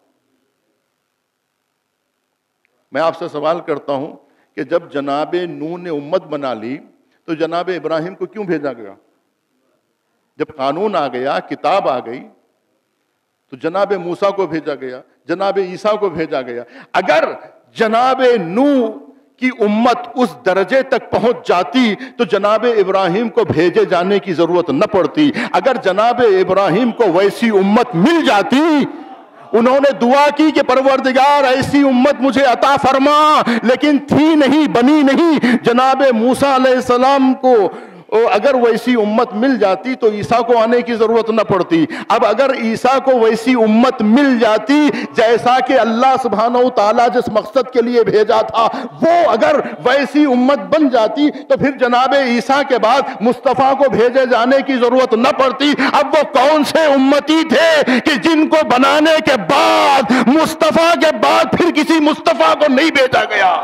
میں آپ سے سوال کرتا ہوں کہ جب جناب نوح نے امت بنا لی تو جناب ابراہیم کو کیوں بھیجا گیا؟ جب قانون آ گیا، کتاب آ گئی، تو جناب موسیٰ کو بھیجا گیا، جناب عیسیٰ کو بھیجا گیا۔ اگر جناب نوح کی امت اس درجے تک پہنچ جاتی تو جناب ابراہیم کو بھیجے جانے کی ضرورت نہ پڑتی۔ اگر جناب ابراہیم کو ویسی امت مل جاتی، انہوں نے دعا کی کہ پروردگار ایسی امت مجھے عطا فرما، لیکن تھی نہیں، بنی نہیں۔ جناب موسیٰ علیہ السلام کو اگر ویسی امت مل جاتی تو عیسیٰ کو آنے کی ضرورت نہ پڑتی۔ اب اگر عیسیٰ کو ویسی امت مل جاتی جیسا کہ اللہ سبحانہ و تعالیٰ جس مقصد کے لیے بھیجا تھا وہ اگر ویسی امت بن جاتی تو پھر جناب عیسیٰ کے بعد مصطفیٰ کو بھیجے جانے کی ضرورت نہ پڑتی۔ اب وہ کون سے امتی تھے کہ جن کو بنانے کے بعد مصطفیٰ کے بعد پھر کسی مصطفیٰ کو نہیں بھیجا گیا؟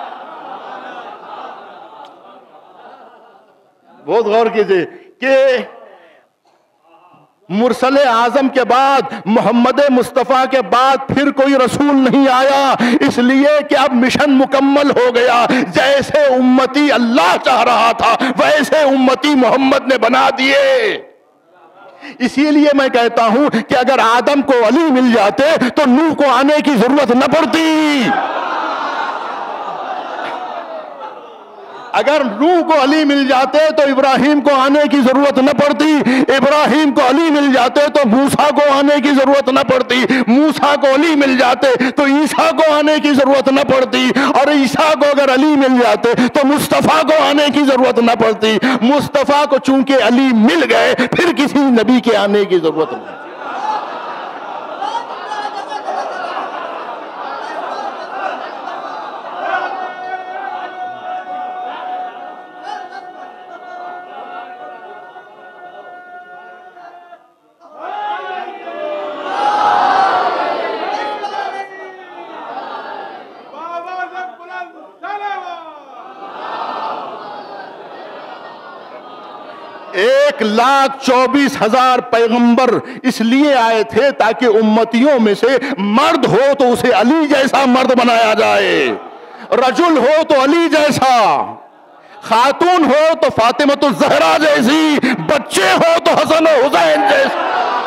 بہت غور کیجئے کہ مرسل اعظم کے بعد، محمد مصطفیٰ کے بعد پھر کوئی رسول نہیں آیا، اس لیے کہ اب مشن مکمل ہو گیا۔ جیسے امتی اللہ چاہ رہا تھا ویسے امتی محمد نے بنا دیے۔ اسی لیے میں کہتا ہوں کہ اگر آدم کو علی مل جاتے تو نوح کو آنے کی ضرورت نہ پڑتی۔ اگر نوح کو علی مل جاتے تو ابراہیم کو آنے کی ضرورت نہ پڑتی، ابراہیم کو علی مل جاتے تو موسیٰ کو آنے کی ضرورت نہ پڑتی، موسیٰ کو علی مل جاتے تو عیسیٰ کو آنے کی ضرورت نہ پڑتی، اور عیسیٰ کو اگر علی مل جاتے تو مصطفیٰ کو آنے کی ضرورت نہ پڑتی۔ مصطفیٰ کو چونکہ علی مل گئے پھر کسی نبی کے آنے کی ضرورت نہیں۔ ایک 1,24,000 پیغمبر اس لیے آئے تھے تاکہ امتیوں میں سے مرد ہو تو اسے علی جیسا مرد بنایا جائے، رجل ہو تو علی جیسا، خاتون ہو تو فاطمۃ الزہرا جیسی، بچے ہو تو حسن و حسین جیسے۔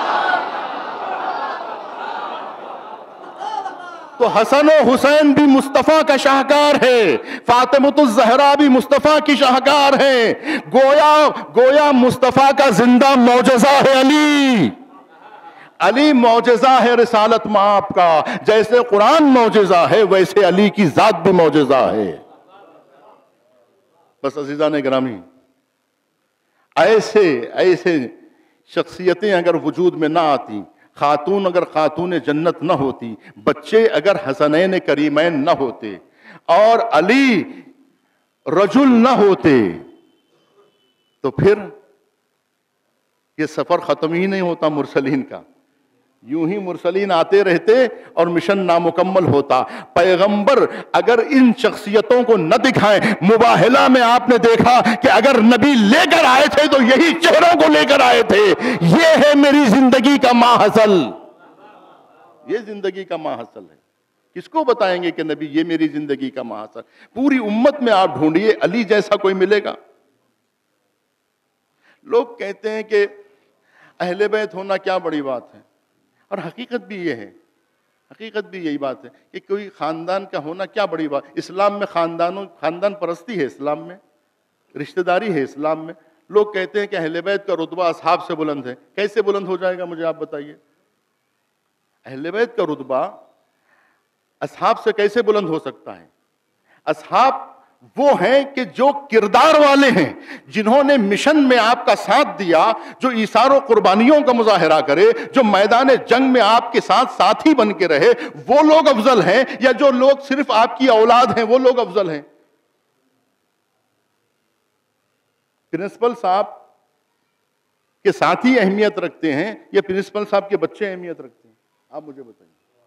تو حسن و حسین بھی مصطفیٰ کا شاہکار ہے، فاطمۃ الزہرا بھی مصطفیٰ کی شاہکار ہے۔ گویا مصطفیٰ کا زندہ معجزہ ہے علی۔ علی معجزہ ہے رسالت مآب کا، جیسے قرآن معجزہ ہے ویسے علی کی ذات بھی معجزہ ہے۔ بس عزیزان گرامی، ایسے شخصیتیں اگر وجود میں نہ آتی، خاتون اگر خاتون جنت نہ ہوتی، بچے اگر حسنین کریمین نہ ہوتے، اور علی رجل نہ ہوتے، تو پھر یہ سفر ختم ہی نہیں ہوتا مرسلین کا۔ یوں ہی مرسلین آتے رہتے اور مشن نامکمل ہوتا۔ پیغمبر اگر ان شخصیتوں کو نہ دکھائیں، مباہلہ میں آپ نے دیکھا کہ اگر نبی لے کر آئے تھے تو یہی چہروں کو لے کر آئے تھے۔ یہ ہے میری زندگی کا ماحصل، یہ زندگی کا ماحصل ہے۔ کس کو بتائیں گے کہ نبی یہ میری زندگی کا ماحصل؟ پوری امت میں آپ ڈھونڈیے علی جیسا کوئی ملے گا؟ لوگ کہتے ہیں کہ اہل بیت ہونا کیا بڑی بات ہے، اور حقیقت بھی یہ ہے، حقیقت بھی یہی بات ہے کہ کوئی خاندان کا ہونا کیا بڑی بات۔ اسلام میں خاندان پرستی ہے، اسلام میں رشتہ داری ہے، اسلام میں لوگ کہتے ہیں کہ اہل بیت کا رتبہ اصحاب سے بلند ہے. کیسے بلند ہو جائے گا مجھے آپ بتائیے؟ اہل بیت کا رتبہ اصحاب سے کیسے بلند ہو سکتا ہے؟ اصحاب وہ ہیں کہ جو کردار والے ہیں، جنہوں نے مشن میں آپ کا ساتھ دیا، جو ایثار و قربانیوں کا مظاہرہ کرے، جو میدان جنگ میں آپ کے ساتھ ساتھی بن کے رہے، وہ لوگ افضل ہیں یا جو لوگ صرف آپ کی اولاد ہیں وہ لوگ افضل ہیں؟ پرنسپل صاحب کے ساتھی اہمیت رکھتے ہیں یا پرنسپل صاحب کے بچے اہمیت رکھتے ہیں؟ آپ مجھے بتائیے.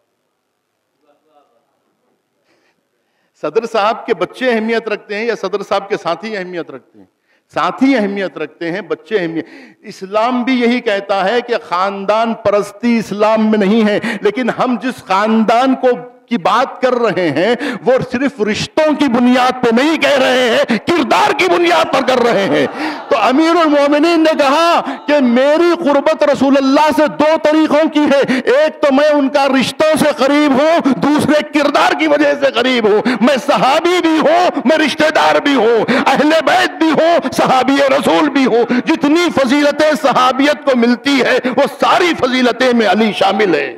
صدر صاحب کے بچے اہمیت رکھتے ہیں یا صدر صاحب کے ساتھی اہمیت رکھتے ہیں؟ ساتھی اہمیت رکھتے ہیں، بچے اہمیت. اسلام بھی یہی کہتا ہے کہ خاندان پرستی اسلام میں نہیں ہے، لیکن ہم جس خاندان کی بات کر رہے ہیں وہ صرف رشتوں کی بنیاد پہ نہیں کہہ رہے ہیں، کردار کی بنیاد پر کر رہے ہیں. تو امیر المومنین نے کہا کہ میری قربت رسول اللہ سے دو طریقوں کی ہے، ایک تو میں ان کا رشتوں سے قریب ہوں، دوسرے کردار کی وجہ سے قریب ہوں. میں صحابی بھی ہوں، میں رشتہ دار بھی ہوں، اہل بیت بھی ہوں، صحابی رسول بھی ہوں. جتنی فضیلتیں صحابیت کو ملتی ہے وہ ساری فضیلتیں میں علی شامل ہے.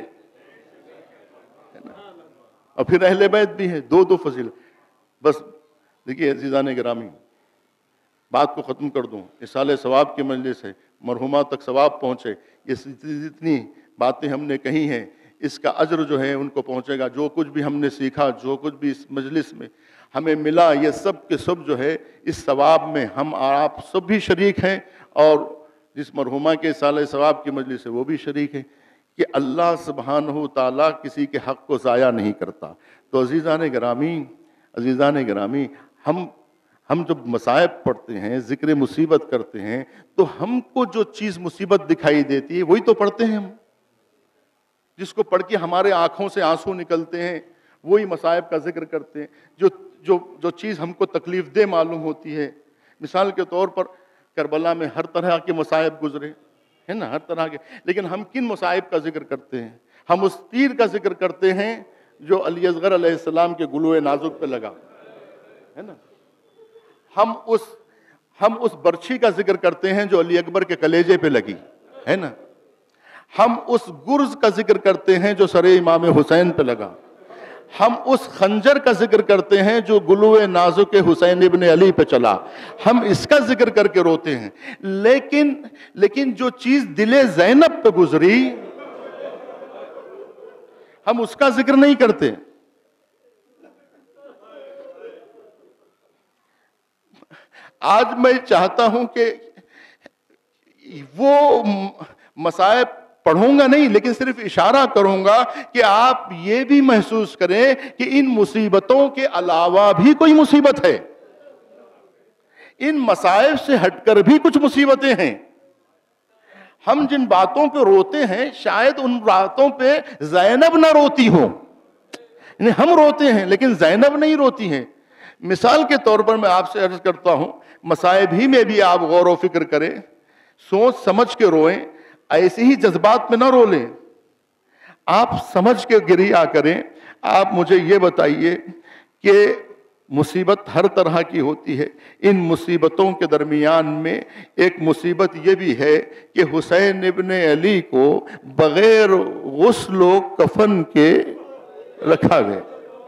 اور پھر اہل بیت بھی ہے، دو فضیلت. بس دیکھیے عزیزان گرامی، بات کو ختم کر دوں. اصالہ ثواب کی مجلس ہے، مرحومہ تک ثواب پہنچے. یہ جتنی باتیں ہم نے کہی ہیں اس کا اجر جو ہے ان کو پہنچے گا. جو کچھ بھی ہم نے سیکھا، جو کچھ بھی اس مجلس میں ہمیں ملا، یہ سب کے سب جو ہے اس ثواب میں ہم اور آپ سب بھی شریک ہیں، اور جس مرحومہ کے اصالہ ثواب کی مجلس ہے وہ بھی شریک ہے. کہ اللہ سبحانہ تعالیٰ کسی کے حق کو ضائع نہیں کرتا. تو عزیزان گرامی، ہم جب مصائب پڑھتے ہیں، ذکر مصیبت کرتے ہیں، تو ہم کو جو چیز مصیبت دکھائی دیتی ہے وہی تو پڑھتے ہیں ہم. جس کو پڑھ کے ہمارے آنکھوں سے آنسو نکلتے ہیں وہی مصائب کا ذکر کرتے ہیں. جو چیز ہم کو تکلیف دہ معلوم ہوتی ہے، مثال کے طور پر کربلا میں ہر طرح کے مصائب گزرے ہے نا، ہر طرح کے، لیکن ہم کن مصائب کا ذکر کرتے ہیں؟ ہم اس تیر کا ذکر کرتے ہیں جو علی اصغر علیہ السلام کے گلوئے نازک پہ لگا ہے نا. ہم اس برچھی کا ذکر کرتے ہیں جو علی اکبر کے کلیجے پہ لگی ہے نا. ہم اس گرز کا ذکر کرتے ہیں جو سر امام حسین پہ لگا. ہم اس خنجر کا ذکر کرتے ہیں جو گلوئے نازک حسین ابن علی پہ چلا. ہم اس کا ذکر کر کے روتے ہیں. لیکن جو چیز دل زینب پہ گزری ہم اس کا ذکر نہیں کرتے. آج میں چاہتا ہوں کہ وہ مصائب پڑھوں گا نہیں، لیکن صرف اشارہ کروں گا کہ آپ یہ بھی محسوس کریں کہ ان مصیبتوں کے علاوہ بھی کوئی مصیبت ہے. ان مصائب سے ہٹ کر بھی کچھ مصیبتیں ہیں. ہم جن باتوں پہ روتے ہیں شاید ان باتوں پہ زینب نہ روتی ہو. ہم روتے ہیں لیکن زینب نہیں روتی ہیں. مثال کے طور پر میں آپ سے عرض کرتا ہوں، مصائب ہی میں بھی آپ غور و فکر کریں، سوچ سمجھ کے روئیں. ایسے ہی جذبات میں نہ رو لیں، آپ سمجھ کے گریہ کریں. آپ مجھے یہ بتائیے کہ مصیبت ہر طرح کی ہوتی ہے. ان مصیبتوں کے درمیان میں ایک مصیبت یہ بھی ہے کہ حسین ابن علی کو بغیر غسل و کفن کے رکھا گیا.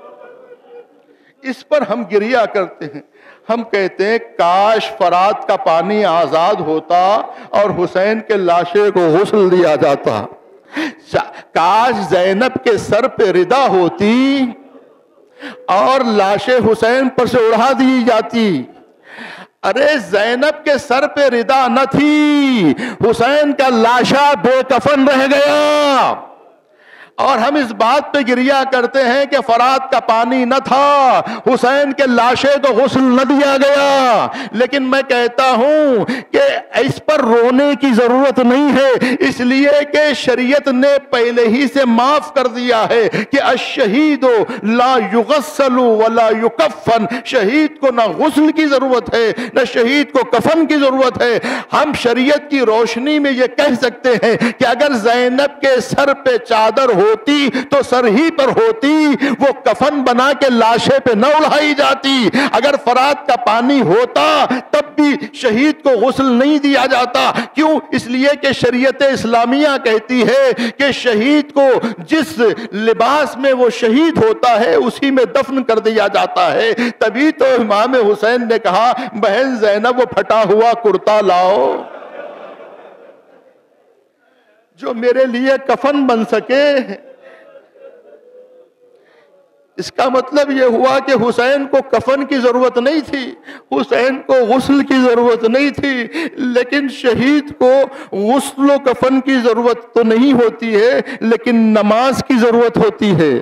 اس پر ہم گریہ کرتے ہیں. ہم کہتے ہیں کاش فرات کا پانی آزاد ہوتا اور حسین کے لاشے کو غسل دیا جاتا. کاش زینب کے سر پہ ردا ہوتی اور لاش حسین پر سے اڑا دی جاتی. ارے زینب کے سر پہ ردا نہ تھی، حسین کا لاشا بے کفن رہ گیا. اور ہم اس بات پہ گریہ کرتے ہیں کہ فرات کا پانی نہ تھا، حسین کے لاشے کو غسل نہ دیا گیا. لیکن میں کہتا ہوں کہ اس پر رونے کی ضرورت نہیں ہے، اس لیے کہ شریعت نے پہلے ہی سے معاف کر دیا ہے کہ الشہید لا یغسل ولا یکفن. شہید کو نہ غسل کی ضرورت ہے نہ شہید کو کفن کی ضرورت ہے. ہم شریعت کی روشنی میں یہ کہہ سکتے ہیں کہ اگر زینب کے سر پہ چادر ہو ہوتی تو سر ہی پر ہوتی، وہ کفن بنا کے لاشے پہ نہ اڑائی جاتی۔ اگر فرات کا پانی ہوتا تب بھی شہید کو غسل نہیں دیا جاتا۔ کیوں؟ اس لیے کہ شریعت اسلامیہ کہتی ہے کہ شہید کو جس لباس میں وہ شہید ہوتا ہے اسی میں دفن کر دیا جاتا ہے۔ تبھی تو امام حسین نے کہا بہن زینب وہ پھٹا ہوا کرتا لاؤ جو میرے لیے کفن بن سکے۔ اس کا مطلب یہ ہوا کہ حسین کو کفن کی ضرورت نہیں تھی، حسین کو غسل کی ضرورت نہیں تھی، لیکن شہید کو غسل و کفن کی ضرورت تو نہیں ہوتی ہے لیکن نماز کی ضرورت ہوتی ہے۔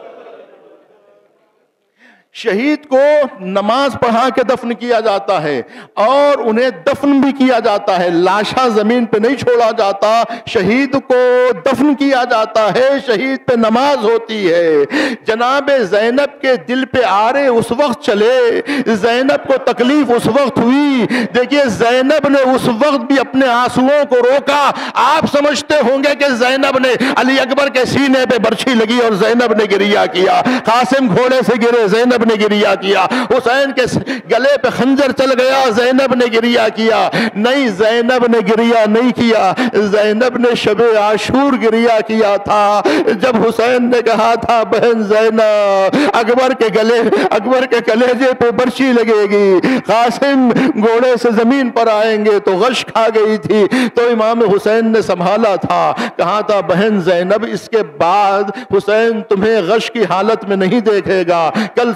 شہید کو نماز پڑھا کے دفن کیا جاتا ہے اور انہیں دفن بھی کیا جاتا ہے، لاشا زمین پہ نہیں چھوڑا جاتا، شہید کو دفن کیا جاتا ہے، شہید پہ نماز ہوتی ہے۔ جناب زینب کے دل پہ آرے اس وقت چلے، زینب کو تکلیف اس وقت ہوئی۔ دیکھیے زینب نے اس وقت بھی اپنے آنسوؤں کو روکا۔ آپ سمجھتے ہوں گے کہ زینب نے علی اکبر کے سینے پہ برچھی لگی اور زینب نے گریہ کیا، قاسم گھوڑے سے گرے زینب نے گریہ کیا، حسین کے گلے پہ خنجر چل گیا زینب نے گریہ کیا۔ نہیں، زینب نے گریہ نہیں کیا، زینب نے شب عاشور گریہ کیا تھا جب حسین نے کہا تھا بہن زینب اکبر کے کلیجے پہ برچھی لگے گی، قاسم گھوڑے سے زمین پر آئیں گے تو غش کھا گئی تھی، تو امام حسین نے سنبھالا تھا، کہا تھا بہن زینب اس کے بعد حسین تمہیں غش کی حالت میں نہیں دیکھے گا، کل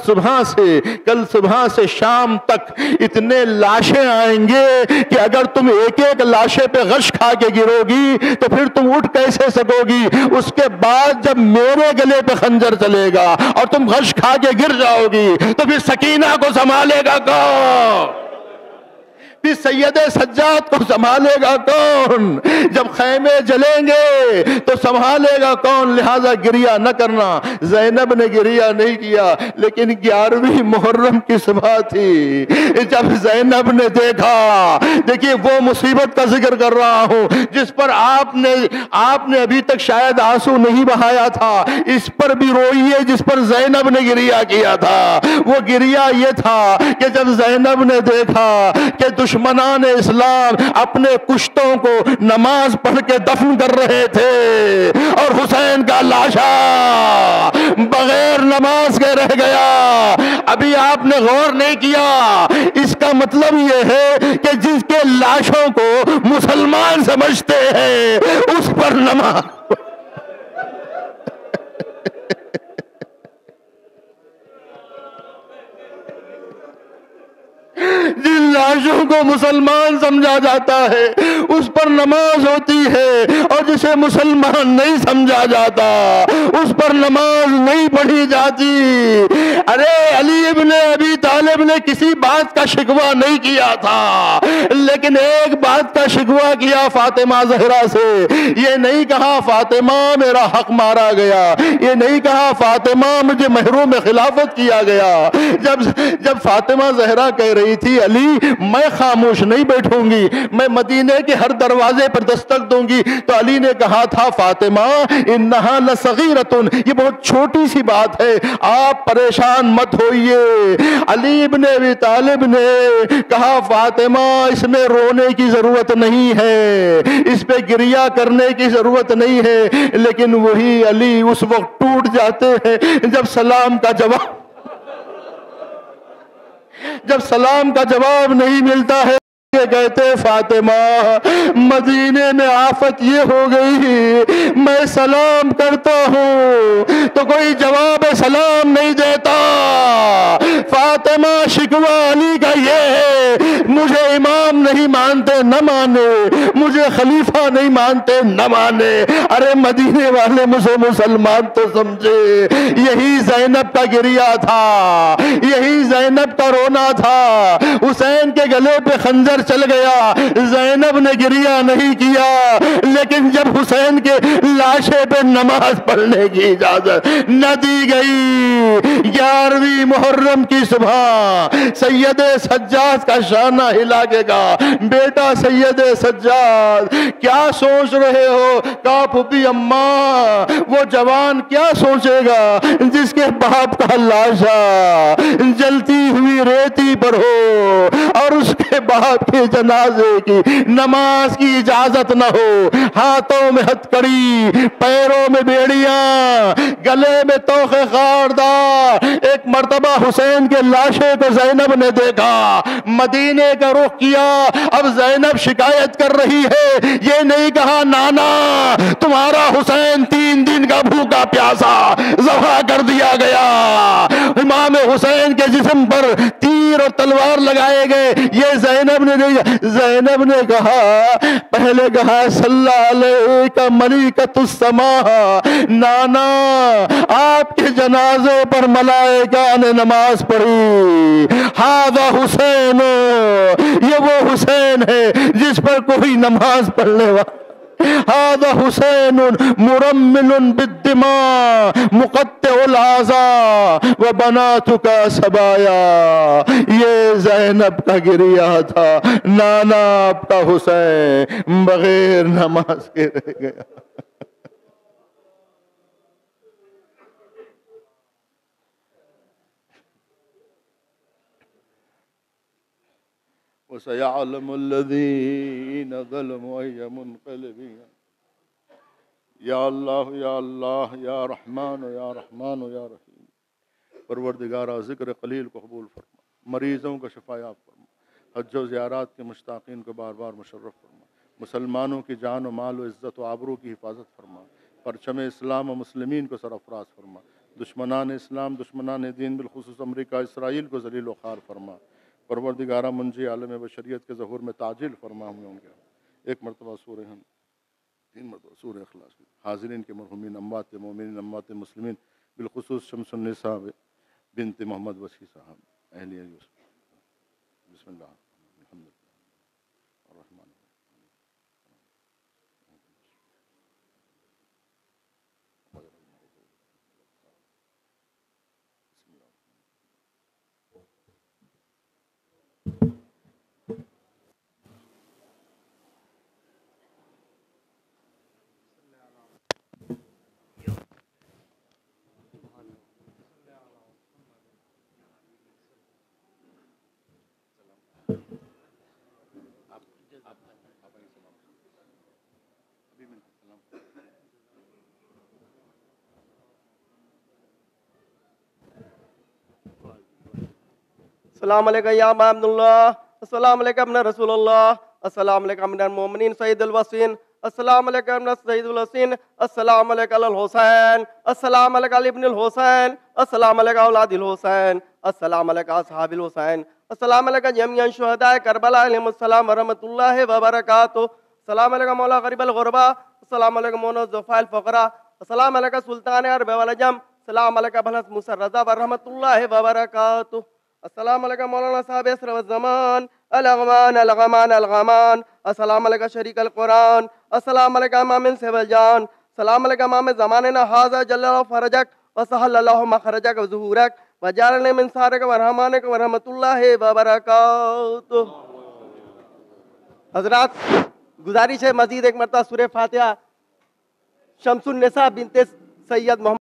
صبح سے شام تک اتنے لاشیں آئیں گے کہ اگر تم ایک ایک لاشے پہ غش کھا کے گرو گی تو پھر تم اٹھ کیسے سکو گی؟ اس کے بعد جب میرے گلے پہ خنجر چلے گا اور تم غش کھا کے گر جاؤ گی تو پھر سکینہ کو سنبھالے گا کون؟ پھر سید سجاد کو سنبھالے گا کون؟ جب خیمے جلیں گے تو سنبھالے گا کون؟ لہذا گریہ نہ کرنا۔ زینب نے گریہ نہیں کیا، لیکن 11ویں محرم کی صبح تھی جب زینب نے دیکھا، دیکھیے وہ مصیبت کا ذکر کر رہا ہوں جس پر آپ نے ابھی تک شاید آنسو نہیں بہایا تھا، اس پر بھی روئیے جس پر زینب نے گریہ کیا تھا۔ وہ گریہ یہ تھا کہ جب زینب نے دیکھا کہ دشمنان اسلام اپنے کشتوں کو نماز پڑھ کے دفن کر رہے تھے اور حسین کا لاشا بغیر نماز کے رہ گیا۔ ابھی آپ نے غور نہیں کیا، اس کا مطلب یہ ہے کہ جس کے لاشوں کو مسلمان سمجھتے ہیں اس پر نماز جن لاشوں کو مسلمان سمجھا جاتا ہے اس پر نماز ہوتی ہے، اور جسے مسلمان نہیں سمجھا جاتا اس پر نماز نہیں پڑھی جاتی۔ ارے علی ابن ابی طالب نے کسی بات کا شکوہ نہیں کیا تھا، لیکن ایک بات کا شکوہ کیا فاطمہ زہرا سے۔ یہ نہیں کہا فاطمہ میرا حق مارا گیا، یہ نہیں کہا فاطمہ مجھے محروم خلافت کیا گیا۔ جب فاطمہ زہرا کہہ رہی تھی علی میں خاموش نہیں بیٹھوں گی، میں مدینے کے ہر دروازے پر دستک دوں گی، تو علی نے کہا تھا فاطمہ انہا لصغیرۃ، یہ بہت چھوٹی سی بات ہے، آپ پریشان مت ہوئیے۔ علی ابن ابی طالب نے کہا فاطمہ اس میں رونے کی ضرورت نہیں ہے، اس پہ گریہ کرنے کی ضرورت نہیں ہے، لیکن وہی علی اس وقت ٹوٹ جاتے ہیں جب سلام کا جواب نہیں ملتا ہے۔ یہ کہتے فاطمہ مدینے میں آفت یہ ہو گئی، میں سلام کرتا ہوں تو کوئی جواب سلام نہیں دیتا۔ فاطمہ شکوہ علی کا یہ ہے مجھے امام نہیں مانتے نہ مانے، مجھے خلیفہ نہیں مانتے نہ مانے، ارے مدینے والے مجھے مسلمان تو سمجھے۔ یہی زینب کا گریہ تھا، یہی زینب کا رونا تھا۔ حسین کے گلے پہ خنجر چل گیا، زینب نے گریہ نہیں کیا، لیکن جب حسین کے لاشے پہ نماز پڑھنے کی اجازت نہ دی گئی، 11ویں محرم کی صبح سید سجاد کا شانہ ہلا کے کہا بیٹا سید سجاد کیا سوچ رہے ہو؟ کہا پھوپھی اماں وہ جوان کیا سوچے گا جس کے باپ کا لاشا جلتی ہوئی ریتی پر ہو اور اس کے باپ کے جنازے کی نماز کی اجازت نہ ہو، ہاتھوں میں ہتھکڑی، پیروں میں بیڑیاں، گلے میں توخ خاردار۔ ایک مرتبہ حسین کے لاشے کو زینب نے دیکھا، مدینے کا رخ کیا۔ اب زینب شکایت کر رہی ہے، یہ نہیں کہا نانا تمہارا حسین 3 دن کا بھوکا پیاسا ذبح کر دیا گیا، امام حسین کے جسم پر تیر اور تلوار لگائے گئے، یہ زینب نے نہیں۔ زینب نے کہا، پہلے کہا صلی علیہ ملکۃ السماء، نانا آپ کے جنازے پر ملائکہ نے نماز پڑھی، ھذا حسین، یہ وہ حسین ہے جس پر کوئی نماز پڑھنے والا، ھذا حسین مرمل بالدماء مقطع الاعضاء وبناتک سبایا، یہ زینب کا گریا تھا، نانا آپ کا حسین بغیر نماز کے رہ گیا۔ وَسَيَعْلَمُ الَّذِينَ ظَلَمُوا أَيَّ مُنْقَلِبٍ۔ یا اللہ یا اللہ یا رحمان یا رحمان یا رحیم، پروردگارہ ذکر قلیل کو قبول فرما، مریضوں کو شفا یاب فرما، حج و زیارات کے مشتاقین کو بار بار مشرف فرما، مسلمانوں کی جان و مال و عزت و آبرو کی حفاظت فرما، پرچم اسلام و مسلمین کو سرفراز فرما، دشمنان اسلام دشمنان دین بالخصوص امریکہ اسرائیل کو ذلیل و خوار فرما، پروردگارہ منجی عالم بشریت کے ظہور میں تعجیل فرما ہوں گے۔ ایک مرتبہ سورہ ہم 3 مرتبہ سورہ اخلاص کی حاضرین کے مرحومین اموات مومنین اموات مسلمین بالخصوص شمس النساء بنت محمد وسیع صاحب اہلیہ یوسف، بسم اللہ الحمد للہ الرحمن السلام علیکم یا ابا عبداللہ، السلام علیکم ابن رسول اللہ، السلام علیکم ابن المومنین سید الوسین، السلام علیکم ابن سید الوسین، السلام علیکم الحسین، السلام علیکم ابن الحسین، السلام علیکم اولاد الحسین، السلام علیکم اصحاب الحسین، السلام علیکم جمیع شہداء کربلا علیہم السلام ورحمۃ اللہ وبرکاتہ، السلام علیکم مولا غریب الغربا، السلام علیکم مولا الضعفاء الفقراء، السلام علیکم سلطان عرب والعجم، السلام علیکم بلحظ موسیٰ رضا ورحمۃ اللہ وبرکاتہ، السلام علیکم مولانا صاحب اسر والزمان الغمان الغمان الغمان، السلام علیکم شریک القرآن، السلام علیکم امام سیب الجان، السلام علیکم امام زماننا حاضر جل اللہ فرجک وسہل اللہ مخرجک وظہورک وجعلنی من سارک ورحمانک ورحمۃ اللہ وبرکاتہ۔ حضرات گزارش ہے مزید ایک مرتبہ سورہ فاتحہ شمس النساء بنت سید محمد